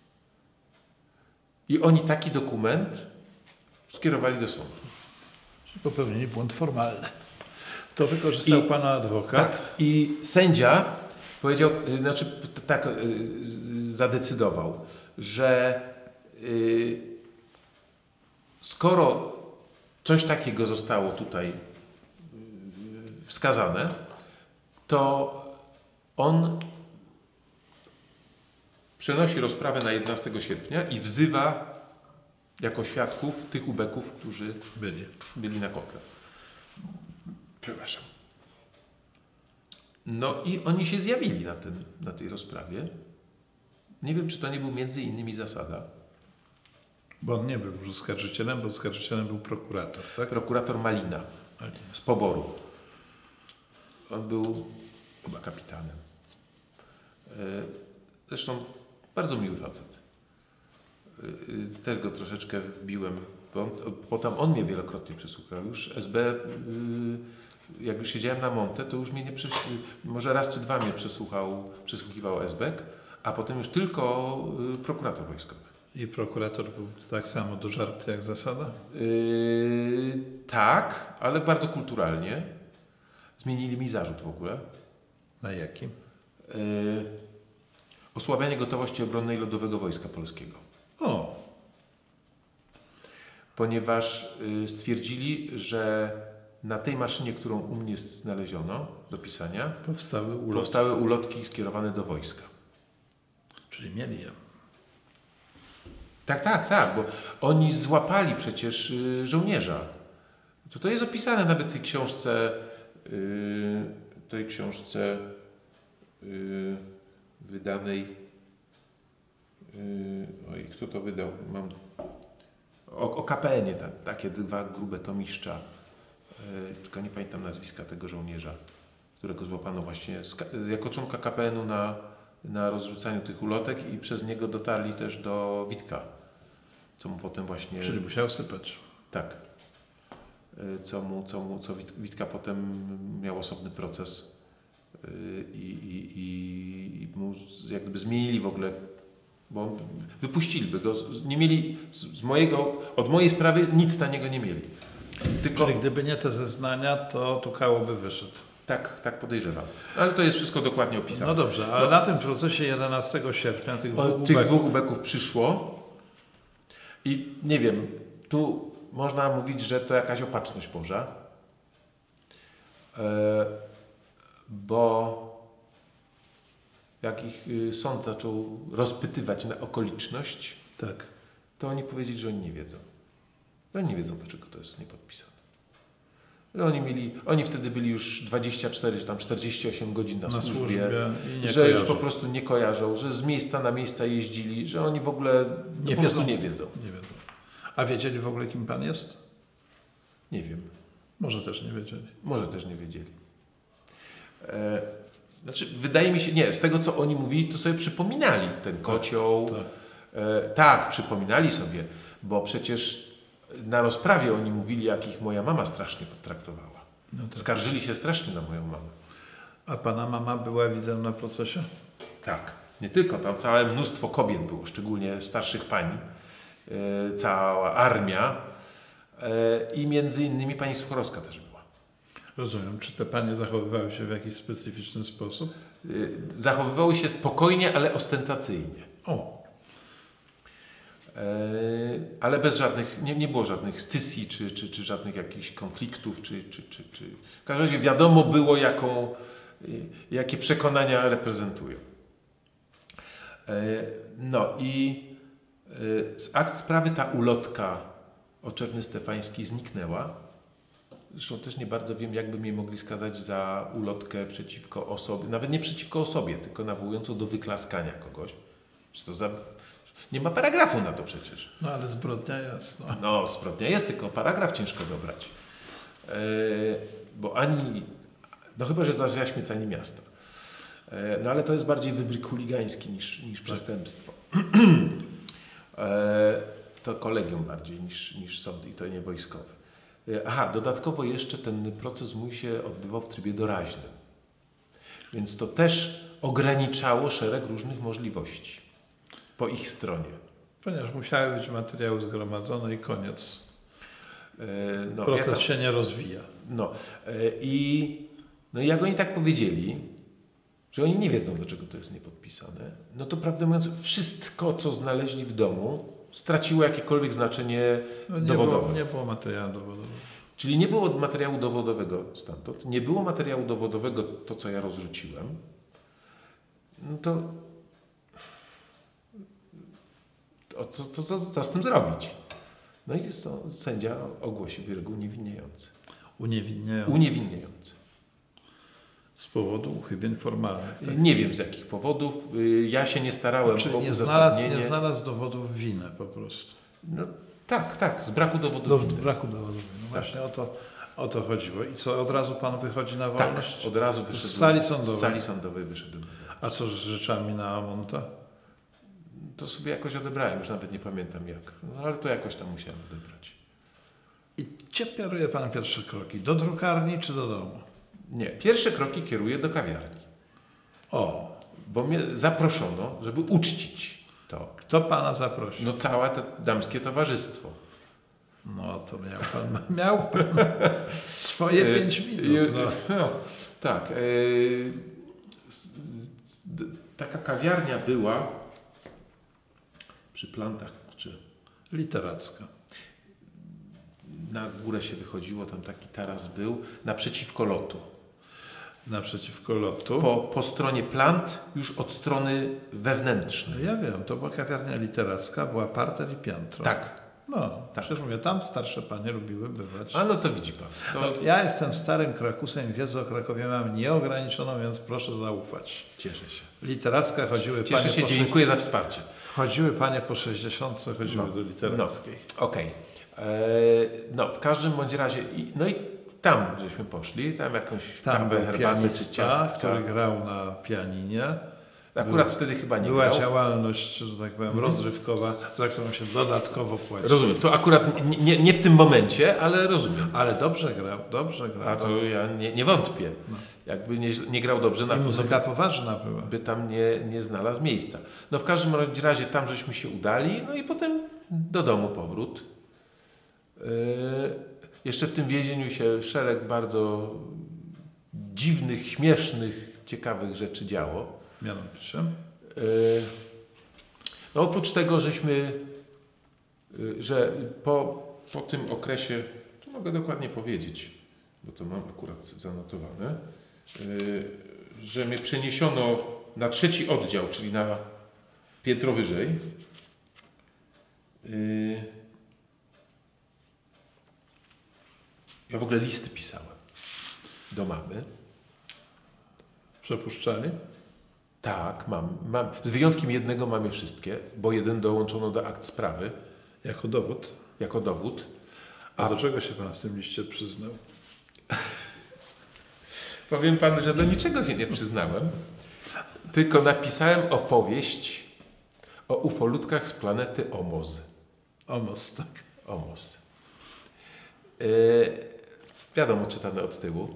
[SPEAKER 2] I oni taki dokument skierowali do sądu.
[SPEAKER 1] Czyli popełnili błąd formalny. To wykorzystał pana adwokat.
[SPEAKER 2] Tak, i sędzia powiedział, zadecydował, że skoro coś takiego zostało tutaj wskazane, to on przenosi rozprawę na 11 sierpnia i wzywa jako świadków tych ubeków, którzy byli na kotle. Przepraszam. No i oni się zjawili na tej rozprawie. Nie wiem, czy to nie był między innymi zasada.
[SPEAKER 1] Bo on nie był już oskarżycielem, bo oskarżycielem był prokurator, tak?
[SPEAKER 2] Prokurator Malina z Poboru. On był chyba kapitanem. Zresztą bardzo miły facet. Też go troszeczkę wbiłem, bo potem on mnie wielokrotnie przesłuchał. Już SB, jak już siedziałem na Monte, to już mnie nie może raz czy dwa mnie przesłuchiwał SB, a potem już tylko prokurator wojskowy.
[SPEAKER 1] I prokurator był tak samo dożarty jak zasada?
[SPEAKER 2] Tak, ale bardzo kulturalnie. Zmienili mi zarzut w ogóle.
[SPEAKER 1] Na jakim?
[SPEAKER 2] Osłabianie gotowości obronnej Ludowego Wojska Polskiego.
[SPEAKER 1] O!
[SPEAKER 2] Ponieważ stwierdzili, że na tej maszynie, którą u mnie znaleziono do pisania, powstały ulotki skierowane do wojska.
[SPEAKER 1] Czyli mieli je.
[SPEAKER 2] Tak, bo oni złapali przecież żołnierza. To jest opisane nawet w tej książce, wydanej. Oj, kto to wydał? Mam o KPN-ie, takie dwa grube tomiszcza. Tylko nie pamiętam nazwiska tego żołnierza, którego złapano właśnie jako członka KPN-u na rozrzucaniu tych ulotek i przez niego dotarli też do Witka, co mu potem właśnie...
[SPEAKER 1] Czyli musiał sypać.
[SPEAKER 2] Tak. Co Witka potem miał osobny proces i mu jak gdyby zmienili w ogóle, bo wypuściliby go, nie mieli od mojej sprawy nic na niego nie mieli.
[SPEAKER 1] Czyli gdyby nie te zeznania, to Tukao by wyszedł.
[SPEAKER 2] Tak podejrzewam. Ale to jest wszystko dokładnie opisane.
[SPEAKER 1] No dobrze, ale na tym procesie 11 sierpnia tych
[SPEAKER 2] dwóch ubeków przyszło i nie wiem, tu można mówić, że to jakaś opatrzność Boża, bo jak ich sąd zaczął rozpytywać na okoliczność,
[SPEAKER 1] tak,
[SPEAKER 2] to oni powiedzieli, że oni nie wiedzą. Oni nie wiedzą, dlaczego to jest niepodpisane. Oni wtedy byli już 24 czy tam 48 godzin na służbie
[SPEAKER 1] i nie
[SPEAKER 2] że
[SPEAKER 1] kojarzą.
[SPEAKER 2] już po prostu nie kojarzą, że z miejsca na miejsca jeździli, że oni w ogóle po prostu nie wiedzą.
[SPEAKER 1] Nie wiedzą. A wiedzieli w ogóle, kim pan jest?
[SPEAKER 2] Nie wiem.
[SPEAKER 1] Może też nie wiedzieli.
[SPEAKER 2] Może też nie wiedzieli. Znaczy, wydaje mi się, nie, z tego co oni mówili, to sobie przypominali ten kocioł. Tak, przypominali sobie, bo przecież na rozprawie oni mówili, jak ich moja mama strasznie potraktowała.
[SPEAKER 1] No tak.
[SPEAKER 2] Skarżyli się strasznie na moją mamę.
[SPEAKER 1] A pana mama była widzem na procesie?
[SPEAKER 2] Tak. Nie tylko, tam całe mnóstwo kobiet było, szczególnie starszych pań. Cała armia i między innymi pani Suchorowska też była.
[SPEAKER 1] Rozumiem. Czy te panie zachowywały się w jakiś specyficzny sposób?
[SPEAKER 2] Zachowywały się spokojnie, ale ostentacyjnie.
[SPEAKER 1] O.
[SPEAKER 2] Ale bez żadnych, nie było żadnych scysji, czy żadnych jakichś konfliktów, czy. W każdym razie wiadomo było, jakie przekonania reprezentują. No i z akt sprawy ta ulotka o Czerny Stefańskiej zniknęła. Zresztą też nie bardzo wiem, jakby mnie mogli skazać za ulotkę przeciwko osobie, nawet nie przeciwko osobie, tylko nawołującą do wyklaskania kogoś. Nie ma paragrafu na to przecież.
[SPEAKER 1] No ale zbrodnia jest.
[SPEAKER 2] No, zbrodnia jest, tylko paragraf ciężko dobrać. Bo no chyba, że za zaśmiecanie miasta. No ale to jest bardziej wybryk chuligański niż przestępstwo. To kolegium bardziej niż sąd i to nie wojskowe. Aha, dodatkowo jeszcze ten proces mój się odbywał w trybie doraźnym. Więc to też ograniczało szereg różnych możliwości po ich stronie.
[SPEAKER 1] Ponieważ musiały być materiały zgromadzone i koniec.
[SPEAKER 2] No,
[SPEAKER 1] Proces się nie rozwija.
[SPEAKER 2] I jak oni tak powiedzieli, że oni nie wiedzą, dlaczego to jest niepodpisane, no to prawdę mówiąc, wszystko, co znaleźli w domu, straciło jakiekolwiek znaczenie dowodowe.
[SPEAKER 1] Nie było materiału dowodowego.
[SPEAKER 2] Czyli nie było materiału dowodowego stamtąd, nie było materiału dowodowego to, co ja rozrzuciłem, no to co z tym zrobić? No i sędzia ogłosił wyrok uniewinniający. Uniewinniający.
[SPEAKER 1] Z powodu uchybień formalnych. Tak?
[SPEAKER 2] Nie wiem z jakich powodów. Ja się nie starałem
[SPEAKER 1] Czyli
[SPEAKER 2] o uzasadnienie.
[SPEAKER 1] nie znalazł dowodów winy po prostu.
[SPEAKER 2] No, tak, z braku dowodów winy.
[SPEAKER 1] Braku dowodów winy. No właśnie o to chodziło. I co, od razu pan wychodzi na wolność?
[SPEAKER 2] Tak, od razu wyszedłem.
[SPEAKER 1] Z sali sądowej
[SPEAKER 2] wyszedłem.
[SPEAKER 1] A co z rzeczami na Amonta?
[SPEAKER 2] To sobie jakoś odebrałem, już nawet nie pamiętam jak. No, ale to jakoś tam musiałem odebrać.
[SPEAKER 1] I gdzie kieruje pan pierwsze kroki? Do drukarni czy do domu?
[SPEAKER 2] Nie, pierwsze kroki kieruję do kawiarni.
[SPEAKER 1] O.
[SPEAKER 2] Bo mnie zaproszono, żeby uczcić to.
[SPEAKER 1] Kto pana zaprosił?
[SPEAKER 2] No całe to damskie towarzystwo.
[SPEAKER 1] No to miał pan swoje 5 minut.
[SPEAKER 2] No, tak. Taka kawiarnia była przy Plantach,
[SPEAKER 1] literacka.
[SPEAKER 2] Na górę się wychodziło, tam taki taras był, naprzeciwko lotu.
[SPEAKER 1] Naprzeciwko lotu?
[SPEAKER 2] Po stronie Plant, już od strony wewnętrznej.
[SPEAKER 1] Ja wiem, to była kawiarnia literacka, była parter i piętro.
[SPEAKER 2] Tak.
[SPEAKER 1] No, tak. Przecież mówię, tam starsze panie lubiły bywać.
[SPEAKER 2] A no to widzi pan.
[SPEAKER 1] Ja jestem starym Krakusem, wiedzę o Krakowie mam nieograniczoną, więc proszę zaufać.
[SPEAKER 2] Cieszę się.
[SPEAKER 1] Literacka chodziły panie.
[SPEAKER 2] Cieszę się, dziękuję za wsparcie.
[SPEAKER 1] Chodziły panie po 60, chodziły do literackiej.
[SPEAKER 2] Okej. No, w każdym bądź razie, i tam żeśmy poszli, tam jakąś kawę, herbatę czy ciastka.
[SPEAKER 1] Który grał na pianinie.
[SPEAKER 2] Akurat wtedy chyba nie
[SPEAKER 1] była
[SPEAKER 2] grał.
[SPEAKER 1] działalność, że tak powiem, rozrywkowa, za którą się dodatkowo płaci.
[SPEAKER 2] Rozumiem. To akurat nie w tym momencie, ale rozumiem.
[SPEAKER 1] Ale dobrze grał.
[SPEAKER 2] A to ja nie wątpię. No. Jakby nie grał dobrze, na
[SPEAKER 1] muzyka poważna była.
[SPEAKER 2] By tam nie znalazł miejsca. No w każdym razie tam żeśmy się udali, no i potem do domu powrót. Jeszcze w tym więzieniu się szereg bardzo dziwnych, śmiesznych, ciekawych rzeczy działo.
[SPEAKER 1] Mianowicie?
[SPEAKER 2] No oprócz tego, że po tym okresie, to mogę dokładnie powiedzieć, bo to mam akurat zanotowane, że mnie przeniesiono na 3. oddział, czyli na piętro wyżej. Ja w ogóle listy pisałem do mamy.
[SPEAKER 1] Przepuszczali?
[SPEAKER 2] Tak, mam. Z wyjątkiem jednego mam je wszystkie, bo jeden dołączono do akt sprawy
[SPEAKER 1] Jako dowód?
[SPEAKER 2] jako dowód.
[SPEAKER 1] A do czego się pan w tym liście przyznał?
[SPEAKER 2] Powiem panu, że do niczego się nie przyznałem, tylko napisałem opowieść o ufolutkach z planety Omoz.
[SPEAKER 1] Omos, tak.
[SPEAKER 2] Omos. Wiadomo, czytane od tyłu.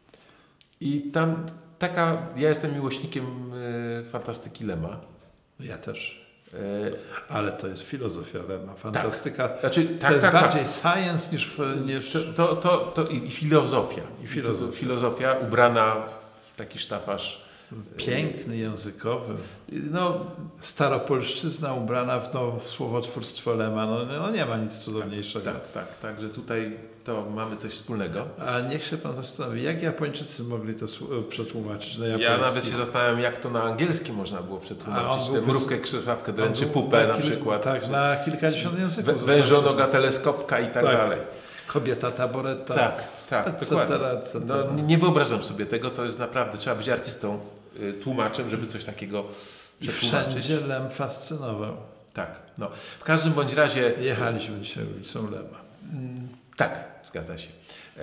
[SPEAKER 2] I tam ja jestem miłośnikiem fantastyki Lema.
[SPEAKER 1] Ja też.
[SPEAKER 2] E,
[SPEAKER 1] Ale to jest filozofia Lema. Fantastyka
[SPEAKER 2] Znaczy,
[SPEAKER 1] to jest bardziej science niż...
[SPEAKER 2] To i filozofia.
[SPEAKER 1] I filozofia.
[SPEAKER 2] To filozofia ubrana w taki sztafaż.
[SPEAKER 1] Piękny, językowy.
[SPEAKER 2] No,
[SPEAKER 1] Staropolszczyzna ubrana w słowotwórstwo Lema. No nie ma nic cudowniejszego.
[SPEAKER 2] tak, że tutaj to mamy coś wspólnego.
[SPEAKER 1] A niech się pan zastanowi, jak Japończycy mogli to przetłumaczyć na japoński?
[SPEAKER 2] Ja nawet się zastanawiam, jak to na angielski można było przetłumaczyć. Tę mrówkę, krzesławkę, dręczy
[SPEAKER 1] był
[SPEAKER 2] pupę na przykład.
[SPEAKER 1] Tak, na kilkadziesiąt języków.
[SPEAKER 2] Wężonoga teleskopka i tak dalej.
[SPEAKER 1] Kobieta taboreta.
[SPEAKER 2] Tak,
[SPEAKER 1] etc.,
[SPEAKER 2] dokładnie.
[SPEAKER 1] etc.
[SPEAKER 2] No, nie wyobrażam sobie tego, to jest naprawdę, trzeba być artystą, tłumaczem, żeby coś takiego
[SPEAKER 1] I
[SPEAKER 2] przetłumaczyć.
[SPEAKER 1] wszędzie Lem fascynował.
[SPEAKER 2] Tak, no. W każdym bądź razie...
[SPEAKER 1] Jechaliśmy dzisiaj ulicą Lema.
[SPEAKER 2] Tak, zgadza się.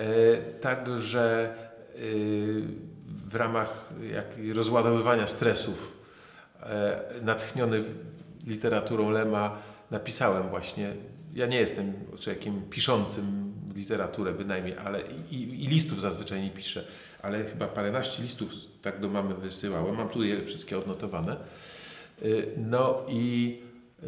[SPEAKER 2] Także w ramach rozładowywania stresów natchniony literaturą Lema napisałem właśnie, ja nie jestem człowiekiem piszącym literaturę bynajmniej, ale i listów zazwyczaj nie piszę, ale chyba paręnaście listów tak do mamy wysyłałem, mam tu je wszystkie odnotowane. No i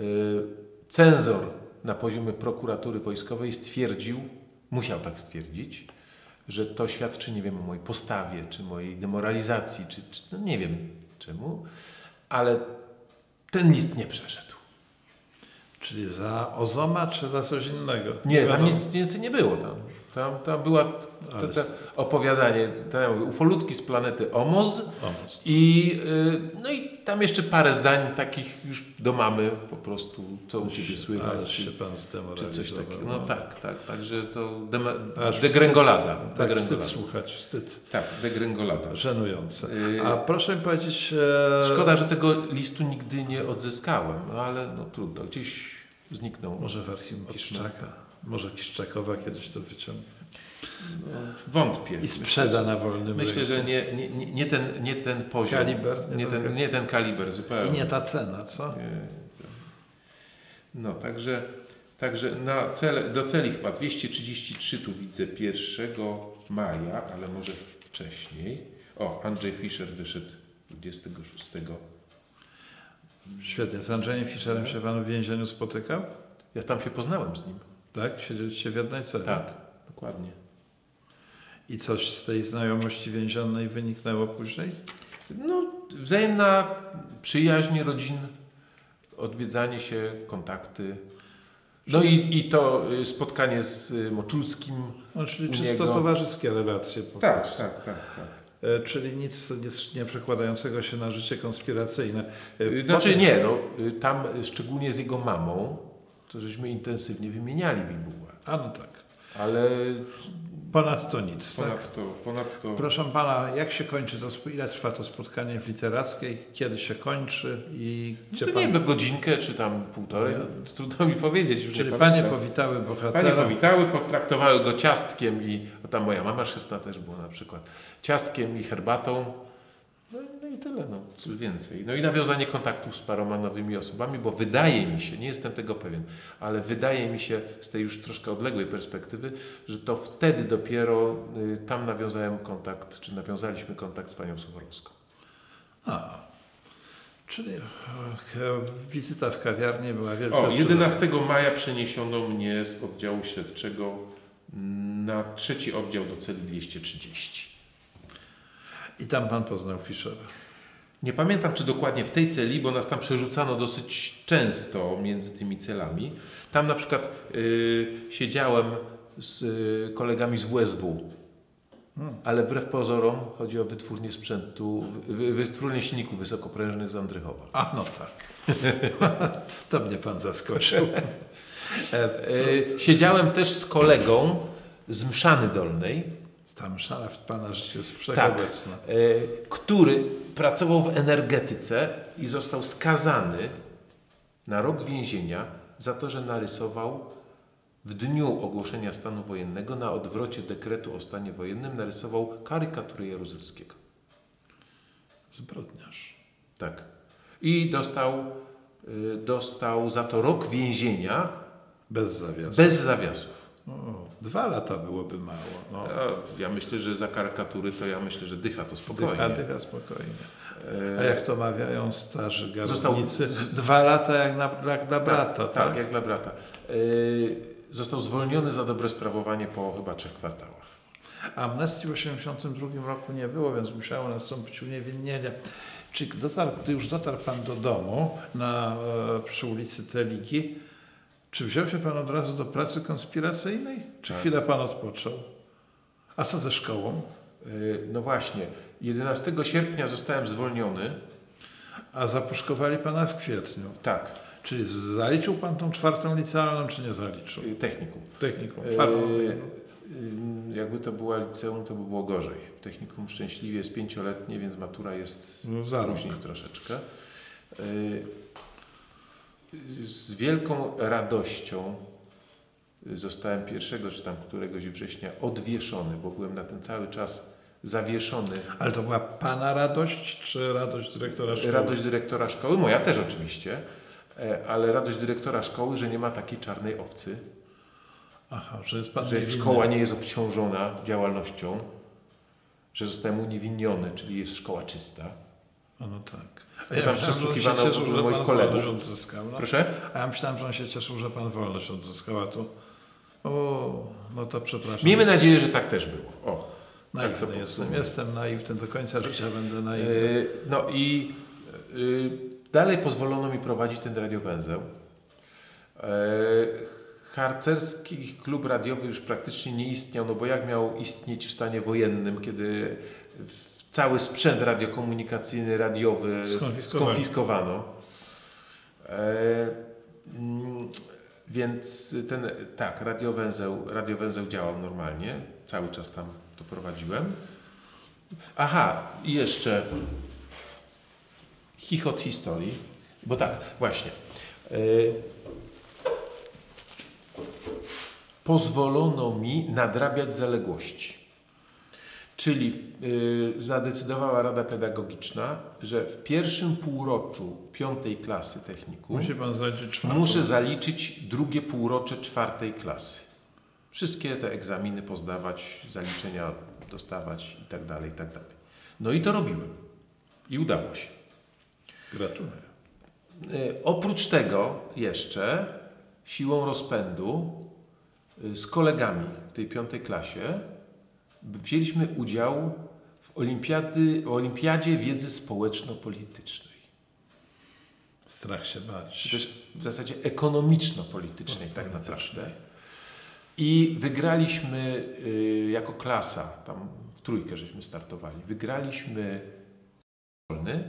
[SPEAKER 2] cenzor na poziomie prokuratury wojskowej musiał tak stwierdzić, że to świadczy, nie wiem, o mojej postawie, czy mojej demoralizacji, czy no nie wiem czemu, ale ten list nie przeszedł.
[SPEAKER 1] Czyli za Ozoma, czy za coś innego?
[SPEAKER 2] Nie, tam nic więcej nie było. Tam była opowiadanie, ufolutki z planety Omoz. I tam jeszcze parę zdań takich już do mamy po prostu, co u ciebie słychać.
[SPEAKER 1] Ale się pan
[SPEAKER 2] czy coś takiego. No tak, także to
[SPEAKER 1] Aż
[SPEAKER 2] degrengolada.
[SPEAKER 1] Tak, wstyd słuchać, wstyd.
[SPEAKER 2] Tak, degrengolada.
[SPEAKER 1] Żenujące. A proszę mi powiedzieć...
[SPEAKER 2] Szkoda, że tego listu nigdy nie odzyskałem, no ale no trudno, gdzieś zniknął.
[SPEAKER 1] Może w archiwum Kiszczaka. Może Kiszczakowa kiedyś to wyciągnie.
[SPEAKER 2] No, wątpię.
[SPEAKER 1] I sprzeda na wolnym
[SPEAKER 2] Myślę,
[SPEAKER 1] rynku.
[SPEAKER 2] że nie ten poziom.
[SPEAKER 1] Kaliber?
[SPEAKER 2] Nie ten kaliber zupełnie.
[SPEAKER 1] I nie ta cena, co?
[SPEAKER 2] No, także do celi chyba 233 tu widzę 1 maja, ale może wcześniej. O, Andrzej Fischer wyszedł 26.
[SPEAKER 1] Świetnie. Z Andrzejem Fischerem się pan w więzieniu spotykał?
[SPEAKER 2] Ja tam się poznałem z nim.
[SPEAKER 1] Tak? Siedzieliście w jednej celi?
[SPEAKER 2] Tak, dokładnie.
[SPEAKER 1] I coś z tej znajomości więziennej wyniknęło później?
[SPEAKER 2] No, wzajemna przyjaźń rodzin, odwiedzanie się, kontakty. No i to spotkanie z Moczulskim.
[SPEAKER 1] No, czyli czysto towarzyskie relacje po prostu.
[SPEAKER 2] Tak.
[SPEAKER 1] Czyli nic nie przekładającego się na życie konspiracyjne.
[SPEAKER 2] Znaczy nie, no, tam szczególnie z jego mamą, to żeśmy intensywnie wymieniali bibułę.
[SPEAKER 1] A no tak.
[SPEAKER 2] Ale
[SPEAKER 1] ponadto nic.
[SPEAKER 2] Ponadto...
[SPEAKER 1] Proszę pana, jak się kończy to? Ile trwa to spotkanie w literackiej? Kiedy się kończy? I gdzie
[SPEAKER 2] to nie wiem, godzinkę czy tam półtorej. No, trudno mi powiedzieć. Już
[SPEAKER 1] czyli panie powitały bohatera.
[SPEAKER 2] Panie powitały, potraktowały go ciastkiem i tam moja mama chrzestna też była na przykład. Ciastkiem i herbatą. No i tyle, no, cóż więcej. No i nawiązanie kontaktów z paroma nowymi osobami, bo wydaje mi się, nie jestem tego pewien, ale wydaje mi się z tej już troszkę odległej perspektywy, że to wtedy dopiero tam nawiązaliśmy kontakt z panią Suchorowską.
[SPEAKER 1] Czyli wizyta w kawiarni była wielce...
[SPEAKER 2] 11 maja przeniesiono mnie z oddziału śledczego na 3. oddział do celi 230.
[SPEAKER 1] I tam pan poznał Fischera.
[SPEAKER 2] Nie pamiętam, czy dokładnie w tej celi, bo nas tam przerzucano dosyć często między tymi celami. Tam na przykład siedziałem z kolegami z WSW, ale wbrew pozorom chodzi o wytwórnię sprzętu, wytwórnię silników wysokoprężnych z Andrychowa.
[SPEAKER 1] A no tak. To mnie pan zaskoczył.
[SPEAKER 2] Siedziałem też z kolegą z Mszany Dolnej.
[SPEAKER 1] Ta mszana w Pana życiu jest
[SPEAKER 2] Tak,
[SPEAKER 1] wszechobecna.
[SPEAKER 2] który pracował w energetyce i został skazany na rok więzienia za to, że narysował w dniu ogłoszenia stanu wojennego na odwrocie dekretu o stanie wojennym narysował karykaturę Jaruzelskiego.
[SPEAKER 1] Zbrodniarz.
[SPEAKER 2] Tak. I dostał za to rok więzienia
[SPEAKER 1] Bez zawiasu.
[SPEAKER 2] bez zawiasów.
[SPEAKER 1] O, 2 lata byłoby mało. No.
[SPEAKER 2] Ja myślę, że za karykatury to dycha to spokojnie.
[SPEAKER 1] Dycha spokojnie. A jak to mawiają starzy
[SPEAKER 2] Został-
[SPEAKER 1] garbnicy, 2 lata jak dla brata.
[SPEAKER 2] Tak, jak dla brata. Został zwolniony za dobre sprawowanie po chyba 3 kwartałach.
[SPEAKER 1] Amnestii w 1982 roku nie było, więc musiało nastąpić uniewinnienie. Czy gdy już dotarł Pan do domu przy ulicy Teligi, czy wziął się Pan od razu do pracy konspiracyjnej? Czy
[SPEAKER 2] Tak.
[SPEAKER 1] chwilę Pan odpoczął? A co ze szkołą?
[SPEAKER 2] No właśnie, 11 sierpnia zostałem zwolniony.
[SPEAKER 1] A zapuszkowali Pana w kwietniu.
[SPEAKER 2] Tak,
[SPEAKER 1] Czyli zaliczył Pan tą 4. licealną, czy nie zaliczył?
[SPEAKER 2] technikum.
[SPEAKER 1] Technikum.
[SPEAKER 2] Jakby to była liceum, to by było gorzej. Technikum szczęśliwie jest 5-letnie, więc matura jest
[SPEAKER 1] Za rok.
[SPEAKER 2] później troszeczkę. Z wielką radością zostałem 1 czy tam któregoś września odwieszony, bo byłem na ten cały czas zawieszony.
[SPEAKER 1] Ale to była Pana radość, czy radość dyrektora szkoły?
[SPEAKER 2] Radość dyrektora szkoły, moja też oczywiście, ale radość dyrektora szkoły, że nie ma takiej czarnej owcy,
[SPEAKER 1] Aha, że jest Pan
[SPEAKER 2] że
[SPEAKER 1] niewinny.
[SPEAKER 2] szkoła nie jest obciążona działalnością, że zostałem uniewinniony, czyli jest szkoła czysta.
[SPEAKER 1] No tak.
[SPEAKER 2] Ja tam przesłuchiwano
[SPEAKER 1] cieszył, że
[SPEAKER 2] moich
[SPEAKER 1] pan
[SPEAKER 2] kolegów.
[SPEAKER 1] wolność odzyskał. No.
[SPEAKER 2] Proszę?
[SPEAKER 1] A ja myślałem, że on się cieszył, że Pan wolność odzyskał, a tu... O, no to przepraszam.
[SPEAKER 2] Miejmy nadzieję, że tak też było. O, tak to
[SPEAKER 1] Naiwny
[SPEAKER 2] podsumuję.
[SPEAKER 1] jestem naiwny, do końca życia będę naiwny.
[SPEAKER 2] No i dalej pozwolono mi prowadzić ten radiowęzeł. Harcerski klub radiowy już praktycznie nie istniał, no bo jak miał istnieć w stanie wojennym, kiedy cały sprzęt radiokomunikacyjny, radiowy skonfiskowano. Więc radiowęzeł działał normalnie, cały czas tam to prowadziłem. Aha, i jeszcze chichot historii, bo tak, właśnie. Pozwolono mi nadrabiać zaległości. Czyli zadecydowała Rada Pedagogiczna, że w pierwszym półroczu 5. klasy technikum
[SPEAKER 1] Musi Pan zaliczyć 4.
[SPEAKER 2] muszę zaliczyć drugie półrocze 4. klasy. Wszystkie te egzaminy pozdawać, zaliczenia dostawać i tak dalej, i tak dalej. No i to robiłem. I udało się.
[SPEAKER 1] Gratuluję.
[SPEAKER 2] Oprócz tego jeszcze siłą rozpędu z kolegami w tej 5. klasie wzięliśmy udział w olimpiadzie wiedzy społeczno-politycznej.
[SPEAKER 1] Strach się bać.
[SPEAKER 2] Czy też w zasadzie ekonomiczno-politycznej tak naprawdę. I wygraliśmy jako klasa, tam w 3 żeśmy startowali, wygraliśmy szkolny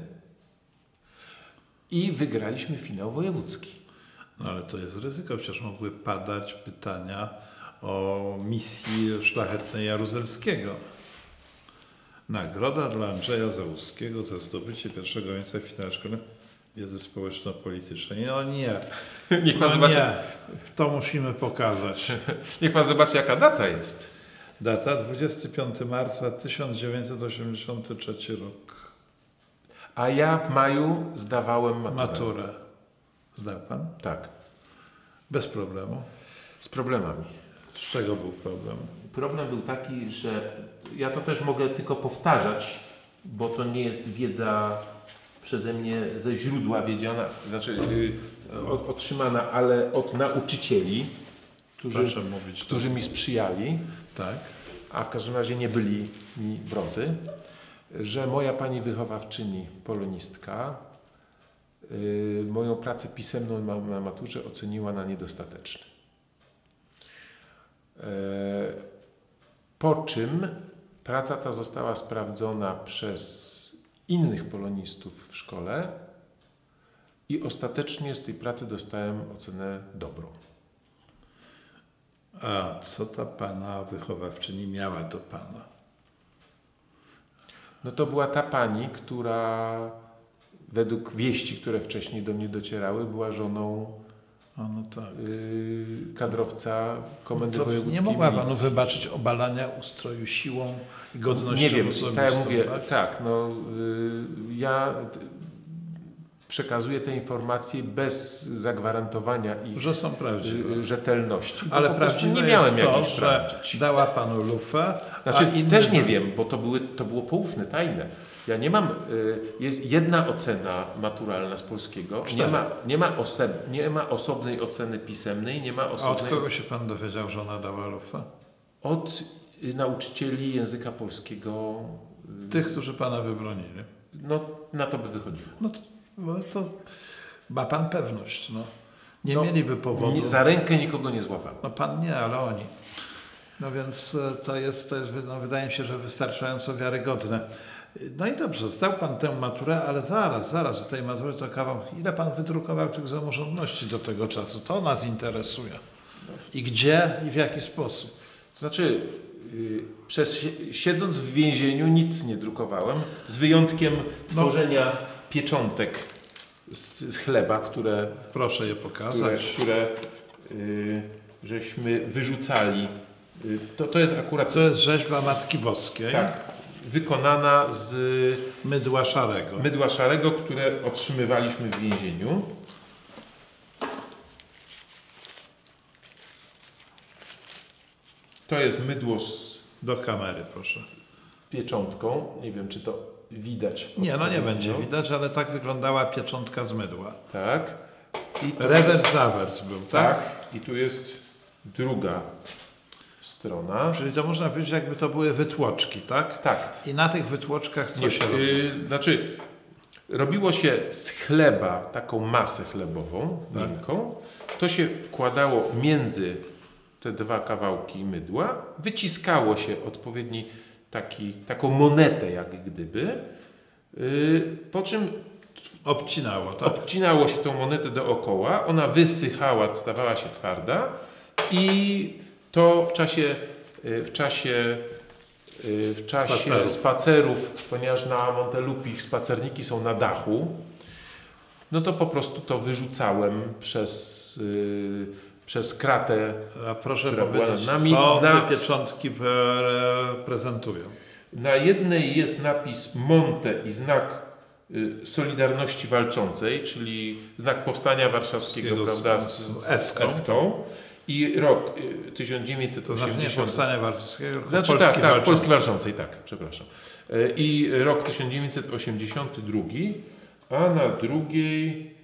[SPEAKER 2] i wygraliśmy finał wojewódzki.
[SPEAKER 1] No ale to jest ryzyko, przecież mogły padać pytania o misji szlachetnej Jaruzelskiego. Nagroda dla Andrzeja Załuskiego za zdobycie 1. miejsca w finale szkolnym wiedzy społeczno-politycznej. No nie.
[SPEAKER 2] Niech pan
[SPEAKER 1] No
[SPEAKER 2] zobaczy,
[SPEAKER 1] nie. To musimy pokazać.
[SPEAKER 2] niech pan zobaczy, jaka data jest.
[SPEAKER 1] Data 25 marca 1983 rok.
[SPEAKER 2] A ja w maju zdawałem maturę.
[SPEAKER 1] Maturę. Zdał Pan?
[SPEAKER 2] Tak,
[SPEAKER 1] Bez problemu.
[SPEAKER 2] z problemami.
[SPEAKER 1] Z czego był problem?
[SPEAKER 2] Problem był taki, że ja to też mogę tylko powtarzać, bo to nie jest wiedza przeze mnie ze źródła wiedziana, znaczy otrzymana, ale od nauczycieli,
[SPEAKER 1] Proszę mówić.
[SPEAKER 2] którzy mi sprzyjali,
[SPEAKER 1] Tak.
[SPEAKER 2] a w każdym razie nie byli mi wrodzy, że moja pani wychowawczyni, polonistka, moją pracę pisemną na maturze oceniła na niedostateczny. Po czym praca ta została sprawdzona przez innych polonistów w szkole i ostatecznie z tej pracy dostałem ocenę dobrą.
[SPEAKER 1] A co ta pana wychowawczyni miała do pana?
[SPEAKER 2] No to była ta pani, która według wieści, które wcześniej do mnie docierały, była żoną
[SPEAKER 1] A no tak.
[SPEAKER 2] kadrowca Komendy
[SPEAKER 1] To
[SPEAKER 2] Wojewódzkiej
[SPEAKER 1] nie mogła
[SPEAKER 2] Milicji.
[SPEAKER 1] panu wybaczyć obalania ustroju siłą i godnością
[SPEAKER 2] Nie wiem,
[SPEAKER 1] osobistą,
[SPEAKER 2] tak jak mówię,
[SPEAKER 1] tak?
[SPEAKER 2] tak, no, ja przekazuję te informacje bez zagwarantowania ich
[SPEAKER 1] Że są prawdziwe.
[SPEAKER 2] rzetelności, bo
[SPEAKER 1] Ale
[SPEAKER 2] po prostu
[SPEAKER 1] prawdziwe
[SPEAKER 2] nie miałem
[SPEAKER 1] jest
[SPEAKER 2] jak
[SPEAKER 1] to,
[SPEAKER 2] ich
[SPEAKER 1] że
[SPEAKER 2] sprawdzić.
[SPEAKER 1] dała panu lufę,
[SPEAKER 2] Znaczy,
[SPEAKER 1] a inny
[SPEAKER 2] też nie wiem, bo to było poufne, tajne. Ja nie mam, jest jedna ocena maturalna z polskiego, nie ma osobnej oceny pisemnej, nie ma
[SPEAKER 1] A od
[SPEAKER 2] osobnej
[SPEAKER 1] kogo się pan dowiedział, że ona dała lufę?
[SPEAKER 2] od nauczycieli języka polskiego.
[SPEAKER 1] Tych, którzy pana wybronili.
[SPEAKER 2] No, na to by wychodziło.
[SPEAKER 1] No to ma pan pewność. No. Nie
[SPEAKER 2] No,
[SPEAKER 1] mieliby powodu.
[SPEAKER 2] Za rękę nikogo nie złapał.
[SPEAKER 1] No pan nie, ale oni. No więc to jest no wydaje mi się, że wystarczająco wiarygodne. No i dobrze, zdał pan tę maturę, ale zaraz do tej matury to kawał. Ile pan wydrukował tych samorządności do tego czasu? To nas interesuje. I gdzie i w jaki sposób?
[SPEAKER 2] To znaczy, siedząc w więzieniu nic nie drukowałem, z wyjątkiem tworzenia pieczątek z chleba, które
[SPEAKER 1] Proszę je pokazać.
[SPEAKER 2] żeśmy wyrzucali. To jest akurat
[SPEAKER 1] To jest rzeźba Matki Boskiej.
[SPEAKER 2] tak, wykonana z
[SPEAKER 1] Mydła szarego.
[SPEAKER 2] które otrzymywaliśmy w więzieniu. To jest mydło z
[SPEAKER 1] Do kamery, proszę.
[SPEAKER 2] pieczątką. Nie wiem, czy to widać.
[SPEAKER 1] Nie, no nie
[SPEAKER 2] odpowiednio.
[SPEAKER 1] będzie widać, ale tak wyglądała pieczątka z mydła.
[SPEAKER 2] Tak. I to
[SPEAKER 1] Rewers zawers był, tak?
[SPEAKER 2] tak. I tu jest druga strona.
[SPEAKER 1] Czyli to można powiedzieć, jakby to były wytłoczki, tak?
[SPEAKER 2] Tak.
[SPEAKER 1] I na tych wytłoczkach co się robi?
[SPEAKER 2] Znaczy, robiło się z chleba taką masę chlebową, miękką. To się wkładało między te dwa kawałki mydła, wyciskało się odpowiedni taką monetę jak gdyby, po czym
[SPEAKER 1] Obcinało, tak?
[SPEAKER 2] obcinało się tą monetę dookoła, ona wysychała, stawała się twarda i to w czasie spacerów, ponieważ na Montelupich spacerniki są na dachu, no to po prostu to wyrzucałem przez kratę.
[SPEAKER 1] A proszę
[SPEAKER 2] która była
[SPEAKER 1] powiedzieć,
[SPEAKER 2] nad nami.
[SPEAKER 1] co te pieczątki prezentują?
[SPEAKER 2] Na jednej jest napis Monte i znak Solidarności Walczącej, czyli znak Powstania Warszawskiego, prawda, z Eską. I rok
[SPEAKER 1] To
[SPEAKER 2] 1980.
[SPEAKER 1] znaczy nie Powstania Warszawskiego, tylko
[SPEAKER 2] Znaczy
[SPEAKER 1] Polski
[SPEAKER 2] tak, Polski
[SPEAKER 1] Walczącej.
[SPEAKER 2] Walczącej, tak, przepraszam. I rok 1982, a na drugiej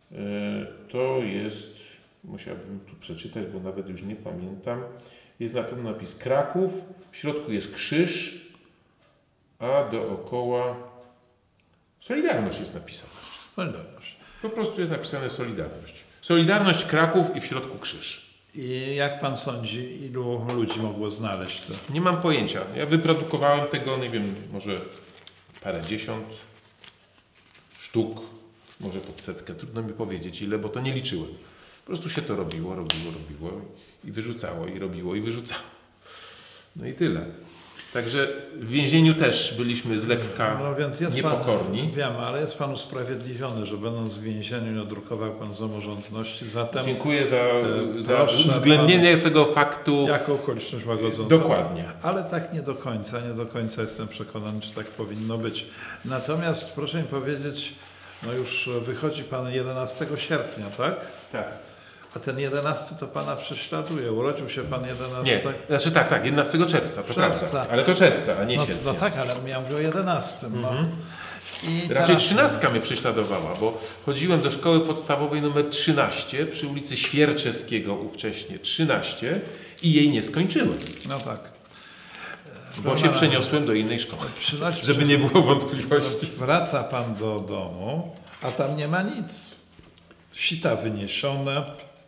[SPEAKER 2] to jest, musiałbym tu przeczytać, bo nawet już nie pamiętam, jest na pewno napis Kraków, w środku jest krzyż, a dookoła Solidarność jest napisana.
[SPEAKER 1] Solidarność.
[SPEAKER 2] Po prostu jest napisane Solidarność. Solidarność Kraków i w środku krzyż.
[SPEAKER 1] I jak pan sądzi, ilu ludzi mogło znaleźć to?
[SPEAKER 2] Nie mam pojęcia. Ja wyprodukowałem tego, nie wiem, może parędziesiąt sztuk, może pod setkę. Trudno mi powiedzieć ile, bo to nie liczyłem. Po prostu się to robiło i wyrzucało, i robiło, i wyrzucało. No i tyle. Także w więzieniu też byliśmy z lekka
[SPEAKER 1] No więc jest
[SPEAKER 2] niepokorni.
[SPEAKER 1] Pan, wiem, ale jest pan usprawiedliwiony, że będąc w więzieniu nie drukował pan samorządności. Zatem
[SPEAKER 2] Dziękuję za
[SPEAKER 1] proszę
[SPEAKER 2] uwzględnienie tego faktu.
[SPEAKER 1] jako okoliczność łagodzącą.
[SPEAKER 2] Dokładnie.
[SPEAKER 1] Ale tak nie do końca jestem przekonany, czy tak powinno być. Natomiast proszę mi powiedzieć, no już wychodzi pan 11 sierpnia, tak?
[SPEAKER 2] Tak.
[SPEAKER 1] A ten 11 to pana prześladuje. Urodził się pan 11.
[SPEAKER 2] Nie, znaczy tak, 11 czerwca, to
[SPEAKER 1] Czerwca.
[SPEAKER 2] prawda. Ale to czerwca, a nie
[SPEAKER 1] No,
[SPEAKER 2] sierpnia.
[SPEAKER 1] no tak, ale ja mówię o 11. No. I
[SPEAKER 2] Raczej
[SPEAKER 1] teraz-
[SPEAKER 2] 13 mnie prześladowała, bo chodziłem do szkoły podstawowej numer 13 przy ulicy Świerczewskiego ówcześnie 13 i jej nie skończyłem,
[SPEAKER 1] No tak.
[SPEAKER 2] bo się przeniosłem do innej szkoły,
[SPEAKER 1] 13,
[SPEAKER 2] żeby nie było wątpliwości.
[SPEAKER 1] Wraca pan do domu, a tam nie ma nic. Sita wyniesione,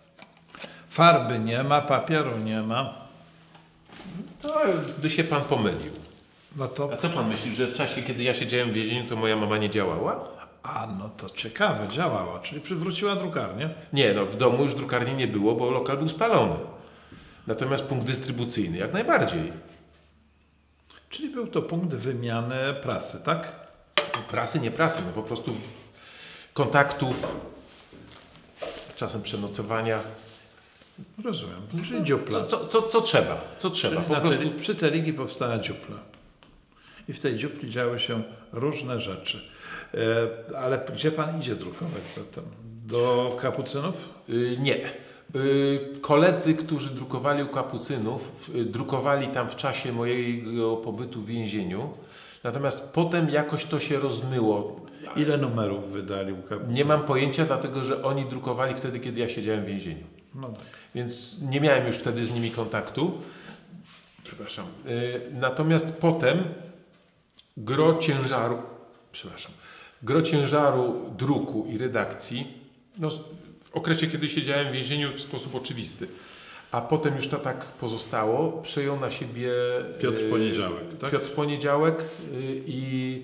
[SPEAKER 1] farby nie ma, papieru nie ma.
[SPEAKER 2] No, gdy się pan pomylił.
[SPEAKER 1] No to,
[SPEAKER 2] A co pan myśli, że w czasie, kiedy ja siedziałem w więzieniu, to moja mama nie działała?
[SPEAKER 1] no to ciekawe, działała, czyli przywróciła drukarnię.
[SPEAKER 2] Nie, no w domu już drukarni nie było, bo lokal był spalony. Natomiast punkt dystrybucyjny jak najbardziej.
[SPEAKER 1] Czyli był to punkt wymiany prasy, tak?
[SPEAKER 2] Prasy, nie prasy, no po prostu kontaktów, czasem przenocowania.
[SPEAKER 1] Rozumiem. Czyli dziupla.
[SPEAKER 2] Co trzeba? Co trzeba?
[SPEAKER 1] Czyli
[SPEAKER 2] po prostu...
[SPEAKER 1] przy Teligi powstała dziupla. I w tej dziupli działy się różne rzeczy. Ale gdzie pan idzie drukować zatem? Do kapucynów?
[SPEAKER 2] Nie. Koledzy, którzy drukowali u kapucynów, drukowali tam w czasie mojego pobytu w więzieniu. Natomiast potem jakoś to się rozmyło.
[SPEAKER 1] Ile numerów wydali u kapucynów?
[SPEAKER 2] Nie mam pojęcia, dlatego że oni drukowali wtedy, kiedy ja siedziałem w więzieniu.
[SPEAKER 1] No tak.
[SPEAKER 2] Więc nie miałem już wtedy z nimi kontaktu. Przepraszam. Natomiast potem gro ciężaru druku i redakcji, no, w okresie, kiedy siedziałem w więzieniu, w sposób oczywisty, a potem już to tak pozostało, przejął na siebie
[SPEAKER 1] Piotr Poniedziałek, tak?
[SPEAKER 2] Piotr Poniedziałek i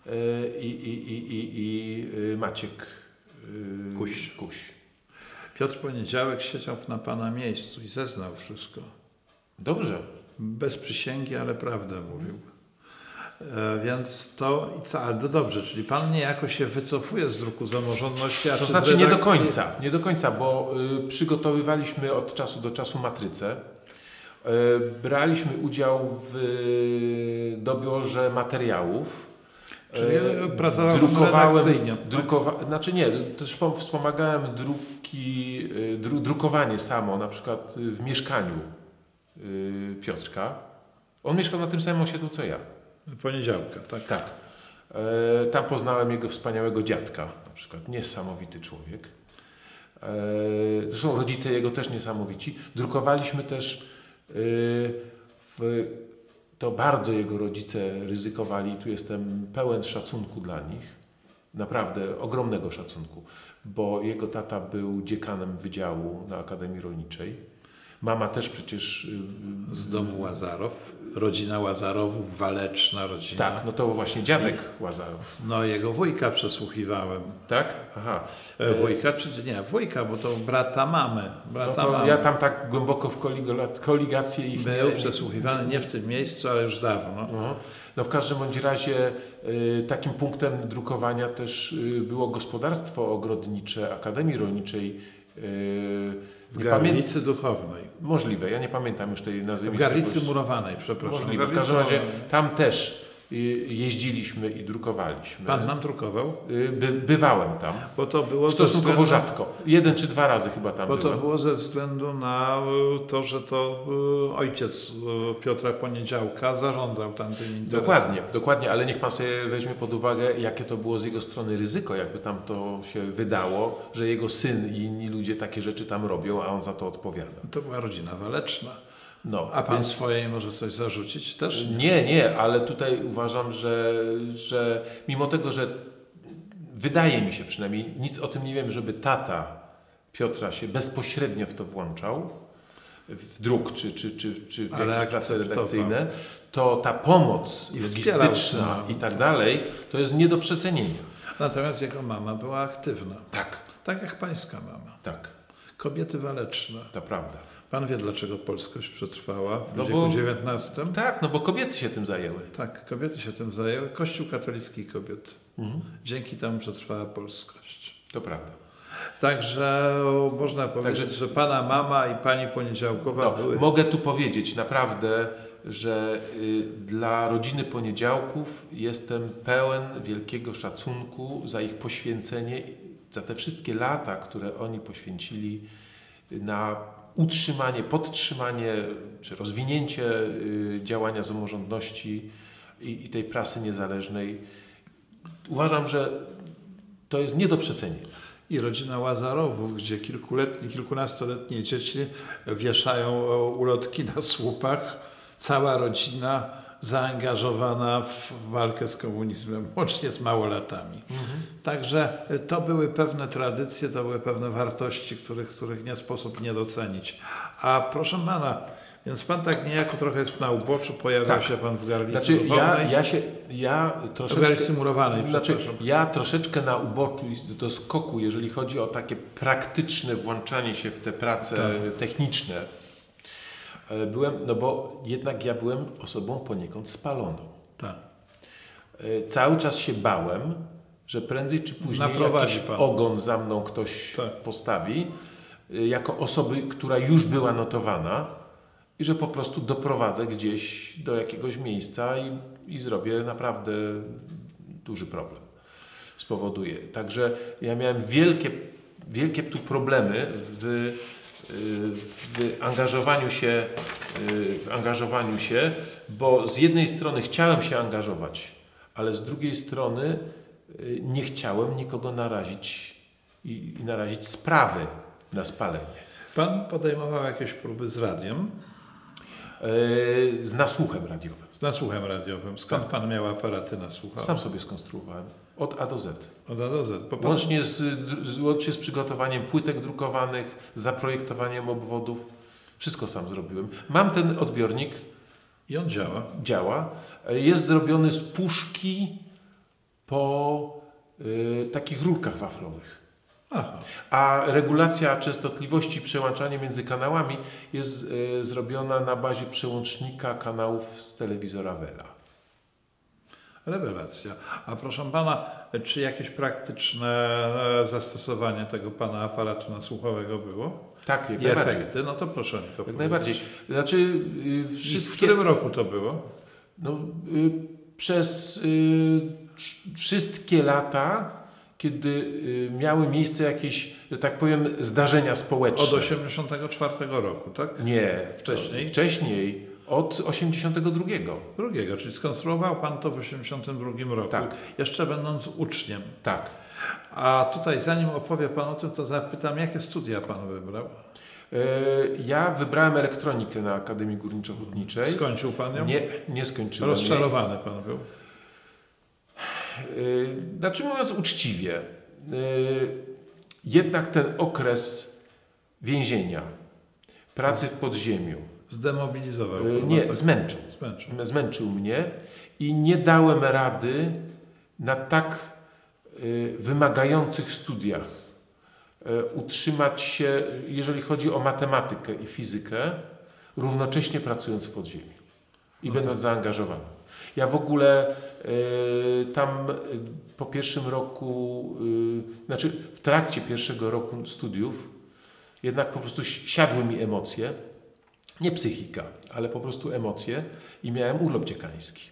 [SPEAKER 2] Maciek Kuś.
[SPEAKER 1] Piotr Poniedziałek siedział na pana miejscu i zeznał wszystko.
[SPEAKER 2] Dobrze.
[SPEAKER 1] Bez przysięgi, ale prawdę mówił. Więc to i co? Ale to dobrze, czyli pan niejako się wycofuje z druku samorządności, a
[SPEAKER 2] to
[SPEAKER 1] czy
[SPEAKER 2] znaczy
[SPEAKER 1] z redakcji...
[SPEAKER 2] nie do końca, bo przygotowywaliśmy od czasu do czasu matrycę. Braliśmy udział w dobiorze materiałów.
[SPEAKER 1] Czyli pracowałem redakcyjnie.
[SPEAKER 2] Znaczy nie, też wspomagałem drukowanie samo, na przykład w mieszkaniu Piotrka. On mieszkał na tym samym osiedlu co ja.
[SPEAKER 1] Poniedziałka, tak?
[SPEAKER 2] Tak. Tam poznałem jego wspaniałego dziadka, na przykład. Niesamowity człowiek. Zresztą rodzice jego też niesamowici. Drukowaliśmy też to bardzo jego rodzice ryzykowali. Tu jestem pełen szacunku dla nich. Naprawdę ogromnego szacunku. Bo jego tata był dziekanem wydziału na Akademii Rolniczej. Mama też przecież...
[SPEAKER 1] Z domu Łazarow. Rodzina Łazarowów, waleczna rodzina.
[SPEAKER 2] Tak, no to właśnie dziadek Łazarów.
[SPEAKER 1] No jego wujka przesłuchiwałem.
[SPEAKER 2] Tak? Aha.
[SPEAKER 1] Wujka czy nie? Wujka, bo to brata mamy.
[SPEAKER 2] Ja tam tak głęboko w koligację ich
[SPEAKER 1] był przesłuchiwany nie w tym miejscu, ale już dawno.
[SPEAKER 2] No w każdym bądź razie takim punktem drukowania też było gospodarstwo ogrodnicze Akademii Rolniczej.
[SPEAKER 1] W Garlicy Duchownej.
[SPEAKER 2] Możliwe, ja nie pamiętam już tej nazwy.
[SPEAKER 1] W Garlicy Murowanej, przepraszam.
[SPEAKER 2] Możliwe, w każdym razie tam też jeździliśmy i drukowaliśmy.
[SPEAKER 1] Pan nam drukował?
[SPEAKER 2] Bywałem tam.
[SPEAKER 1] Bo to było
[SPEAKER 2] stosunkowo rzadko. 1 czy 2 razy chyba tam byłem.
[SPEAKER 1] Bo to było ze względu na to, że to ojciec Piotra Poniedziałka zarządzał tamtym interesem.
[SPEAKER 2] Dokładnie, ale niech pan sobie weźmie pod uwagę, jakie to było z jego strony ryzyko, jakby tam to się wydało, że jego syn i inni ludzie takie rzeczy tam robią, a on za to odpowiada.
[SPEAKER 1] To była rodzina waleczna.
[SPEAKER 2] No,
[SPEAKER 1] a pan swojej może coś zarzucić też?
[SPEAKER 2] Nie, ale tutaj uważam, że mimo tego, że wydaje mi się przynajmniej, nic o tym nie wiem, żeby tata Piotra się bezpośrednio w to włączał, w druk czy w jakieś prace redakcyjne, to ta pomoc logistyczna i tak dalej, to jest nie do przecenienia.
[SPEAKER 1] Natomiast jego mama była aktywna.
[SPEAKER 2] Tak.
[SPEAKER 1] Tak jak pańska mama.
[SPEAKER 2] Tak.
[SPEAKER 1] Kobiety waleczne.
[SPEAKER 2] To prawda.
[SPEAKER 1] Pan wie, dlaczego polskość przetrwała w wieku XIX?
[SPEAKER 2] Tak, no bo kobiety się tym zajęły.
[SPEAKER 1] Tak, kobiety się tym zajęły. Kościół katolicki kobiet. Dzięki temu przetrwała polskość.
[SPEAKER 2] To prawda.
[SPEAKER 1] Także można powiedzieć, że pana mama i pani Poniedziałkowa były...
[SPEAKER 2] Mogę tu powiedzieć naprawdę, że dla rodziny Poniedziałków jestem pełen wielkiego szacunku za ich poświęcenie, za te wszystkie lata, które oni poświęcili na utrzymanie, podtrzymanie czy rozwinięcie działania samorządności i tej prasy niezależnej. Uważam, że to jest nie do przecenienia.
[SPEAKER 1] I rodzina Łazarowów, gdzie kilkunastoletnie dzieci wieszają ulotki na słupach, cała rodzina zaangażowana w walkę z komunizmem, łącznie z małolatami. Także to były pewne tradycje, to były pewne wartości, których nie sposób nie docenić. A proszę pana, więc pan tak niejako trochę jest na uboczu, pojawiał się pan w Garlicy Murowanej.
[SPEAKER 2] Ja troszeczkę...
[SPEAKER 1] W Garlicy Murowanej,
[SPEAKER 2] ja troszeczkę na uboczu do skoku, jeżeli chodzi o takie praktyczne włączanie się w te prace techniczne. Byłem, no bo jednak ja byłem osobą poniekąd spaloną.
[SPEAKER 1] Tak.
[SPEAKER 2] Cały czas się bałem, że prędzej czy później
[SPEAKER 1] Naprowadzi
[SPEAKER 2] jakiś
[SPEAKER 1] pan.
[SPEAKER 2] ogon za mną ktoś postawi, jako osoby, która już była notowana i że po prostu doprowadzę gdzieś do jakiegoś miejsca i zrobię naprawdę duży problem. Spowoduje. Także ja miałem wielkie tu problemy w angażowaniu się, bo z jednej strony chciałem się angażować, ale z drugiej strony nie chciałem nikogo narazić i narazić sprawy na spalenie.
[SPEAKER 1] Pan podejmował jakieś próby z radiem?
[SPEAKER 2] Z nasłuchem radiowym.
[SPEAKER 1] Z nasłuchem radiowym. Skąd pan miał aparaty nasłuchowe?
[SPEAKER 2] Sam sobie skonstruowałem. Od A do Z.
[SPEAKER 1] Od A do Z.
[SPEAKER 2] Łącznie z przygotowaniem płytek drukowanych, zaprojektowaniem obwodów. Wszystko sam zrobiłem. Mam ten odbiornik.
[SPEAKER 1] I on działa?
[SPEAKER 2] Działa. Jest zrobiony z puszki po takich rurkach waflowych.
[SPEAKER 1] Aha.
[SPEAKER 2] A regulacja częstotliwości, przełączanie między kanałami jest zrobiona na bazie przełącznika kanałów z telewizora Wela.
[SPEAKER 1] Rewelacja. A proszę pana, czy jakieś praktyczne zastosowanie tego pana aparatu nasłuchowego było?
[SPEAKER 2] Tak, jak
[SPEAKER 1] I
[SPEAKER 2] najbardziej.
[SPEAKER 1] efekty? No to proszę mi to
[SPEAKER 2] Jak
[SPEAKER 1] powiedzieć.
[SPEAKER 2] najbardziej. Znaczy,
[SPEAKER 1] W którym roku to było?
[SPEAKER 2] No, przez wszystkie lata, kiedy miały miejsce jakieś, że tak powiem, zdarzenia społeczne.
[SPEAKER 1] Od 1984 roku, tak?
[SPEAKER 2] Nie.
[SPEAKER 1] Wcześniej?
[SPEAKER 2] Wcześniej. Od 82.
[SPEAKER 1] Drugiego, czyli skonstruował pan to w 1982 roku,
[SPEAKER 2] Tak.
[SPEAKER 1] jeszcze będąc uczniem.
[SPEAKER 2] Tak.
[SPEAKER 1] A tutaj, zanim opowie pan o tym, to zapytam, jakie studia pan wybrał?
[SPEAKER 2] Ja wybrałem elektronikę na Akademii Górniczo-Hutniczej.
[SPEAKER 1] Skończył pan ją?
[SPEAKER 2] Nie skończyłem jej.
[SPEAKER 1] Rozczarowany pan był?
[SPEAKER 2] Znaczy mówiąc uczciwie, jednak ten okres więzienia, pracy w podziemiu,
[SPEAKER 1] Zdemobilizował pan?
[SPEAKER 2] nie, zmęczył. Zmęczył mnie i nie dałem rady na tak wymagających studiach utrzymać się, jeżeli chodzi o matematykę i fizykę, równocześnie pracując w podziemiu i będąc zaangażowany. Ja w ogóle tam po pierwszym roku, znaczy w trakcie pierwszego roku studiów, jednak po prostu siadły mi emocje, nie psychika, ale po prostu emocje i miałem urlop dziekański.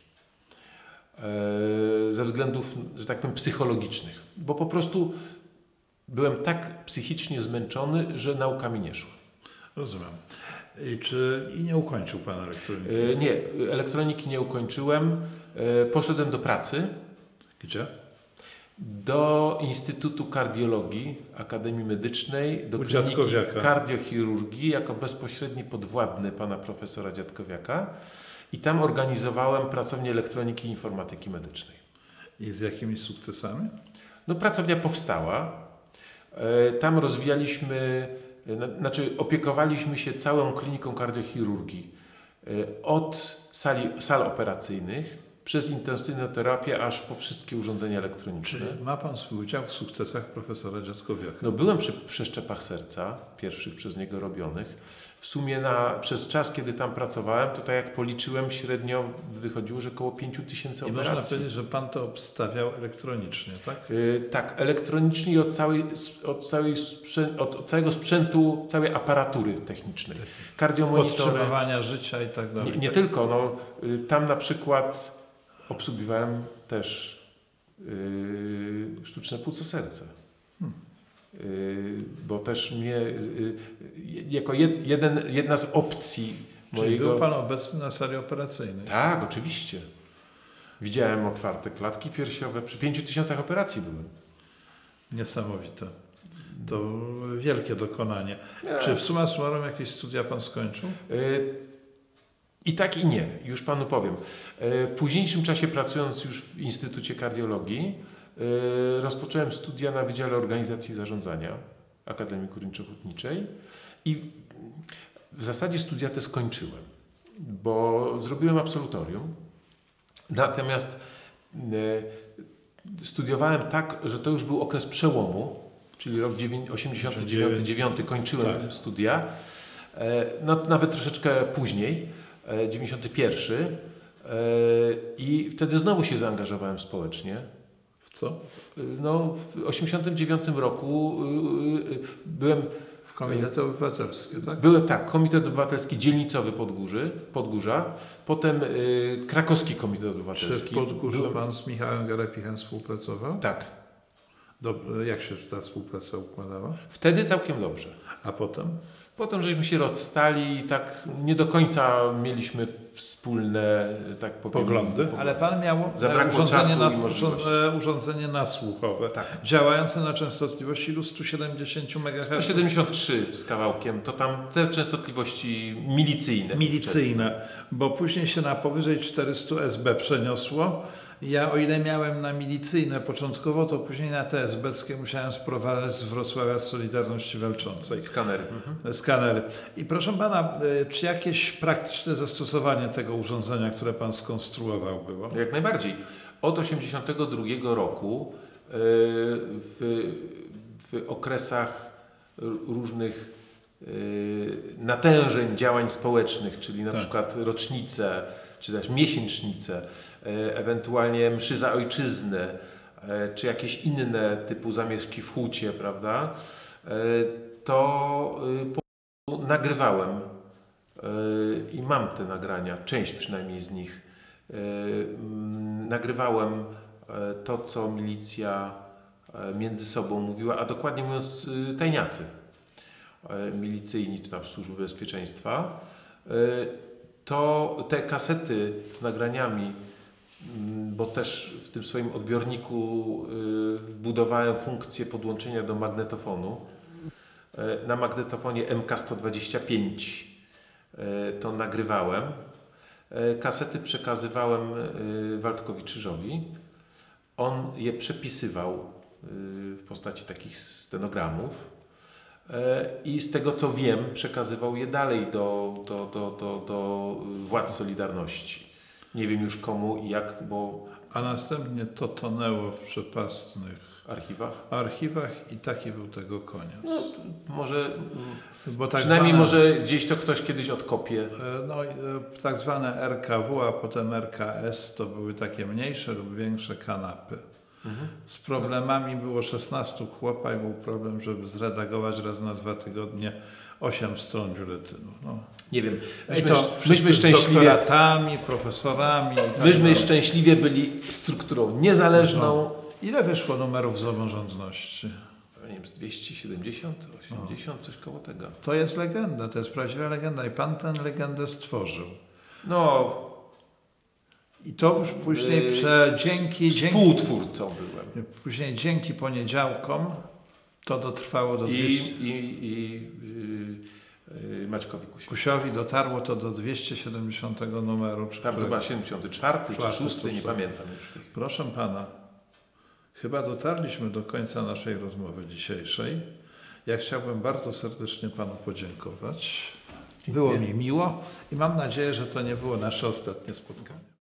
[SPEAKER 2] Ze względów, że tak powiem, psychologicznych, bo po prostu byłem tak psychicznie zmęczony, że nauka mi nie szła.
[SPEAKER 1] Rozumiem. I nie ukończył pan elektroniki?
[SPEAKER 2] Nie, elektroniki nie ukończyłem. Poszedłem do pracy.
[SPEAKER 1] Gdzie?
[SPEAKER 2] Do Instytutu Kardiologii Akademii Medycznej, do kliniki kardiochirurgii, jako bezpośredni podwładny pana profesora Dziadkowiaka. I tam organizowałem pracownię elektroniki i informatyki medycznej.
[SPEAKER 1] I z jakimi sukcesami?
[SPEAKER 2] No, pracownia powstała. Tam rozwijaliśmy, znaczy opiekowaliśmy się całą kliniką kardiochirurgii. Od sal operacyjnych, przez intensywną terapię, aż po wszystkie urządzenia elektroniczne.
[SPEAKER 1] Czyli ma pan swój udział w sukcesach profesora Dziadkowiaka?
[SPEAKER 2] No, byłem przy przeszczepach serca, pierwszych przez niego robionych. W sumie przez czas, kiedy tam pracowałem, to tak jak policzyłem, średnio wychodziło, że około 5000
[SPEAKER 1] I
[SPEAKER 2] operacji.
[SPEAKER 1] można powiedzieć, że pan to obstawiał elektronicznie, tak?
[SPEAKER 2] Tak, elektronicznie i od całego sprzętu, całej aparatury technicznej. Kardiomonitory.
[SPEAKER 1] Podtrzymywania życia i tak dalej.
[SPEAKER 2] Nie tylko. No, tam na przykład obsługiwałem też sztuczne płuco serca. Bo też mnie jako jedna z opcji
[SPEAKER 1] Czyli był pan obecny na sali operacyjnej?
[SPEAKER 2] Tak, oczywiście. Widziałem otwarte klatki piersiowe. Przy 5000 operacji byłem.
[SPEAKER 1] Niesamowite. To wielkie dokonanie. Czy w summa summarum jakieś studia pan skończył?
[SPEAKER 2] I tak i nie. Już panu powiem. W późniejszym czasie, pracując już w Instytucie Kardiologii, rozpocząłem studia na Wydziale Organizacji i Zarządzania Akademii Górniczo-Hutniczej i w zasadzie studia te skończyłem, bo zrobiłem absolutorium. Natomiast studiowałem tak, że to już był okres przełomu, czyli rok 89-9 kończyłem studia No, nawet troszeczkę później, 91. I wtedy znowu się zaangażowałem społecznie.
[SPEAKER 1] W co?
[SPEAKER 2] No, w 89 roku byłem...
[SPEAKER 1] W Komitecie Obywatelskim, tak?
[SPEAKER 2] Byłem, tak, Komitet Obywatelski Dzielnicowy Podgórza, potem Krakowski Komitet
[SPEAKER 1] Czy
[SPEAKER 2] Obywatelski.
[SPEAKER 1] w Podgórzu pan z Michałem Garepichem współpracował?
[SPEAKER 2] Tak.
[SPEAKER 1] Jak się ta współpraca układała?
[SPEAKER 2] Wtedy całkiem dobrze.
[SPEAKER 1] A potem?
[SPEAKER 2] Potem żeśmy się rozstali i tak nie do końca mieliśmy wspólne, tak powiem,
[SPEAKER 1] Poglądy. Ale pan miał
[SPEAKER 2] Zabrakło czasu i możliwości.
[SPEAKER 1] urządzenie nasłuchowe,
[SPEAKER 2] Tak.
[SPEAKER 1] działające na częstotliwości ilu? 170 MHz?
[SPEAKER 2] 173 z kawałkiem, to tam te częstotliwości milicyjne.
[SPEAKER 1] Milicyjne, bo później się na powyżej 400 SB przeniosło. Ja o ile miałem na milicyjne początkowo, to później na te esbeckie musiałem sprowadzać z Wrocławia z Solidarności Walczącej.
[SPEAKER 2] Skanery.
[SPEAKER 1] Skanery. I proszę pana, czy jakieś praktyczne zastosowanie tego urządzenia, które pan skonstruował było?
[SPEAKER 2] Jak najbardziej. Od 1982 roku w okresach różnych natężeń działań społecznych, czyli na przykład rocznice, czy też miesięcznice, ewentualnie mszy za ojczyznę, czy jakieś inne typu zamieszki w hucie, prawda, to po prostu nagrywałem i mam te nagrania, część przynajmniej z nich. Nagrywałem to, co milicja między sobą mówiła, a dokładnie mówiąc tajniacy milicyjni, czy tam służby bezpieczeństwa. To te kasety z nagraniami, bo też w tym swoim odbiorniku wbudowałem funkcję podłączenia do magnetofonu. Na magnetofonie MK125 to nagrywałem. Kasety przekazywałem Waldkowi Krzyżowi. On je przepisywał w postaci takich stenogramów. I z tego co wiem, przekazywał je dalej do władz Solidarności. Nie wiem już komu i jak, bo...
[SPEAKER 1] A następnie to tonęło w przepastnych archiwach i taki był tego koniec.
[SPEAKER 2] No, może,
[SPEAKER 1] bo tak
[SPEAKER 2] przynajmniej
[SPEAKER 1] zwane,
[SPEAKER 2] może gdzieś to ktoś kiedyś odkopie.
[SPEAKER 1] No, tak zwane RKW, a potem RKS to były takie mniejsze lub większe kanapy. Z problemami było 16 chłopa i był problem, żeby zredagować raz na 2 tygodnie 8 stron biuletynu. No.
[SPEAKER 2] Nie wiem,
[SPEAKER 1] myśmy szczęśliwie... doktoratami, profesorami.
[SPEAKER 2] Myśmy szczęśliwie byli strukturą niezależną.
[SPEAKER 1] No. Ile wyszło numerów samorządności?
[SPEAKER 2] Nie wiem, z 270, 80, coś koło tego.
[SPEAKER 1] To jest legenda, to jest prawdziwa legenda i pan tę legendę stworzył.
[SPEAKER 2] No...
[SPEAKER 1] I to już później
[SPEAKER 2] współtwórcą byłem.
[SPEAKER 1] Później dzięki poniedziałkom to dotrwało do
[SPEAKER 2] Maćkowi
[SPEAKER 1] Kusiowi dotarło to do 270 numeru.
[SPEAKER 2] Tam chyba 74 czy 6, nie pamiętam już tych.
[SPEAKER 1] Proszę pana, chyba dotarliśmy do końca naszej rozmowy dzisiejszej. Ja chciałbym bardzo serdecznie panu podziękować. Było mi miło i mam nadzieję, że to nie było nasze ostatnie spotkanie.